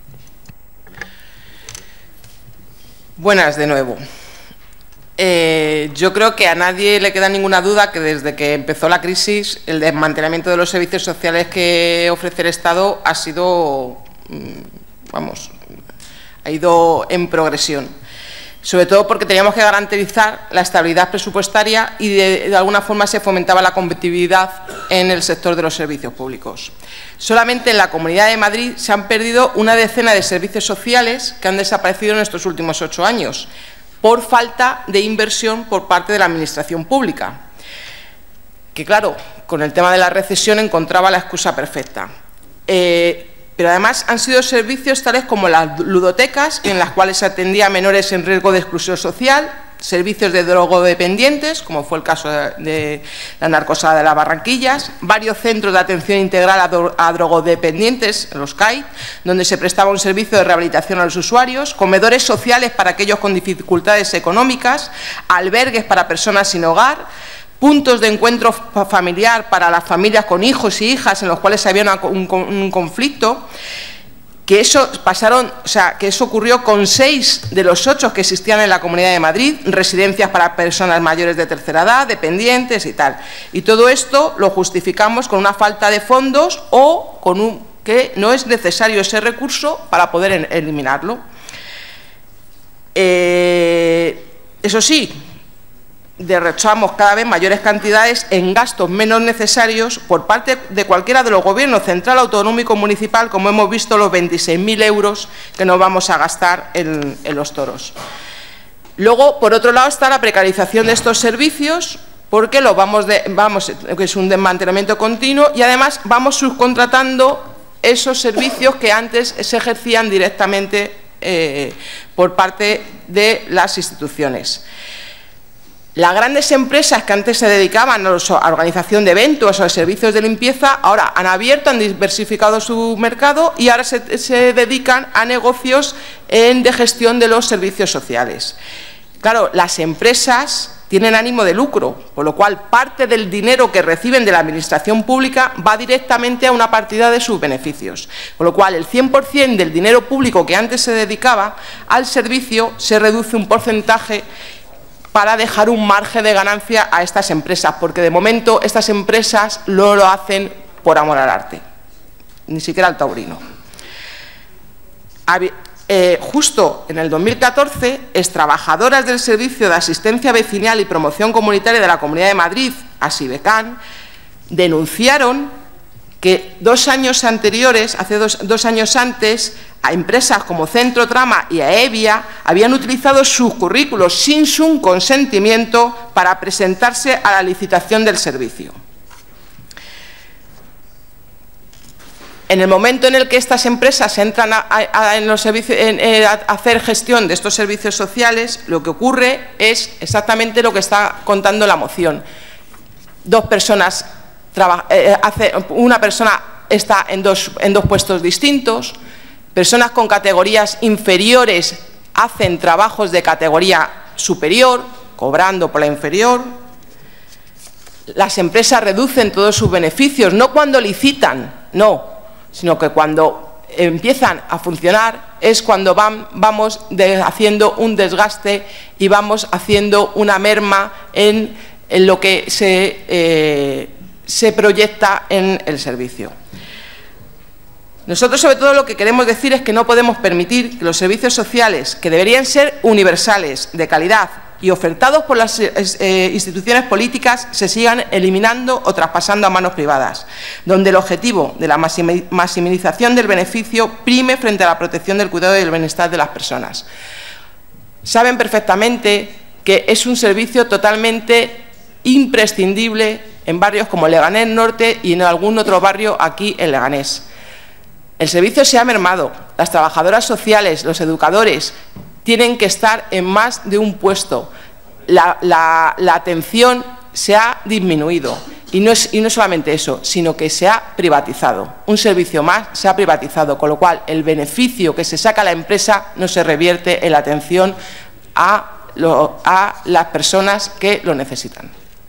Buenas de nuevo. Eh, yo creo que a nadie le queda ninguna duda que desde que empezó la crisis el desmantelamiento de los servicios sociales que ofrece el Estado ha sido, vamos, ha ido en progresión. Sobre todo porque teníamos que garantizar la estabilidad presupuestaria y de, de alguna forma se fomentaba la competitividad en el sector de los servicios públicos. Solamente en la Comunidad de Madrid se han perdido una decena de servicios sociales que han desaparecido en estos últimos ocho años por falta de inversión por parte de la Administración pública, que claro, con el tema de la recesión encontraba la excusa perfecta. Eh, Pero además han sido servicios tales como las ludotecas, en las cuales se atendía a menores en riesgo de exclusión social, servicios de drogodependientes, como fue el caso de, de la narcosada de las Barranquillas, varios centros de atención integral a, do, a drogodependientes, los C A I, donde se prestaba un servicio de rehabilitación a los usuarios, comedores sociales para aquellos con dificultades económicas, albergues para personas sin hogar, puntos de encuentro familiar para las familias con hijos y hijas en los cuales había una, un, un conflicto, que eso pasaron, o sea, que eso ocurrió con seis de los ocho que existían en la Comunidad de Madrid, residencias para personas mayores de tercera edad, dependientes y tal. Y todo esto lo justificamos con una falta de fondos o con un que no es necesario ese recurso para poder eliminarlo. Eh, eso sí, derrochamos cada vez mayores cantidades en gastos menos necesarios por parte de cualquiera de los gobiernos central, autonómico, municipal, como hemos visto los veintiséis mil euros que nos vamos a gastar en, en los toros. Luego, por otro lado, está la precarización de estos servicios, porque lo vamos, de, vamos que es un desmantelamiento continuo, y además vamos subcontratando esos servicios que antes se ejercían directamente eh, por parte de las instituciones. Las grandes empresas que antes se dedicaban a la organización de eventos o a servicios de limpieza, ahora han abierto, han diversificado su mercado y ahora se, se dedican a negocios en, de gestión de los servicios sociales. Claro, las empresas tienen ánimo de lucro, por lo cual parte del dinero que reciben de la Administración pública va directamente a una partida de sus beneficios. Por lo cual, el cien por cien del dinero público que antes se dedicaba al servicio se reduce un porcentaje para dejar un margen de ganancia a estas empresas, porque de momento estas empresas no lo hacen por amor al arte, ni siquiera al taurino. Eh, justo en el dos mil catorce, extrabajadoras del Servicio de Asistencia Vecinal y Promoción Comunitaria de la Comunidad de Madrid, ASIVECAN, denunciaron que dos años anteriores, hace dos, dos años antes, a empresas como Centro Trama y Aevia habían utilizado sus currículos sin su consentimiento para presentarse a la licitación del servicio. En el momento en el que estas empresas entran a, a, a, en los servicios, en, en, a hacer gestión de estos servicios sociales, lo que ocurre es exactamente lo que está contando la moción. Dos personas, eh, hace, una persona está en dos, en dos puestos distintos, personas con categorías inferiores hacen trabajos de categoría superior, cobrando por la inferior. Las empresas reducen todos sus beneficios, no cuando licitan, no, sino que cuando empiezan a funcionar es cuando van, vamos de, haciendo un desgaste y vamos haciendo una merma en, en lo que se, eh, se proyecta en el servicio. Nosotros, sobre todo, lo que queremos decir es que no podemos permitir que los servicios sociales, que deberían ser universales, de calidad y ofertados por las eh, instituciones políticas, se sigan eliminando o traspasando a manos privadas, donde el objetivo de la maximización del beneficio prime frente a la protección del cuidado y del bienestar de las personas. Saben perfectamente que es un servicio totalmente imprescindible en barrios como Leganés Norte y en algún otro barrio aquí en Leganés. El servicio se ha mermado, las trabajadoras sociales, los educadores, tienen que estar en más de un puesto. La, la, la atención se ha disminuido y no, es, y no solamente eso, sino que se ha privatizado. Un servicio más se ha privatizado, con lo cual el beneficio que se saca a la empresa no se revierte en la atención a, lo, a las personas que lo necesitan.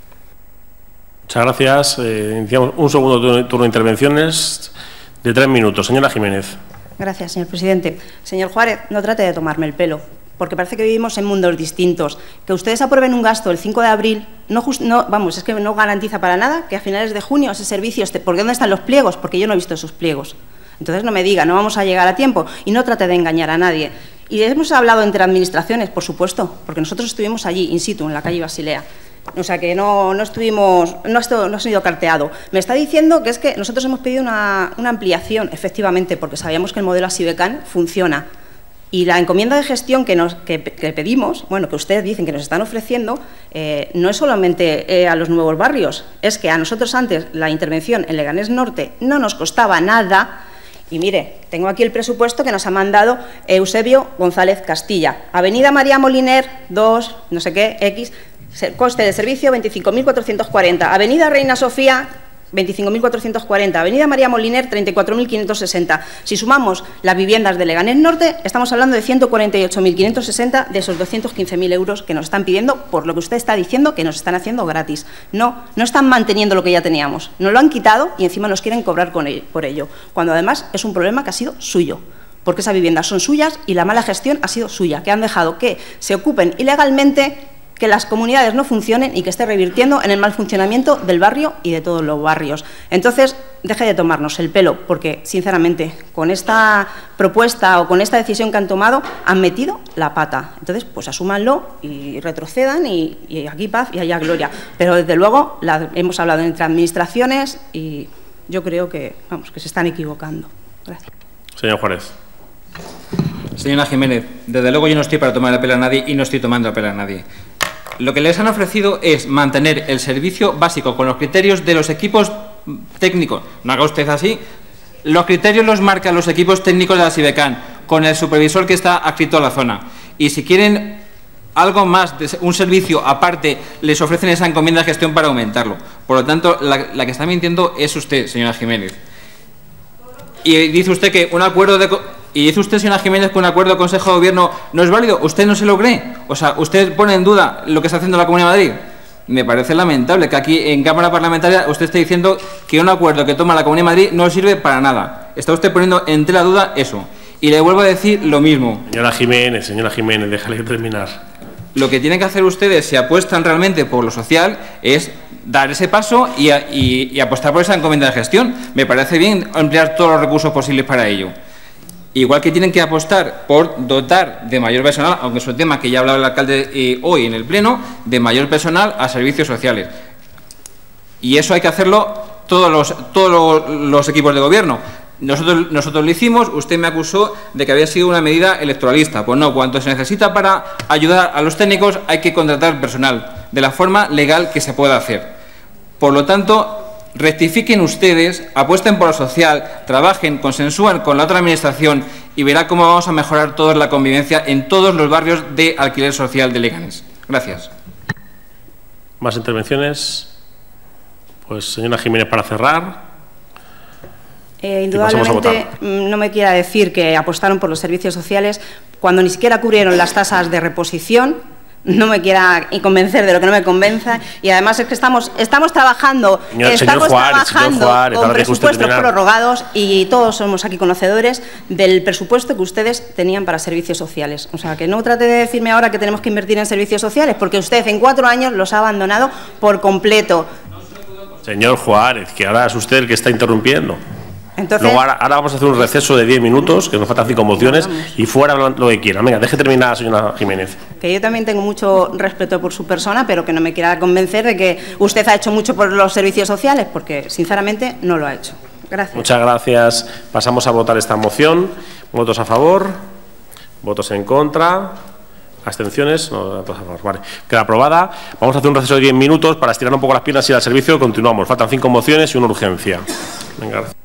Muchas gracias. Eh, iniciamos un segundo turno, turno de intervenciones de tres minutos. Señora Jiménez. Gracias, señor presidente. Señor Juárez, no trate de tomarme el pelo, porque parece que vivimos en mundos distintos. Que ustedes aprueben un gasto el cinco de abril, no, just, no, vamos, es que no garantiza para nada que a finales de junio ese servicio esté. ¿Por qué dónde están los pliegos? Porque yo no he visto esos pliegos. Entonces no me diga, no vamos a llegar a tiempo y no trate de engañar a nadie. Y hemos hablado entre administraciones, por supuesto, porque nosotros estuvimos allí, in situ, en la calle Basilea. O sea, que no, no estuvimos, no, esto, no ha sido carteado. Me está diciendo que es que nosotros hemos pedido una, una ampliación, efectivamente, porque sabíamos que el modelo ASIVECAN funciona. Y la encomienda de gestión que, nos, que, que pedimos, bueno, que ustedes dicen que nos están ofreciendo, eh, no es solamente eh, a los nuevos barrios, es que a nosotros antes la intervención en Leganés Norte no nos costaba nada. Y mire, tengo aquí el presupuesto que nos ha mandado Eusebio González Castilla. Avenida María Moliner, dos, no sé qué, X... Coste de servicio veinticinco mil cuatrocientos cuarenta. Avenida Reina Sofía, veinticinco mil cuatrocientos cuarenta. Avenida María Moliner, treinta y cuatro mil quinientos sesenta. Si sumamos las viviendas de Leganés Norte, estamos hablando de ciento cuarenta y ocho mil quinientos sesenta de esos doscientos quince mil euros que nos están pidiendo por lo que usted está diciendo que nos están haciendo gratis. No, no están manteniendo lo que ya teníamos. Nos lo han quitado y encima nos quieren cobrar con ello, por ello, cuando además es un problema que ha sido suyo. Porque esas viviendas son suyas y la mala gestión ha sido suya, que han dejado que se ocupen ilegalmente, que las comunidades no funcionen y que esté revirtiendo en el mal funcionamiento del barrio y de todos los barrios. Entonces, deje de tomarnos el pelo, porque, sinceramente, con esta propuesta o con esta decisión que han tomado, han metido la pata. Entonces, pues asúmanlo y retrocedan y, y aquí paz y allá gloria. Pero, desde luego, la, hemos hablado entre administraciones y yo creo que, vamos, que se están equivocando. Gracias. Señor Juárez. Señora Jiménez, desde luego yo no estoy para tomar el pelo a nadie y no estoy tomando el pelo a nadie. Lo que les han ofrecido es mantener el servicio básico con los criterios de los equipos técnicos. No haga usted así. Los criterios los marcan los equipos técnicos de la SIBECAN, con el supervisor que está adscrito a la zona. Y si quieren algo más, de un servicio aparte, les ofrecen esa encomienda de gestión para aumentarlo. Por lo tanto, la, la que está mintiendo es usted, señora Jiménez. Y dice usted que un acuerdo de... Y dice usted, señora Jiménez, que un acuerdo de Consejo de Gobierno no es válido. ¿Usted no se lo cree? O sea, ¿usted pone en duda lo que está haciendo la Comunidad de Madrid? Me parece lamentable que aquí en Cámara Parlamentaria usted esté diciendo que un acuerdo que toma la Comunidad de Madrid no sirve para nada. Está usted poniendo en tela duda eso. Y le vuelvo a decir lo mismo. Señora Jiménez, señora Jiménez, déjale terminar. Lo que tienen que hacer ustedes, si apuestan realmente por lo social, es dar ese paso y, y, y apostar por esa encomienda de gestión. Me parece bien emplear todos los recursos posibles para ello. Igual que tienen que apostar por dotar de mayor personal, aunque es un tema que ya ha hablado el alcalde eh, hoy en el Pleno, de mayor personal a servicios sociales. Y eso hay que hacerlo todos los, todos los, los equipos de gobierno. Nosotros, nosotros lo hicimos, usted me acusó de que había sido una medida electoralista. Pues no, cuanto se necesita para ayudar a los técnicos hay que contratar personal, de la forma legal que se pueda hacer. Por lo tanto, rectifiquen ustedes, apuesten por lo social, trabajen, consensúen con la otra administración y verá cómo vamos a mejorar toda la convivencia en todos los barrios de alquiler social de Leganés. Gracias. ¿Más intervenciones? Pues, señora Jiménez, para cerrar. Eh, indudablemente no me quiera decir que apostaron por los servicios sociales cuando ni siquiera cubrieron las tasas de reposición. No me quiera convencer de lo que no me convenza. Y además es que estamos, estamos trabajando, señor, estamos señor Juárez, trabajando señor Juárez, con presupuestos prorrogados y todos somos aquí conocedores del presupuesto que ustedes tenían para servicios sociales. O sea, que no trate de decirme ahora que tenemos que invertir en servicios sociales, porque usted en cuatro años los ha abandonado por completo. Señor Juárez, que ahora es usted el que está interrumpiendo. Entonces, Luego ahora, ahora vamos a hacer un receso de diez minutos, que nos faltan cinco mociones, y fuera lo que quiera. Venga, deje terminar, señora Jiménez. Que yo también tengo mucho respeto por su persona, pero que no me quiera convencer de que usted ha hecho mucho por los servicios sociales, porque sinceramente no lo ha hecho. Gracias. Muchas gracias. Pasamos a votar esta moción. Votos a favor, votos en contra, abstenciones. No, votos a favor. Vale. Queda aprobada. Vamos a hacer un receso de diez minutos para estirar un poco las piernas y ir al servicio. Continuamos. Faltan cinco mociones y una urgencia. Venga.